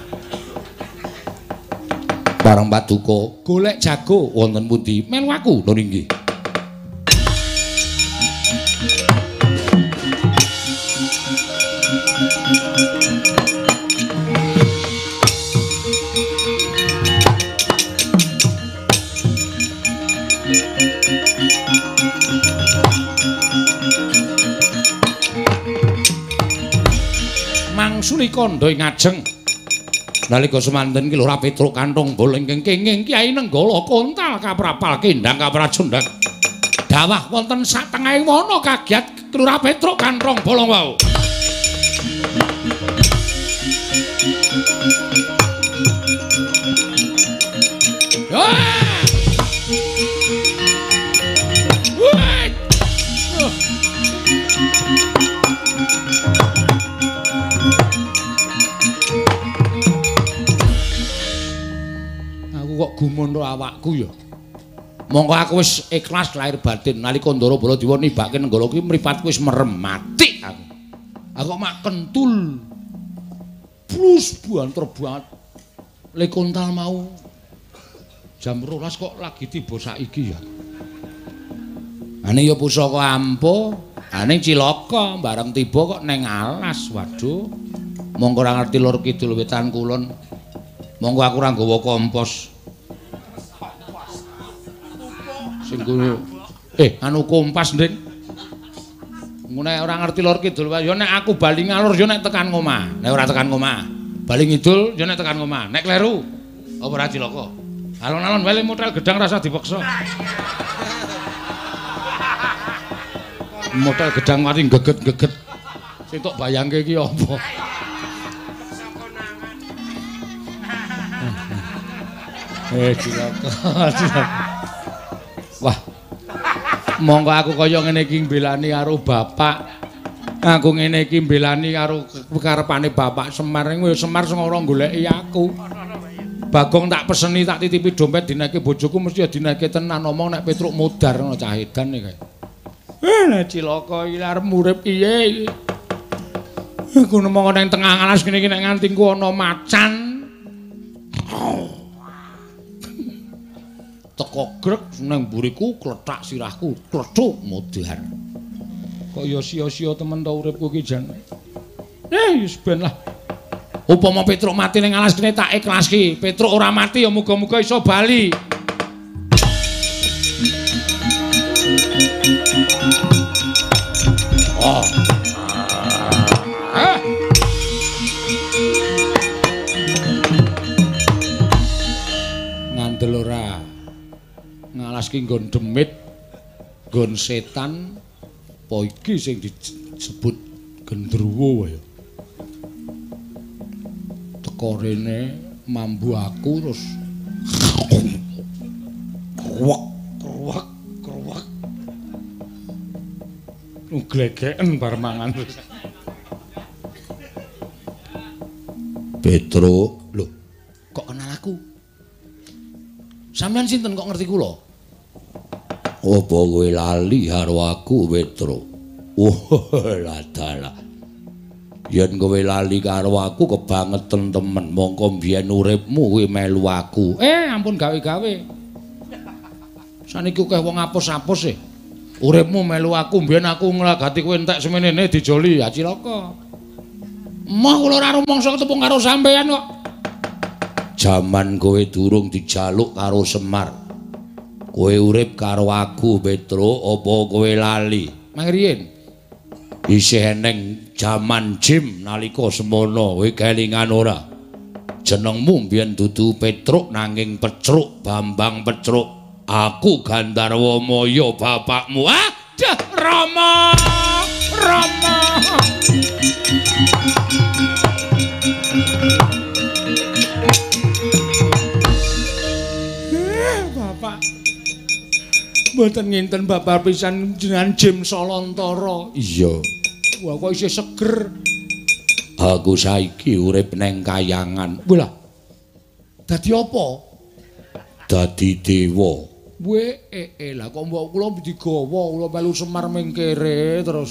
Bareng Paduka golek jago wonten pundi? Melu aku lho nggih. Mangsuli kandha ing ajeng nalika semanten ki lho ora Petruk kanthong bol ingkang kenging Kyai Nenggala kontal kaprapal kendang kaprajundang dawah wonten satengahing wana kagiat Lurah Petruk kanthong bolong wau. Kok gumun ro awakku ya. Monggo aku wis ikhlas lahir batin nalika Ndara Baladewa nibake Nenggala kuwi mripatku wis merem mati aku. Aku mak kentul. Plus buanter banget. Le kontal mau jam 12 kok lagi tiba saiki ya. Ane ya pusaka ampuh, ane cilaka bareng tiba kok neng alas. Waduh. Monggo ora ngerti lur kidul wetan kulon. Monggo aku ora nggawa kompos. Sing anu kompas nding. Nek ora ngerti lor kidul wae ya nek aku bali ngalor ya nek tekan omah. Nek ora tekan omah, bali ngidul ya nek tekan omah. Nek kleru apa ora cilaka. Alon-alon wae modal gedang rasa dipaksa. Modal gedang mari geget-geget. Sing tok bayangke iki apa? Cilaka. Wah, monggo aku kaya ngene iki mbelani karo bapak. Aku ngene iki mbelani karo karepane bapak Semar. Semar sing ora goleki aku. Bagong tak peseni tak titipi dompet dinake bojoku mesti ya dinake tenan omong nek Petruk mudar ngono cah edan iki. Nek cilaka iki arep urip piye iki? Aku nemong nang tengah alas kene iki nek nganti ku ana macan. Teko grek nang mburiku klethak sirahku klethuk mudhar. Kok ya sia-sia temen ta uripku iki jan. Wis ben lah. Upama Petruk mati ning alas kene tak ikhlaski. Petruk ora mati ya muga-muga iso bali. Oh. Ngandel ora. Ngalaski nggon demit, nggon setan, apa iki sing disebut gendruwo wae. Teko rene mambu aku terus kruwak. Glegeken bar mangan terus. Petruk, lho, kok kenal aku? Sampeyan sinten kok ngerti kula? Apa kowe lali karo aku, Petruk? Lah dalah. Yen kowe lali karo aku kebangetan temen, mongko mbiyen uripmu kowe melu aku. Ampun gawe-gawe. Saniki akeh wong apus-apus e. Uripmu melu aku mbiyen aku nglagati kowe entek semenene dijoli ya cilaka. Emoh kula ora rumangsa ketemu karo sampeyan kok. Jaman kowe durung dijaluk karo Semar. Kowe urip karo aku, Petro, apa kowe lali? Mangriyen. Isih eneng jaman Jim nalika semono, kowe kelingan ora? Jenengmu mbiyen dudu Petruk nanging Pecruk, Bambang Pecruk. Aku Gandarwa Maya bapakmu. Aduh, Rama! Rama! Bapak. Mboten nginten bapak pisan jenengan Jim Solontara. Iya. Wah kok isih seger. Aku saiki urip neng kayangan. Lah. Dadi apa? Dadi dewa. Lah kok mbok kula digawa kula melu Semar mengkere terus.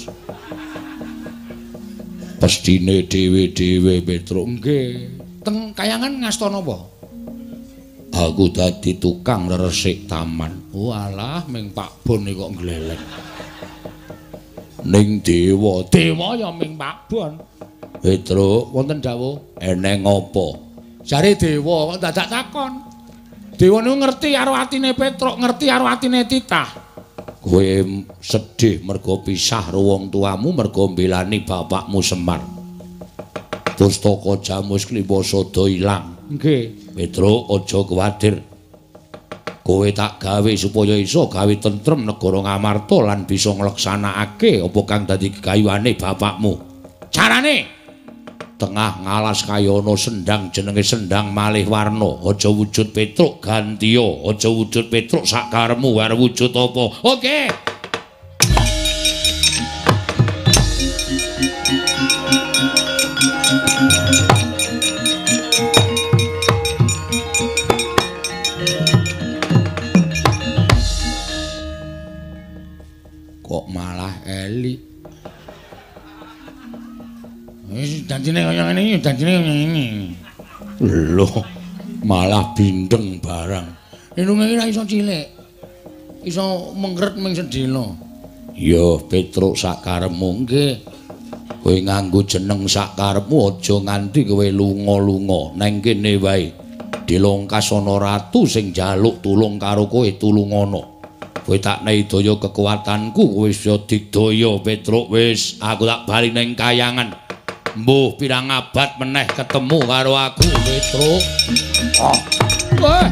Pestine dhewe-dhewe Petruk. Nggih. Teng kayangan ngastana apa? Aku dadi tukang resik taman. Walah ming Pak Bon kok gleleng. Ning dewa ya ming Pak Bon. Petruk wonten dawuh eneng apa? Jare dewa kok dadak takon. Dewa niku ngerti karo atine Petruk, ngerti karo atine Titah. Kowe sedih mergo pisah karo wong tuamu, mergo mbelani bapakmu Semar. Pustaka Jamus Klimasada ilang. Nggih. Petruk aja kuwatir. Kowe tak gawe supaya iso gawe tentrem negara Ngamarta lan bisa ngleksanakake apa kang dadi gegayuhane bapakmu. Carane tengah ngalas kayana sendang jenenge Sendang Malih Warna. Aja wujud Petruk gantiya, aja wujud Petruk sakaremu arep wujud apa. Oke. Kok malah elik. Wis janjine kaya ngene iki, janjine kaya ngene. Lho, malah bindeng barang. Enunge ora iso cilik. Iso mengret ming sedina. Ya, Petruk sakaremu nggih. Kowe nganggo jeneng sakaremu aja nganti kowe lunga-lunga. Neng kene wae. Dilongkas ana ratu sing njaluk tulung karo kowe tulungono. Kowe tak nehi daya kekuatanku kowe iso digdaya Petruk wis aku tak bali ning kayangan. Mbuh pirang abad meneh ketemu karo aku Petruk. Wah.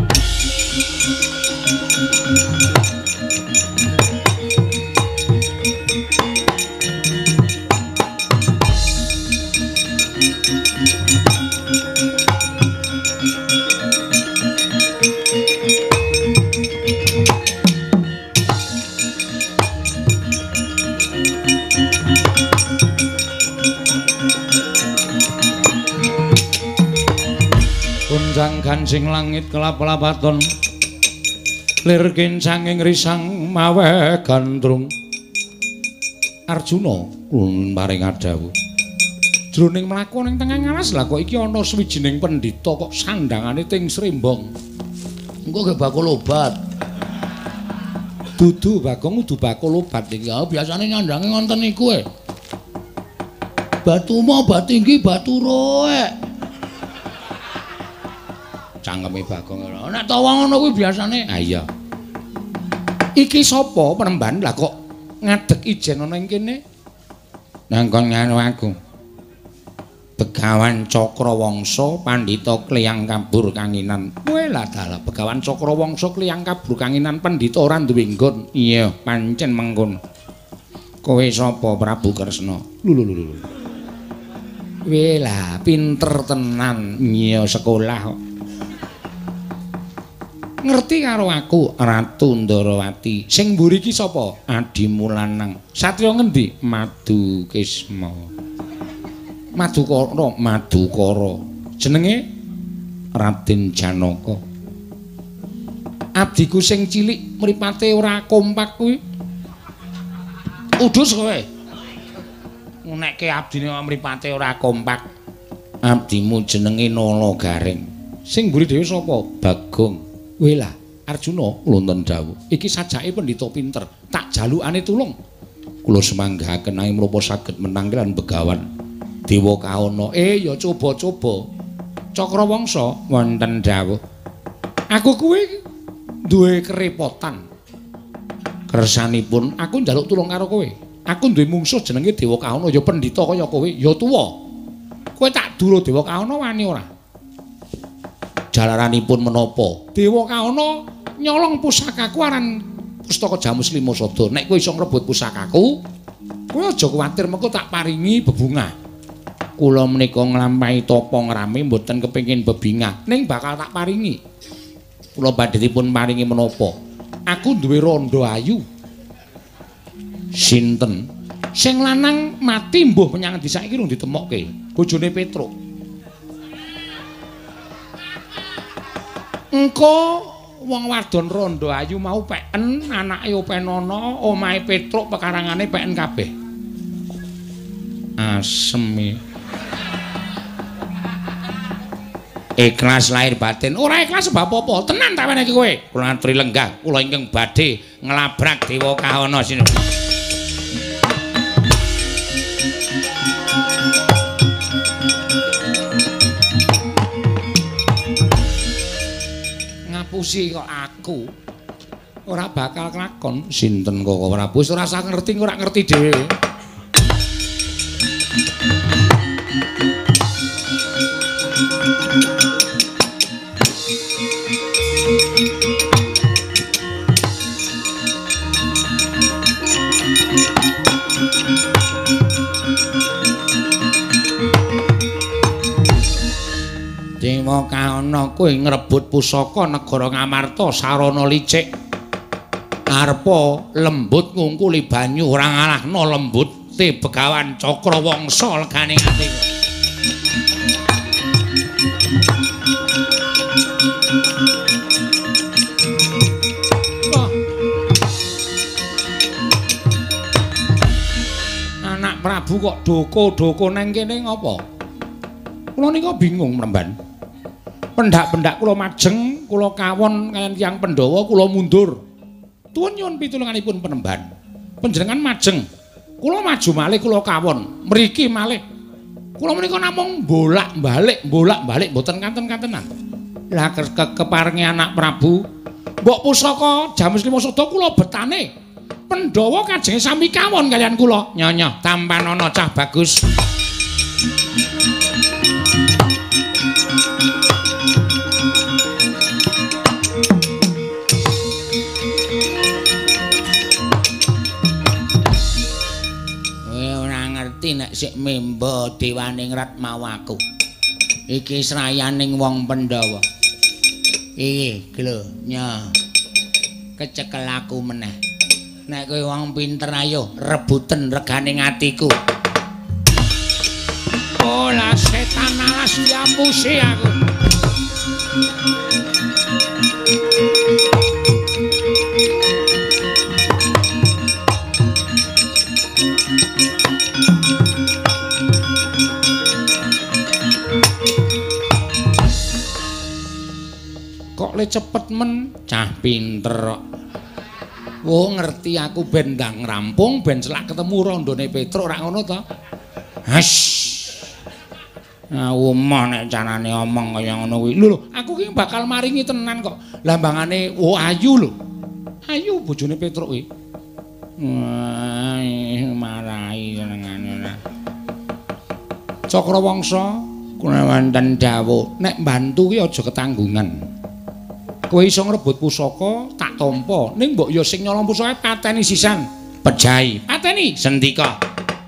Kunjang gancing langit kelap-lapaton lir kincanging risang mawe gandrung Arjuna maring adawuh jroning mlaku ning tengah ngalas lah kok iki ana swijining pendhita kok sandhangane ting srembong engko ge bakul obat dudu Bagong kudu bakul obat iki biasane nyandange ngonten niku batu mau batu tinggi batu roek cangkeme Bagong nek tawa ngono kuwi biasane ha iya iki sapa penemban lah kok ngadeg ijen ana ing kene nangkon nganu aku Begawan Cakrawangsa Pandhita Kliyang Kabur Kanginan kowe lah dalah Begawan Cakrawangsa Kliyang Kabur Kanginan Pandhita ora duwe nggon iya pancen mengkono kowe sapa Prabu Kresna lho kowe lah pinter tenan iya sekolah kok ngerti karo aku Ratu Ndarawati sing mburi iki sapa adimu lanang satriya ngendi Madukisma Madukara jenenge Raden Janaka abdiku sing cilik mripate ora kompak kuwi udus kowe nekke abdine mripate ora kompak abdimu jenenge Nala Garing sing mburi dhewe sapa Bagong Wela Arjuna lonten dawuh iki sajake pendhita pinter tak jalukane tulung. Kula semanggahaken nanging menapa saged menang lan begawan Dewa Kaana. Ya coba-coba. Cakrawangsa wonten dawuh. Aku kuwi duwe kerepotan. Kersanipun aku njaluk tulung karo kowe. Aku duwe mungsuh jenenge Dewa Kaana ya pendhita kaya kowe, ya tuwa. Kowe tak dulu Dewa Kaana wani ora? Jalaranipun menapa? Dewa Kaana nyolong pusakaku aran Pustaka Jamus Lima Sada. Nek kowe iso ngrebut pusakaku, kowe aja kuwatir mengko tak paringi bebungah. Kula menika nglampahi tapa ngrame mboten kepengin bebingah, ning bakal tak paringi. Kula badhe dipun paringi menapa? Aku duwe randha ayu. Sinten? Sing lanang mati mbuh menyang endi saiki rung ditemokke. Bojone Petruk. Engko wong wadon randha ayu mau peken, anake openana, omahe Petruk pekarangane peken kabeh. Asem. Ikhlas lahir batin. Ora ikhlas sebab apa? Tenan ta meneh iki kowe. Kula aturi lenggah, kula ingkang badhe nglabrak Dewa Kaana sini. Ngapusi kok aku. Ora bakal kelakon. Sinten kok Prabu? Wis ora usah ngerti, ora ngerti dhewe. Dewa Kaana kowe ngrebut pusaka negara Ngamarta sarana licik. Arepa lembut ngungkuli banyu ora ngalahno lembute Begawan Cakrawangsa legane ati. Anak Prabu kok doko-doko nang kene ngopo? Kula nika bingung mremban. Pendak-pendak kula majeng, kula kawon kaliyan tiyang Pandhawa, kula mundur. Tuwun nyuwun pitulunganipun Penemban. Panjenengan majeng. Kula maju malih kula kawon. Mriki malih. Kula menika namung bolak-balik mboten kanten-kantenan. Lah keparengi anak Prabu, mbok pusaka Jamus Lima Sada kula betane. Pandhawa kajenge sami kawon kaliyan kula. Nyonya tampan ana cah bagus. Nek sik memba dewaning rat mau aku. Iki srayaning wong Pandhawa. Iki lho, nya. Kecekel aku meneh. Nek kowe wong pinter ayo rebuten reganing atiku. Olah setan alas diampusi aku. Le cepet men cah pinter kok. Oh ngerti aku ben ndang rampung ben selak ketemu randane Petruk ora ngono to. Has. Omah nek carane omong kaya ngono kuwi. Lho, aku ki bakal maringi tenan kok. Lambangane ayu lho. Ayu bojone Petruk kuwi. Marahi senengane ora. Cakrawangsa kuna wonten dawuh, nek mbantu ki aja ketanggungan. Kowe iso ngrebut pusaka tak tampa ning mbok ya sing nyolong pusaka pateni sisan pejahi pateni sendika.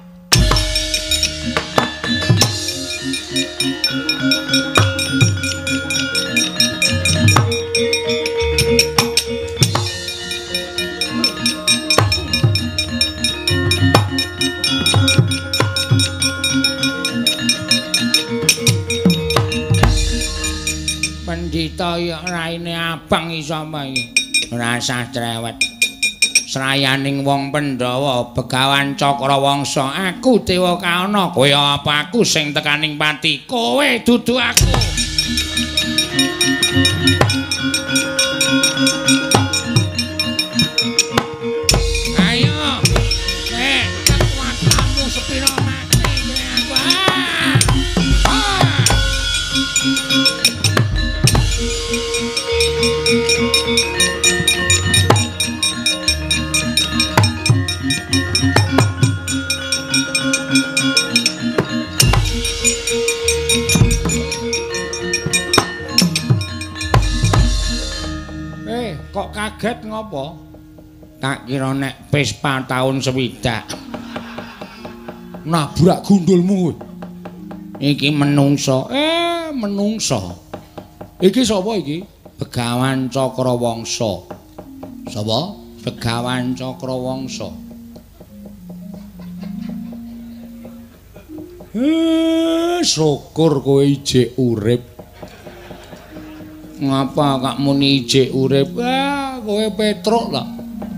Pandhita ya raine abang iso iki. Ora usah cerewet. Srayaning wong Pandhawa, Begawan Cakrawangsa, aku Dewa Kaana, kowe apa aku sing tekaning pati, kowe dudu aku. Ayo Kok kaget ngopo? Tak kira nek Vespa tahun 60. Nabrak gundulmu. Iki menungso. Menungso. Iki sapa iki? Begawan Cakrawangsa. Sapa? Begawan Cakrawangsa. Syukur kowe ijik urip. Ngapa kak muni ijik urip? Kowe Petruk lah.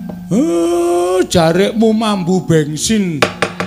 Jarekmu mambu bensin.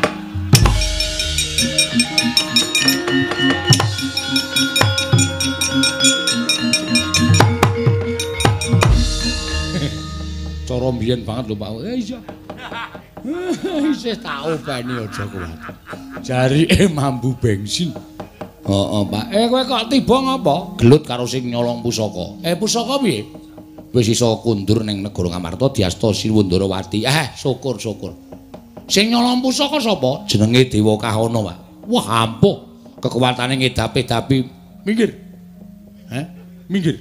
Cara mbiyen banget lho Pak. Iya. Isih tak openi aja kuat. Jarike mambu bensin. Heeh, Pak. Kowe kok tiba ngapa? Gelut karo sing nyolong pusaka. Pusaka piye? Wis iso kundur ning negara Ngamarta diasta Siwundarawati. Syukur-syukur. Sing nyolong pusaka sapa? Jenenge Dewa Kahana, Pak. Wah, ampuh. Kekuatane ngedapi-dapi. Minggir. Minggir.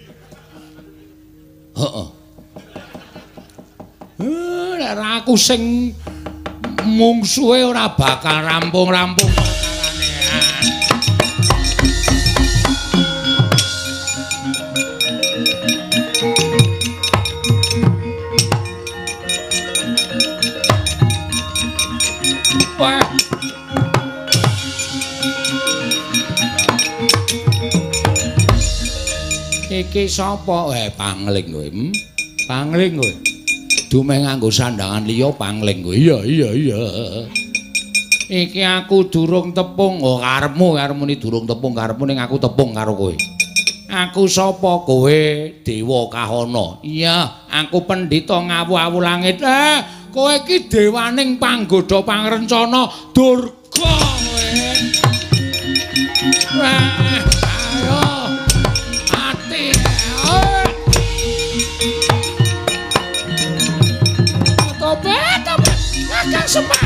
Heeh. Nek aku sing mungsuhe ora bakal rampung-rampung perkarane. Iki sapa? Pangling kowe. Pangling kowe. Dumeh nganggo sandangan liya pangling kowe. Iya. Iki aku durung tepung. Karepmu muni durung tepung karepmu ning aku tepung karo kowe. Aku sapa kowe? Dewa Kahana. Iya, aku pendhita ngawu-awu langit. Kowe iki dewaning panggoda pangrencana Durga kowe. Ayo. Ati. Tobat. Kakang Semar.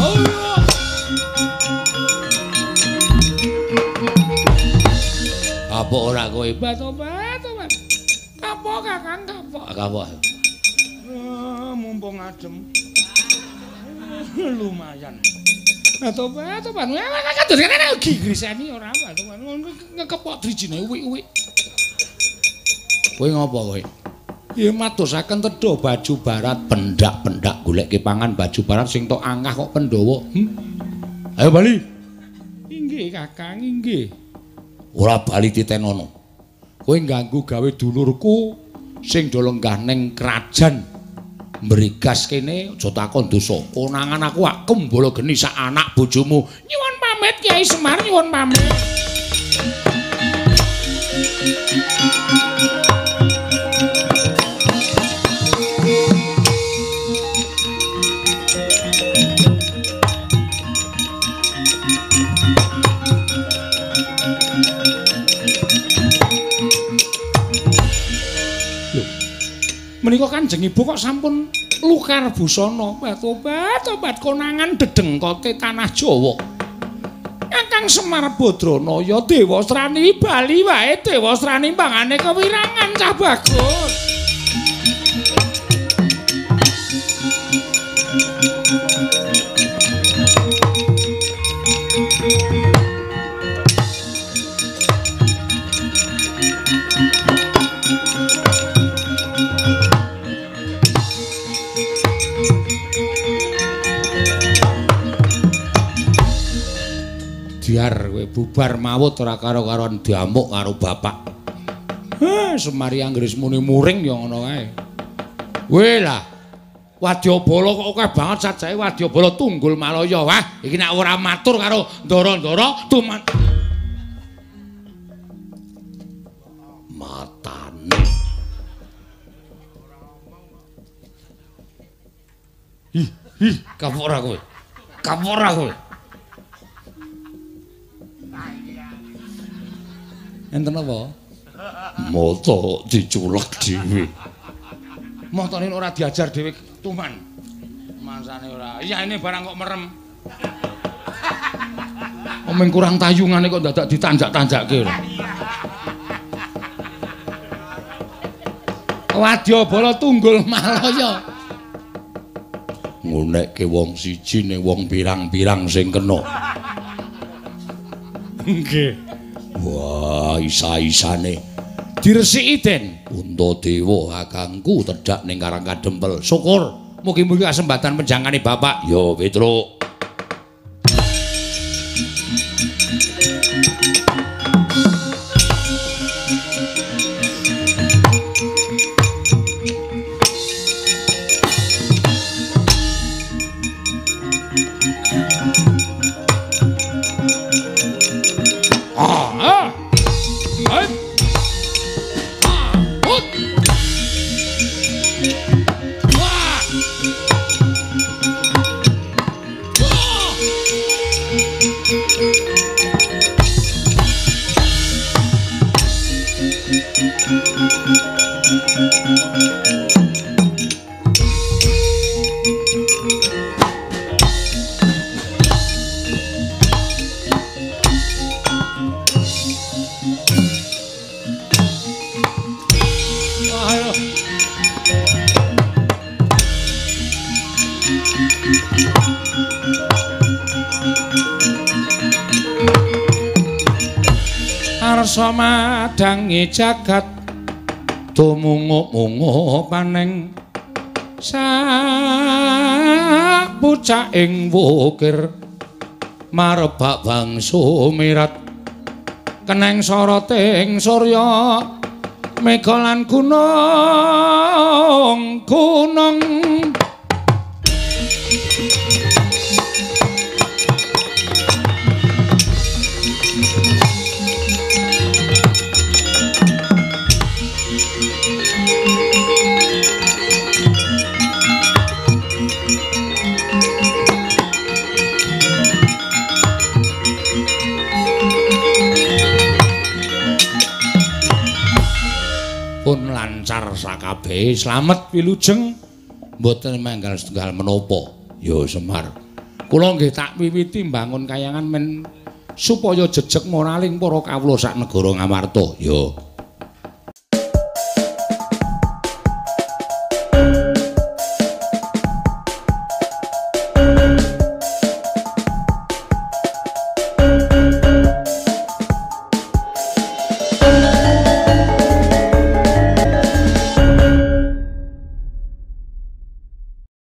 Apa ora kowe? Tobat. Kapok Kakang, kapok. Mumpung adem. Lumayan. Tobat. Kados kene ugi griseni ora apa, tobat. Ngekepok drijine uwik-uwik. Kowe ngopo kowe? Ya matusaken tedha baju barat pendak-pendak goleke pangan baju barat sing tok angah kok Pandhawa. Ayo bali. Inggih Kakang, inggih. Ora bali titenono. Kowe ganggu gawe dulurku sing do lenggah ning krajan mrigas kene aja takon dosa. Konangan aku ak kembala geni sak anak bojomu. Nyuwun pamit Kyai Semar, nyuwun pamit. Menika Kanjeng Ibu kok sampun lukar busana. Tobat konangan dedengkote tanah Jawa. Kakang Semar Badranaya Dewa Srani bali wae Dewa Srani mbangane kewirangan cah bagus. Biar kowe bubar mawut ora karo-karoan diamuk karo bapak. Semari Anggris muni muring ya ngono kae. Kowe lah. Wadyabala kok akeh banget sajake Wadyabala Tunggul Malaya. Wah, iki nek ora matur karo ndara-ndara tuman matane. Kapok ora kowe. Kapok ora kowe. Enten apa? Moto diculek dhewe. Motone ora diajar dhewe tuman. Masane ora. Iya ini barang kok merem. Omeng kurang tayungane kok dadak ditanjak-tanjakke lho. Wadyabala Tunggul Malaya. Ngunekke wong siji ning wong pirang-pirang sing kena. Nggih. Wah, isa-isane diresiki Den. Puntadewa kakangku tedhak ning Karang Kadempel. Syukur mugi-mugi kasempatan penjangane Bapak. Yo, Petruk. Arsa madangi jagat tumungu-mungu paneng sapucaking wukir marebak bangsu mirat keneng soroting surya mega lan gunung pun lancar sakabehe slamet wilujeng mboten manggal setunggal menapa ya Semar kula nggih tak wiwiti mbangun kayangan men supaya jejeg moraling para kawula sak negara Ngamarta ya